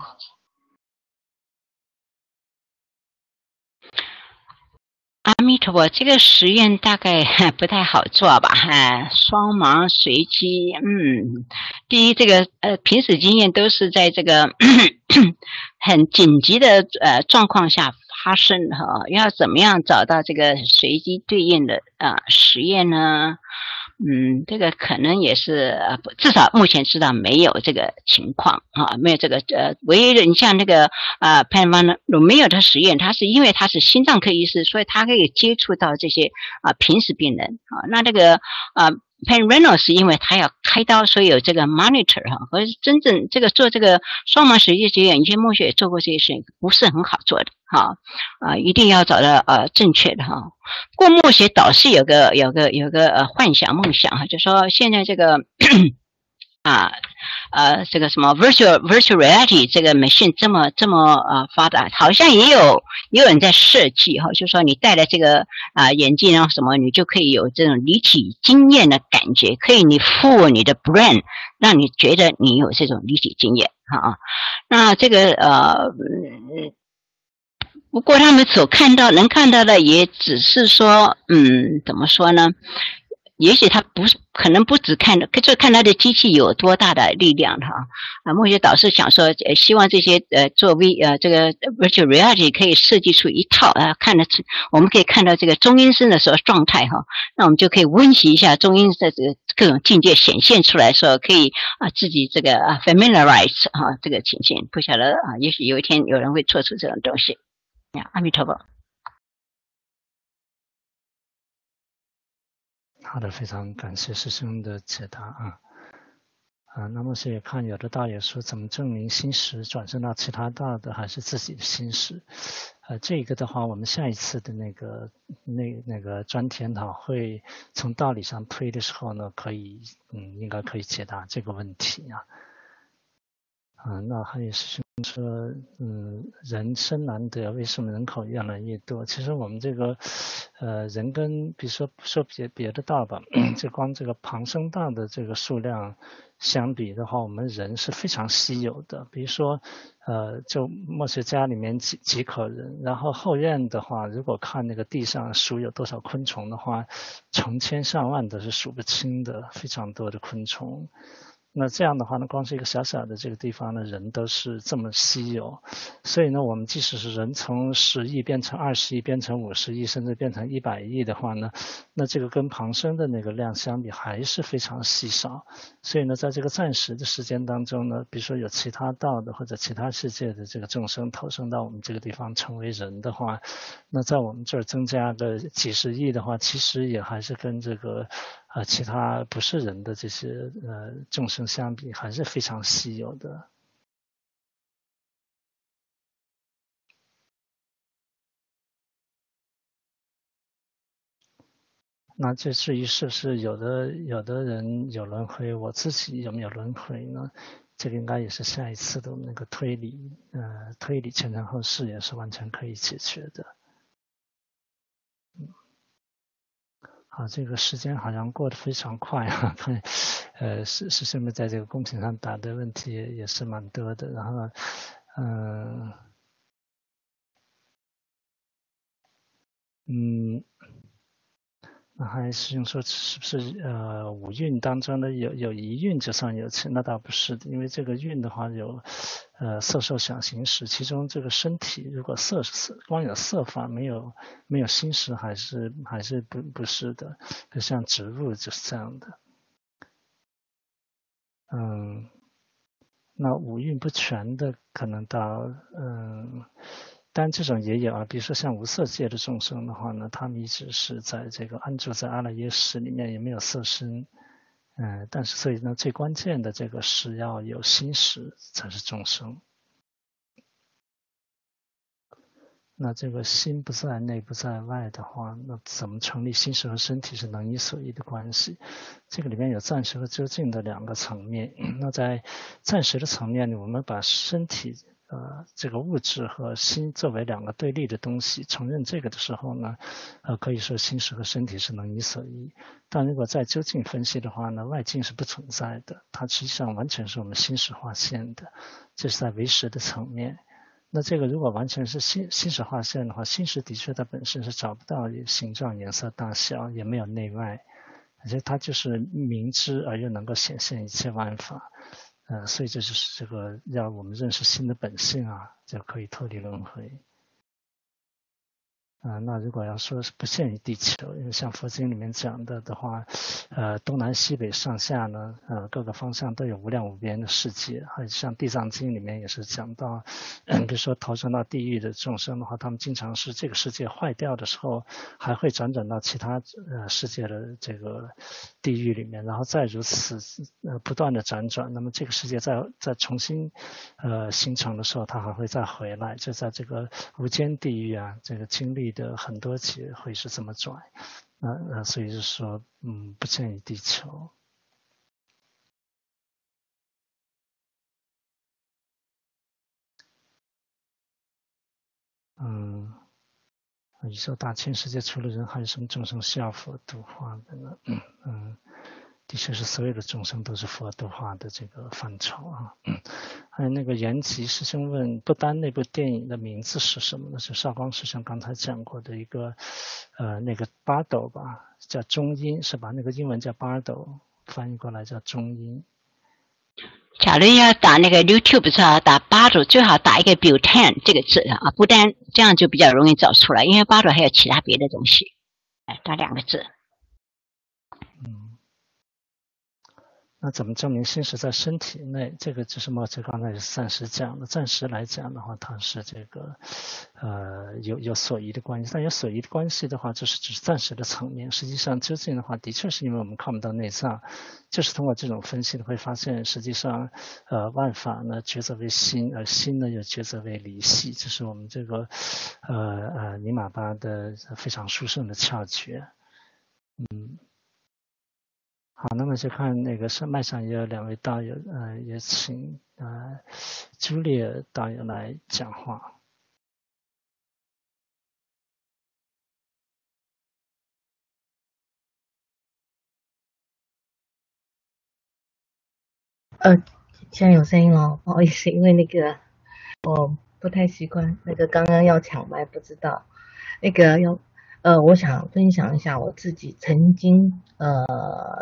阿弥陀佛，这个实验大概不太好做吧？哎，双盲随机，嗯，第一，这个呃，濒死经验都是在这个很紧急的呃状况下发生的哈。要怎么样找到这个随机对应的啊、呃、实验呢？嗯，这个可能也是呃，至少目前知道没有这个情况啊，没有这个呃，唯一的你像那个啊 Pan Van Romeo 的实验，他是因为他是心脏科医师，所以他可以接触到这些啊濒死病人啊，那这个啊。Pan Reno 是因为他要开刀，所以有这个 monitor 哈，和真正这个做这个双盲随机实验，以前墨学也做过这些事情，不是很好做的哈啊，一定要找到呃正确的哈。不过墨学导师有个有个有个呃幻想梦想哈，就说现在这个啊呃这个什么 virtual virtual reality 这个 machine 这么这么呃发达，好像也有也有人在设计哈，就说你戴了这个啊、呃、眼镜啊什么，你就可以有这种离体经验的感觉，可以你 fool 你的 brain， 让你觉得你有这种离体经验啊。那这个呃不过他们所看到能看到的也只是说嗯怎么说呢？也许他不是，可能不只看，就看他的机器有多大的力量哈。啊，墨学导师想说，呃，希望这些呃做 V 呃这个 virtual reality 可以设计出一套啊，看得出，我们可以看到这个中阴身的时候状态哈，那我们就可以温习一下中阴的这个各种境界显现出来的时候，可以啊自己这个啊 familiarize 哈这个情形，不晓得啊，也许有一天有人会做出这种东西。啊，阿弥陀佛。 好的，非常感谢师兄的解答啊。啊，那么是也看有的道友说怎么证明心识转生到其他道的还是自己的心识？呃，这个的话，我们下一次的那个那那个专题研讨会从道理上推的时候呢，可以嗯应该可以解答这个问题啊。啊，那还有师兄说，嗯，人生难得，为什么人口越来越多？其实我们这个，呃，人跟比如说说别别的道吧，就光这个旁生道的这个数量相比的话，我们人是非常稀有的。比如说，呃，就墨学家里面几几口人，然后后院的话，如果看那个地上数有多少昆虫的话，成千上万都是数不清的，非常多的昆虫。 那这样的话呢，光是一个小小的这个地方呢，人都是这么稀有，所以呢，我们即使是人从十亿变成二十亿，变成五十亿，甚至变成一百亿的话呢，那这个跟旁生的那个量相比还是非常稀少。所以呢，在这个暂时的时间当中呢，比如说有其他道的或者其他世界的这个众生投生到我们这个地方成为人的话，那在我们这儿增加个几十亿的话，其实也还是跟这个呃其他不是人的这些呃众生相比，还是非常稀有的。那这至于是不是有的有的人有轮回，我自己有没有轮回呢？这个应该也是下一次的那个推理，呃，推理前尘后世也是完全可以解决的。嗯，好，这个时间好像过得非常快啊，看，呃，是是顺便在这个公屏上答的问题也也是蛮多的，然后，嗯、呃，嗯。那还是用说是不是呃五蕴当中呢有有一蕴就算有情？那倒不是的，因为这个蕴的话有呃色受想行识，其中这个身体如果色色光有色法没有没有心识，还是还是不不是的，就像植物就是这样的。嗯，那五蕴不全的可能到嗯。但这种也有啊，比如说像无色界的众生的话呢，他们一直是在这个安住在阿赖耶识里面，也没有色身，嗯、呃，但是所以呢，最关键的这个是要有心识才是众生。那这个心不在内不在外的话，那怎么成立心识和身体是能依所依的关系？这个里面有暂时和究竟的两个层面。那在暂时的层面呢，我们把身体呃，这个物质和心作为两个对立的东西，承认这个的时候呢，呃，可以说心识和身体是能依所依。但如果在究竟分析的话呢，外境是不存在的，它实际上完全是我们心识划线的，这是在唯识的层面。那这个如果完全是心心识划线的话，心识的确它本身是找不到形状、颜色、大小，也没有内外，而且它就是明知而又能够显现一切万法。呃，所以这就是这个要我们认识心的本性啊，就可以脱离轮回。啊、呃，那如果要说是不限于地球，因为像佛经里面讲的的话，呃，东南西北上下呢，呃，各个方向都有无量无边的世界。还有像地藏经里面也是讲到，呃、比如说投生到地狱的众生的话，他们经常是这个世界坏掉的时候，还会转转到其他呃世界的这个地狱里面，然后再如此呃不断的辗转。那么这个世界再再重新呃形成的时候，它还会再回来，就在这个无间地狱啊，这个经历的很多劫会是这么转，那呃，所以是说，嗯，不限于地球。嗯，宇宙大千世界除了人，还有什么众生需要佛度化的呢？嗯嗯。的确是所有的众生都是佛度化的这个范畴啊。嗯，还有那个延吉师兄问，不丹那部电影的名字是什么呢？是少光师兄刚才讲过的一个，呃，那个巴斗吧，叫中音是吧？那个英文叫巴斗，翻译过来叫中音。 假如要打那个 YouTube 上打巴斗，最好打一个 Bhutan 这个字啊，不丹，这样就比较容易找出来，因为巴斗还有其他别的东西，哎，打两个字。 那怎么证明心识在身体内？这个就是莫切刚才暂时讲的。暂时来讲的话，它是这个呃有有所依的关系。但有所依的关系的话，这是只是暂时的层面。实际上究竟的话，的确是因为我们看不到内脏，就是通过这种分析会发现，实际上呃万法呢抉择为心，而心呢又抉择为离系。这是我们这个呃呃尼玛巴的非常殊胜的窍诀。嗯。好，那么就看那个是麦上也有两位道友，呃，也请呃朱丽叶道友来讲话。 呃，现在有声音哦，不好意思，因为那个我不太习惯，那个刚刚要抢麦，不知道那个要呃，我想分享一下我自己曾经呃。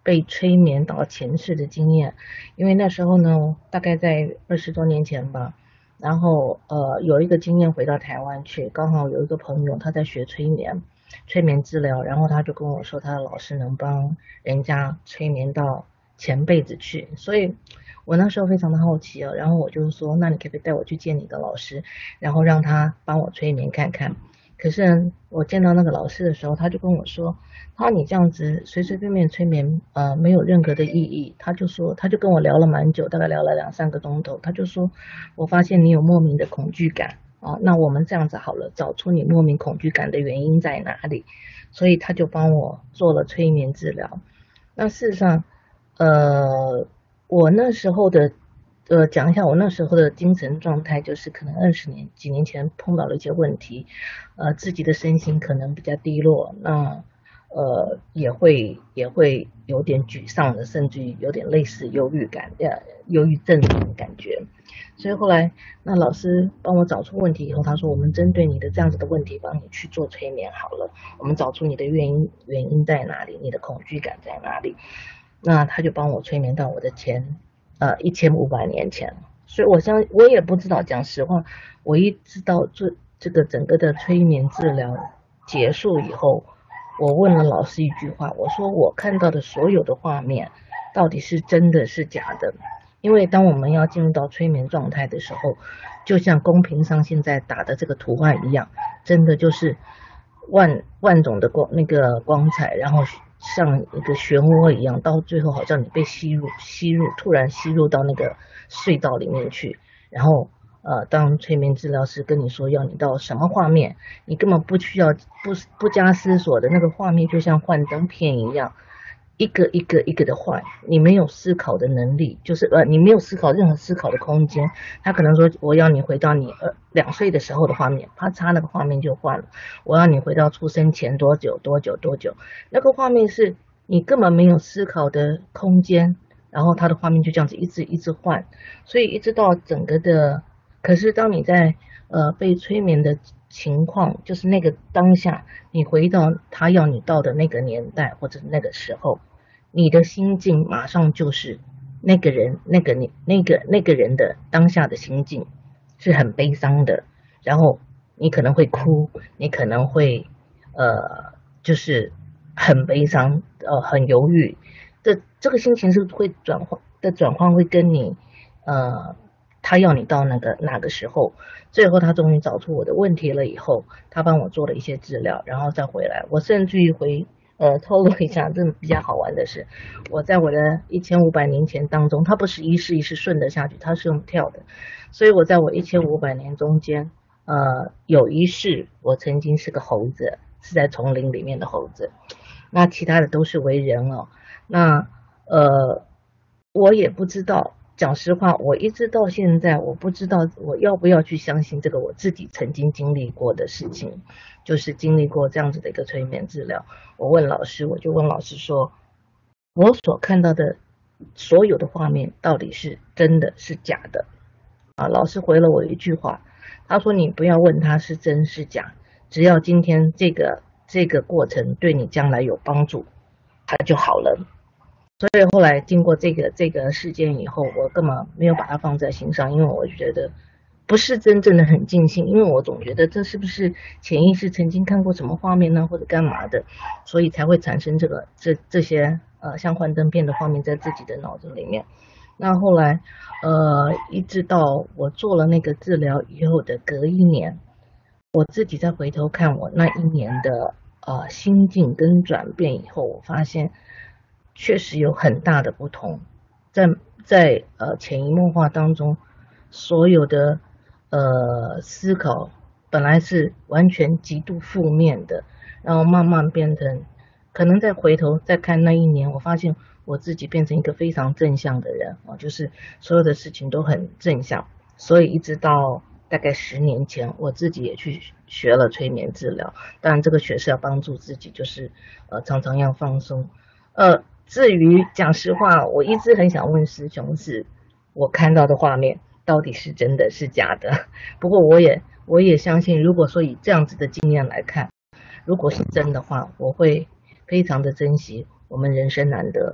被催眠到前世的经验。因为那时候呢，大概在二十多年前吧，然后呃有一个经验回到台湾去，刚好有一个朋友他在学催眠催眠治疗，然后他就跟我说他的老师能帮人家催眠到前辈子去，所以我那时候非常的好奇哦，然后我就说那你可不可以带我去见你的老师，然后让他帮我催眠看看。可是我见到那个老师的时候，他就跟我说，他你这样子随随便便催眠呃没有任何的意义。他就说他就跟我聊了蛮久，大概聊了两三个钟头，他就说我发现你有莫名的恐惧感啊，那我们这样子好了，找出你莫名恐惧感的原因在哪里。所以他就帮我做了催眠治疗。那事实上呃我那时候的呃，讲一下我那时候的精神状态，就是可能二十年几年前碰到了一些问题，呃，自己的身心可能比较低落，那呃也会也会有点沮丧的，甚至于有点类似忧郁感，呃，忧郁症的感觉。所以后来那老师帮我找出问题以后，他说我们针对你的这样子的问题，帮你去做催眠好了，我们找出你的原因原因在哪里，你的恐惧感在哪里。那他就帮我催眠到我的前。呃，一千五百年前，所以我相我也不知道，讲实话，我一直到这这个整个的催眠治疗结束以后，我问了老师一句话，我说我看到的所有的画面到底是真的是假的？因为当我们要进入到催眠状态的时候，就像公屏上现在打的这个图案一样，真的就是万万种的光那个光彩，然后像一个漩涡一样，到最后好像你被吸入吸入突然吸入到那个隧道里面去，然后呃当催眠治疗师跟你说要你到什么画面，你根本不需要不不加思索的，那个画面就像幻灯片一样，一个一个一个的换，你没有思考的能力，就是呃你没有思考任何思考的空间。他可能说我要你回到你呃两岁的时候的画面，啪嚓那个画面就换了。我要你回到出生前多久多久多久，那个画面是你根本没有思考的空间，然后它的画面就这样子一直一直换，所以一直到整个的，可是当你在呃被催眠的情况，就是那个当下，你回到他要你到的那个年代或者那个时候，你的心境马上就是那个人那个你那个那个人的当下的心境是很悲伤的，然后你可能会哭，你可能会呃就是很悲伤呃很犹豫，这这个心情是会转换的转换会跟你呃他要你到那个哪个时候，最后他终于找出我的问题了以后，他帮我做了一些治疗，然后再回来。我甚至于回呃透露一下，这比较好玩的是，我在我的一千五百年前当中，它不是一世一世顺的下去，它是用跳的，所以我在我一千五百年中间，呃有一世我曾经是个猴子，是在丛林里面的猴子，那其他的都是为人哦。那呃我也不知道。讲实话，我一直到现在，我不知道我要不要去相信这个我自己曾经经历过的事情，就是经历过这样子的一个催眠治疗。我问老师，我就问老师说，我所看到的所有的画面到底是真的是假的？啊，老师回了我一句话，他说你不要问他是真是假，只要今天这个这个过程对你将来有帮助，它就好了。所以后来经过这个这个事件以后，我根本没有把它放在心上，因为我觉得不是真正的很尽兴，因为我总觉得这是不是潜意识曾经看过什么画面呢，或者干嘛的，所以才会产生这个这这些呃像幻灯片的画面在自己的脑子里面。那后来呃一直到我做了那个治疗以后的隔一年，我自己再回头看我那一年的呃心境跟转变以后，我发现确实有很大的不同，在在呃潜移默化当中，所有的呃思考本来是完全极度负面的，然后慢慢变成，可能再回头再看那一年，我发现我自己变成一个非常正向的人啊，就是所有的事情都很正向，所以一直到大概十年前，我自己也去学了催眠治疗，当然这个学是要帮助自己，就是呃常常要放松，呃。至于讲实话，我一直很想问师兄，是我看到的画面到底是真的是假的？不过我也我也相信，如果说以这样子的经验来看，如果是真的话，我会非常的珍惜我们人生难得，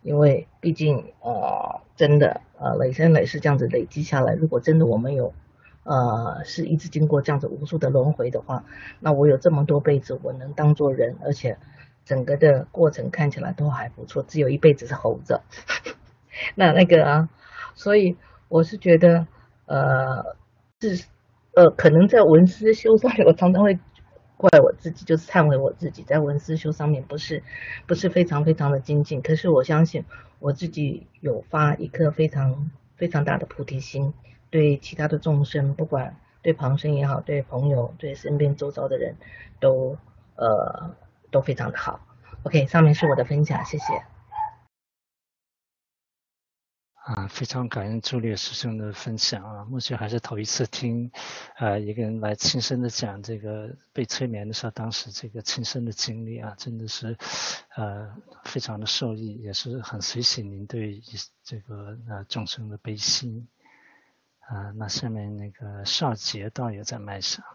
因为毕竟呃真的呃累生累世这样子累积下来，如果真的我们有呃是一直经过这样子无数的轮回的话，那我有这么多辈子我能当作人，而且整个的过程看起来都还不错，只有一辈子是猴子。那那个啊，所以我是觉得呃是呃可能在文思修上面，我常常会怪我自己，就是忏悔我自己在文思修上面不是不是非常非常的精进，可是我相信我自己有发一颗非常非常大的菩提心，对其他的众生，不管对旁生也好，对朋友，对身边周遭的人都呃都非常的好。 OK， 上面是我的分享，谢谢。 啊，非常感恩朱烈师兄的分享啊！目前还是头一次听，呃，一个人来亲身的讲这个被催眠的时候，当时这个亲身的经历啊，真的是，呃，非常的受益，也是很随喜您对这个呃众生的悲心啊、呃。那下面那个少杰道友在麦上。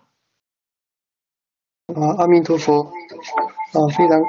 啊，阿弥陀佛，啊，非常，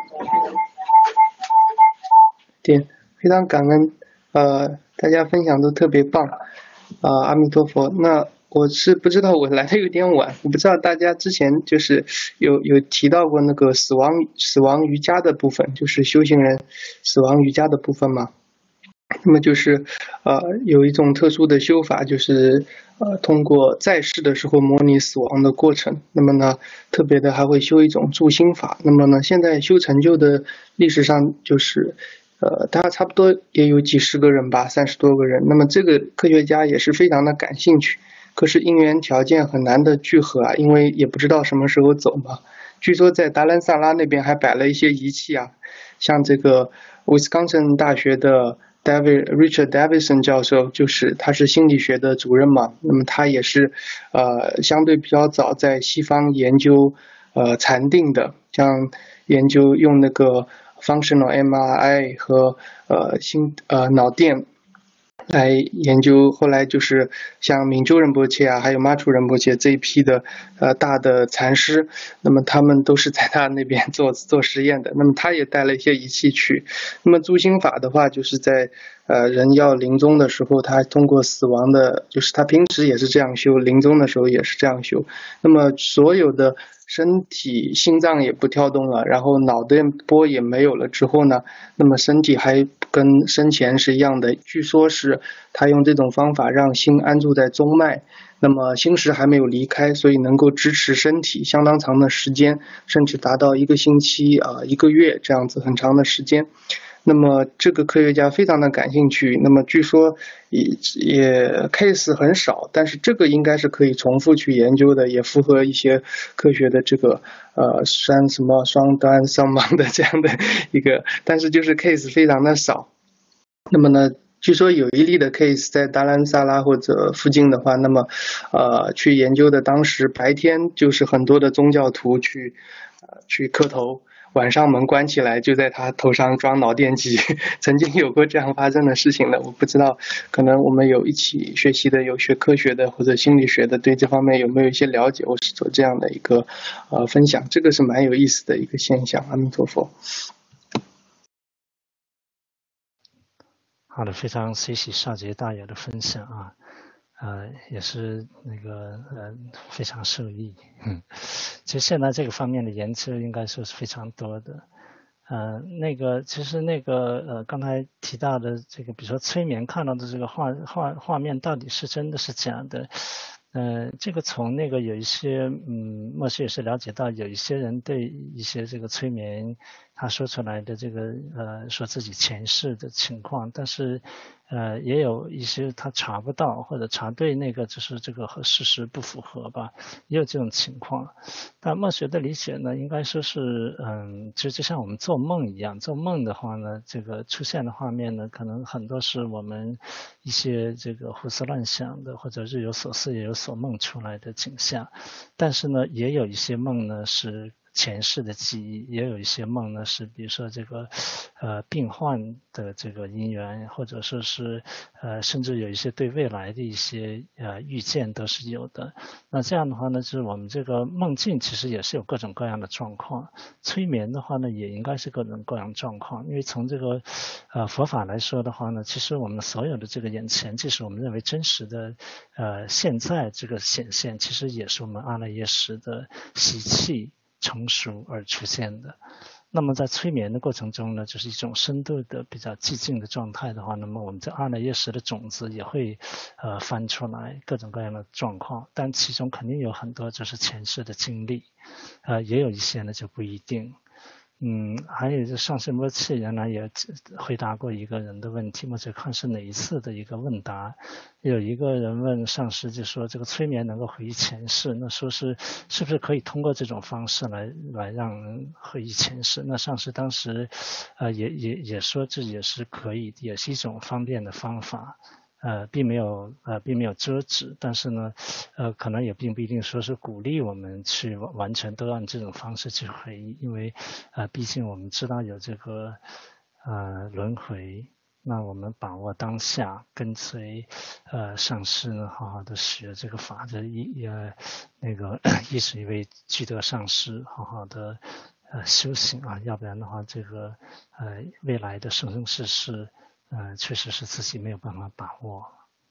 点非常感恩，呃。大家分享都特别棒，啊、呃，阿弥陀佛。那我是不知道，我来的有点晚，我不知道大家之前就是有有提到过那个死亡死亡瑜伽的部分，就是修行人死亡瑜伽的部分嘛。那么就是呃有一种特殊的修法，就是呃通过在世的时候模拟死亡的过程。那么呢，特别的还会修一种助心法。那么呢，现在修成就的历史上就是。呃，大概差不多也有几十个人吧，三十多个人。那么这个科学家也是非常的感兴趣，可是因缘条件很难的聚合啊，因为也不知道什么时候走嘛。据说在达兰萨拉那边还摆了一些仪器啊，像这个威斯康星大学的 David Richard Davidson 教授，就是他是心理学的主任嘛，那么他也是呃相对比较早在西方研究呃禅定的，像研究用那个。Functional M R I 和呃心呃脑电来研究，后来就是像敏珠仁波切啊，还有马楚仁波切这一批的呃大的禅师，那么他们都是在他那边做做实验的。那么他也带了一些仪器去。那么助心法的话，就是在呃人要临终的时候，他通过死亡的，就是他平时也是这样修，临终的时候也是这样修。那么所有的。身体心脏也不跳动了，然后脑电波也没有了之后呢，那么身体还跟生前是一样的。据说是他用这种方法让心安住在中脉，那么心识还没有离开，所以能够支持身体相当长的时间，甚至达到一个星期啊、呃、一个月这样子很长的时间。那么这个科学家非常的感兴趣，那么据说也也 case 很少，但是这个应该是可以重复去研究的，也符合一些科学的这个呃双什么双端双盲的这样的一个，但是就是 case 非常的少。那么呢，据说有一例的 case 在达兰萨拉或者附近的话，那么呃去研究的当时白天就是很多的宗教徒去呃去磕头。晚上门关起来，就在他头上装脑电机，曾经有过这样发生的事情的。我不知道，可能我们有一起学习的，有学科学的或者心理学的，对这方面有没有一些了解？我是做这样的一个呃分享，这个是蛮有意思的一个现象。阿弥陀佛。 好的，非常谢谢少杰大友的分享啊。呃，也是那个呃非常受益。嗯，其实现在这个方面的研究应该说是非常多的。呃，那个其实那个呃刚才提到的这个，比如说催眠看到的这个画画画面到底是真的是假的？呃，这个从那个有一些嗯，莫师也是了解到有一些人对一些这个催眠他说出来的这个呃说自己前世的情况，但是呃也有一些他查不到或者查对那个就是这个和事实不符合吧，也有这种情况。但莫学的理解呢，应该说是嗯，就就像我们做梦一样，做梦的话呢，这个出现的画面呢，可能很多是我们一些这个胡思乱想的或者日有所思夜有所梦出来的景象，但是呢，也有一些梦呢是前世的记忆，也有一些梦呢是比如说这个呃病患的这个因缘，或者说是呃甚至有一些对未来的一些呃预见都是有的。那这样的话呢，就是我们这个梦境其实也是有各种各样的状况，催眠的话呢也应该是各种各样状况。因为从这个呃佛法来说的话呢，其实我们所有的这个眼前，即使我们认为真实的呃现在这个显现，其实也是我们阿赖耶识的习气成熟而出现的。那么在催眠的过程中呢，就是一种深度的比较寂静的状态的话，那么我们这阿赖耶识的种子也会呃翻出来各种各样的状况，但其中肯定有很多就是前世的经历，呃也有一些呢就不一定。嗯，还有就上次摩契原来也回答过一个人的问题，我只看是哪一次的一个问答，有一个人问上师就说这个催眠能够回忆前世，那说是是不是可以通过这种方式来来让人回忆前世？那上师当时呃也也也说这也是可以，也是一种方便的方法。呃，并没有呃，并没有遮止，但是呢，呃，可能也并不一定说是鼓励我们去完全都按这种方式去回忆，因为呃，毕竟我们知道有这个呃轮回，那我们把握当下，跟随呃上师呢，好好的学这个法的一呃那个一是一位具德上师，好好的呃修行啊，要不然的话，这个呃未来的生生世世。呃，确实是自己没有办法把握。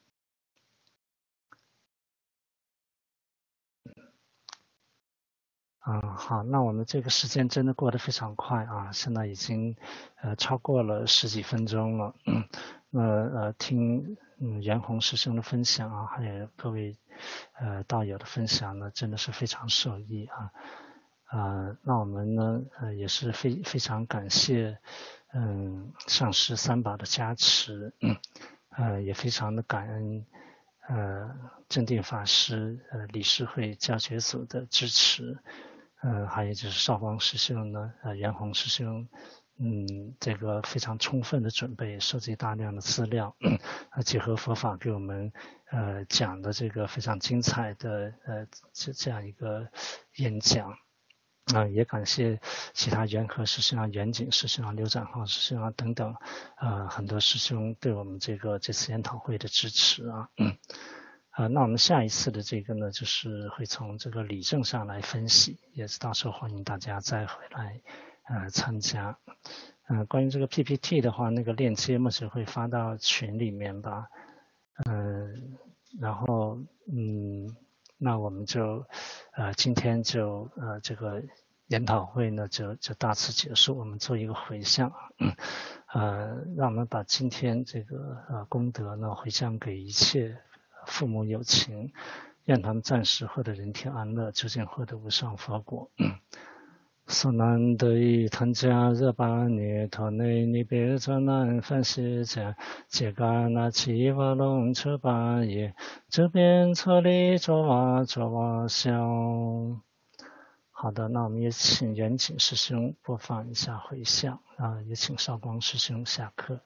嗯，好，那我们这个时间真的过得非常快啊，现在已经呃超过了十几分钟了。嗯，那呃听嗯袁弘师兄的分享啊，还有各位呃道友的分享呢，真的是非常受益啊。呃，那我们呢呃也是非非常感谢。嗯，上师三宝的加持，嗯，呃，也非常的感恩，呃，正定法师、呃，理事会教学组的支持，呃，还有就是少光师兄呢，呃，袁弘师兄，嗯，这个非常充分的准备，收集大量的资料，呃，结合佛法给我们，呃，讲的这个非常精彩的，呃，这这样一个演讲。啊、呃，也感谢其他缘和师兄啊、远景师兄啊、刘展浩师兄啊等等，呃，很多师兄对我们这个这次研讨会的支持啊。嗯，呃，那我们下一次的这个呢，就是会从这个理证上来分析，也是到时候欢迎大家再回来呃参加。呃，关于这个 P P T 的话，那个链接目前会发到群里面吧。嗯、呃，然后嗯。那我们就，呃，今天就呃这个研讨会呢就就大致结束，我们做一个回向，嗯，呃，让我们把今天这个呃功德呢回向给一切父母有情，愿他们暂时获得人天安乐，究竟获得无上佛果。嗯所难得以参加这八年头内，你别做难凡事家，揭嘎那七瓦龙车八爷，这边车里做瓦做瓦笑。好的，那我们也请远景师兄播放一下回向啊，也请少光师兄下课。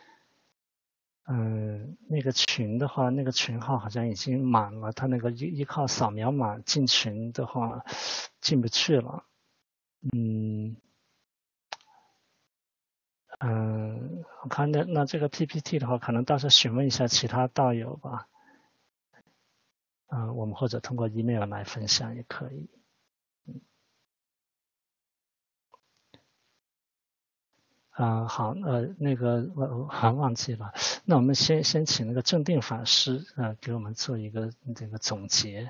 嗯，那个群的话，那个群号好像已经满了，他那个依依靠扫描码进群的话，进不去了。嗯，嗯，我看那那这个 P P T 的话，可能到时候询问一下其他道友吧。嗯、呃，我们或者通过 email 来分享也可以。嗯，啊、呃，好，呃，那个我我还忘记了，那我们先先请那个正定法师呃给我们做一个这个总结。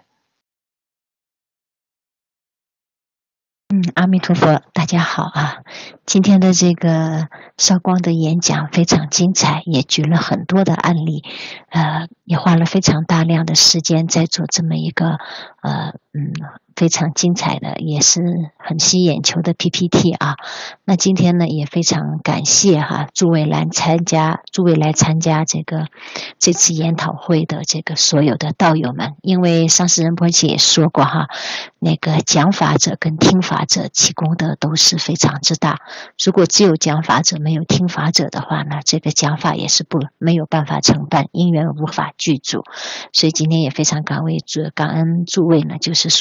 嗯，阿弥陀佛，大家好啊！今天的这个少光的演讲非常精彩，也举了很多的案例，呃，也花了非常大量的时间在做这么一个呃嗯非常精彩的，也是很吸眼球的 P P T 啊。那今天呢，也非常感谢哈诸位来参加，诸位来参加这个这次研讨会的这个所有的道友们，因为上师仁波切也说过哈，那个讲法者跟听法者其功德都是非常之大。如果只有讲法者没有听法者的话呢，这个讲法也是不没有办法承办，因缘无法具足。所以今天也非常感为主感恩诸位呢，就是说抽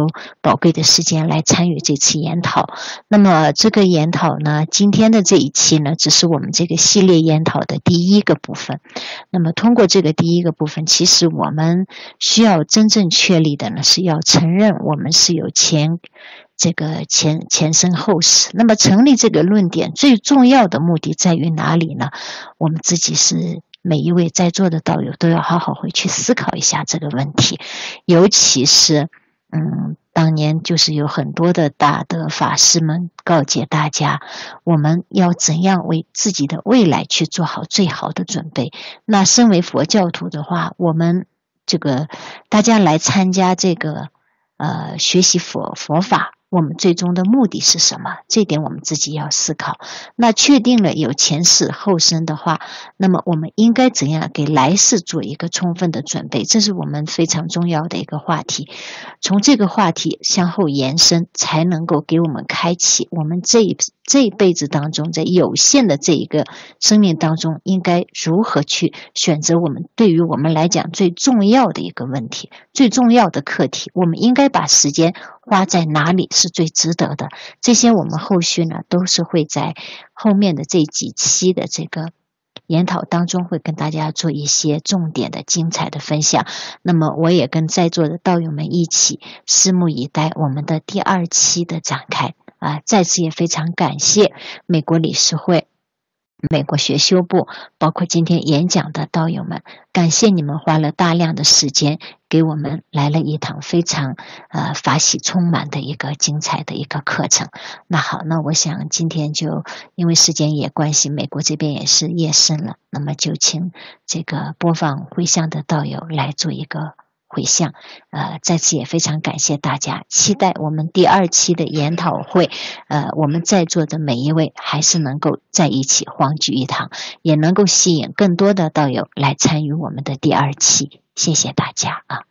留宝贵的时间来参与这次研讨。那么这个研讨呢，今天的这一期呢，只是我们这个系列研讨的第一个部分。那么通过这个第一个部分，其实我们需要真正确立的呢，是要承认我们是有前这个前前生后世。那么成立这个论点最重要的目的在于哪里呢？我们自己是每一位在座的道友都要好好回去思考一下这个问题，尤其是嗯，当年就是有很多的大德法师们告诫大家，我们要怎样为自己的未来去做好最好的准备。那身为佛教徒的话，我们这个大家来参加这个呃学习佛佛法，我们最终的目的是什么？这点我们自己要思考。那确定了有前世后生的话，那么我们应该怎样给来世做一个充分的准备？这是我们非常重要的一个话题。从这个话题向后延伸，才能够给我们开启我们这一这一辈子当中，在有限的这一个生命当中，应该如何去选择我们对于我们来讲最重要的一个问题，最重要的课题，我们应该把时间花在哪里是最值得的。这些我们后续呢都是会在后面的这几期的这个研讨当中会跟大家做一些重点的精彩的分享。那么我也跟在座的道友们一起拭目以待我们的第二期的展开啊！再次也非常感谢美国理事会、美国学修部，包括今天演讲的道友们，感谢你们花了大量的时间给我们来了一堂非常呃法喜充满的一个精彩的一个课程。那好，那我想今天就因为时间也关系，美国这边也是夜深了，那么就请这个播放回向的道友来做一个回向。呃，再次也非常感谢大家，期待我们第二期的研讨会，呃，我们在座的每一位还是能够在一起欢聚一堂，也能够吸引更多的道友来参与我们的第二期。谢谢大家啊！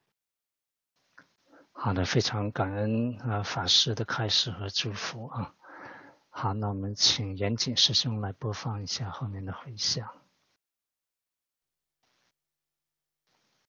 好的，非常感恩呃法师的开示和祝福啊。好，那我们请严谨师兄来播放一下后面的回向。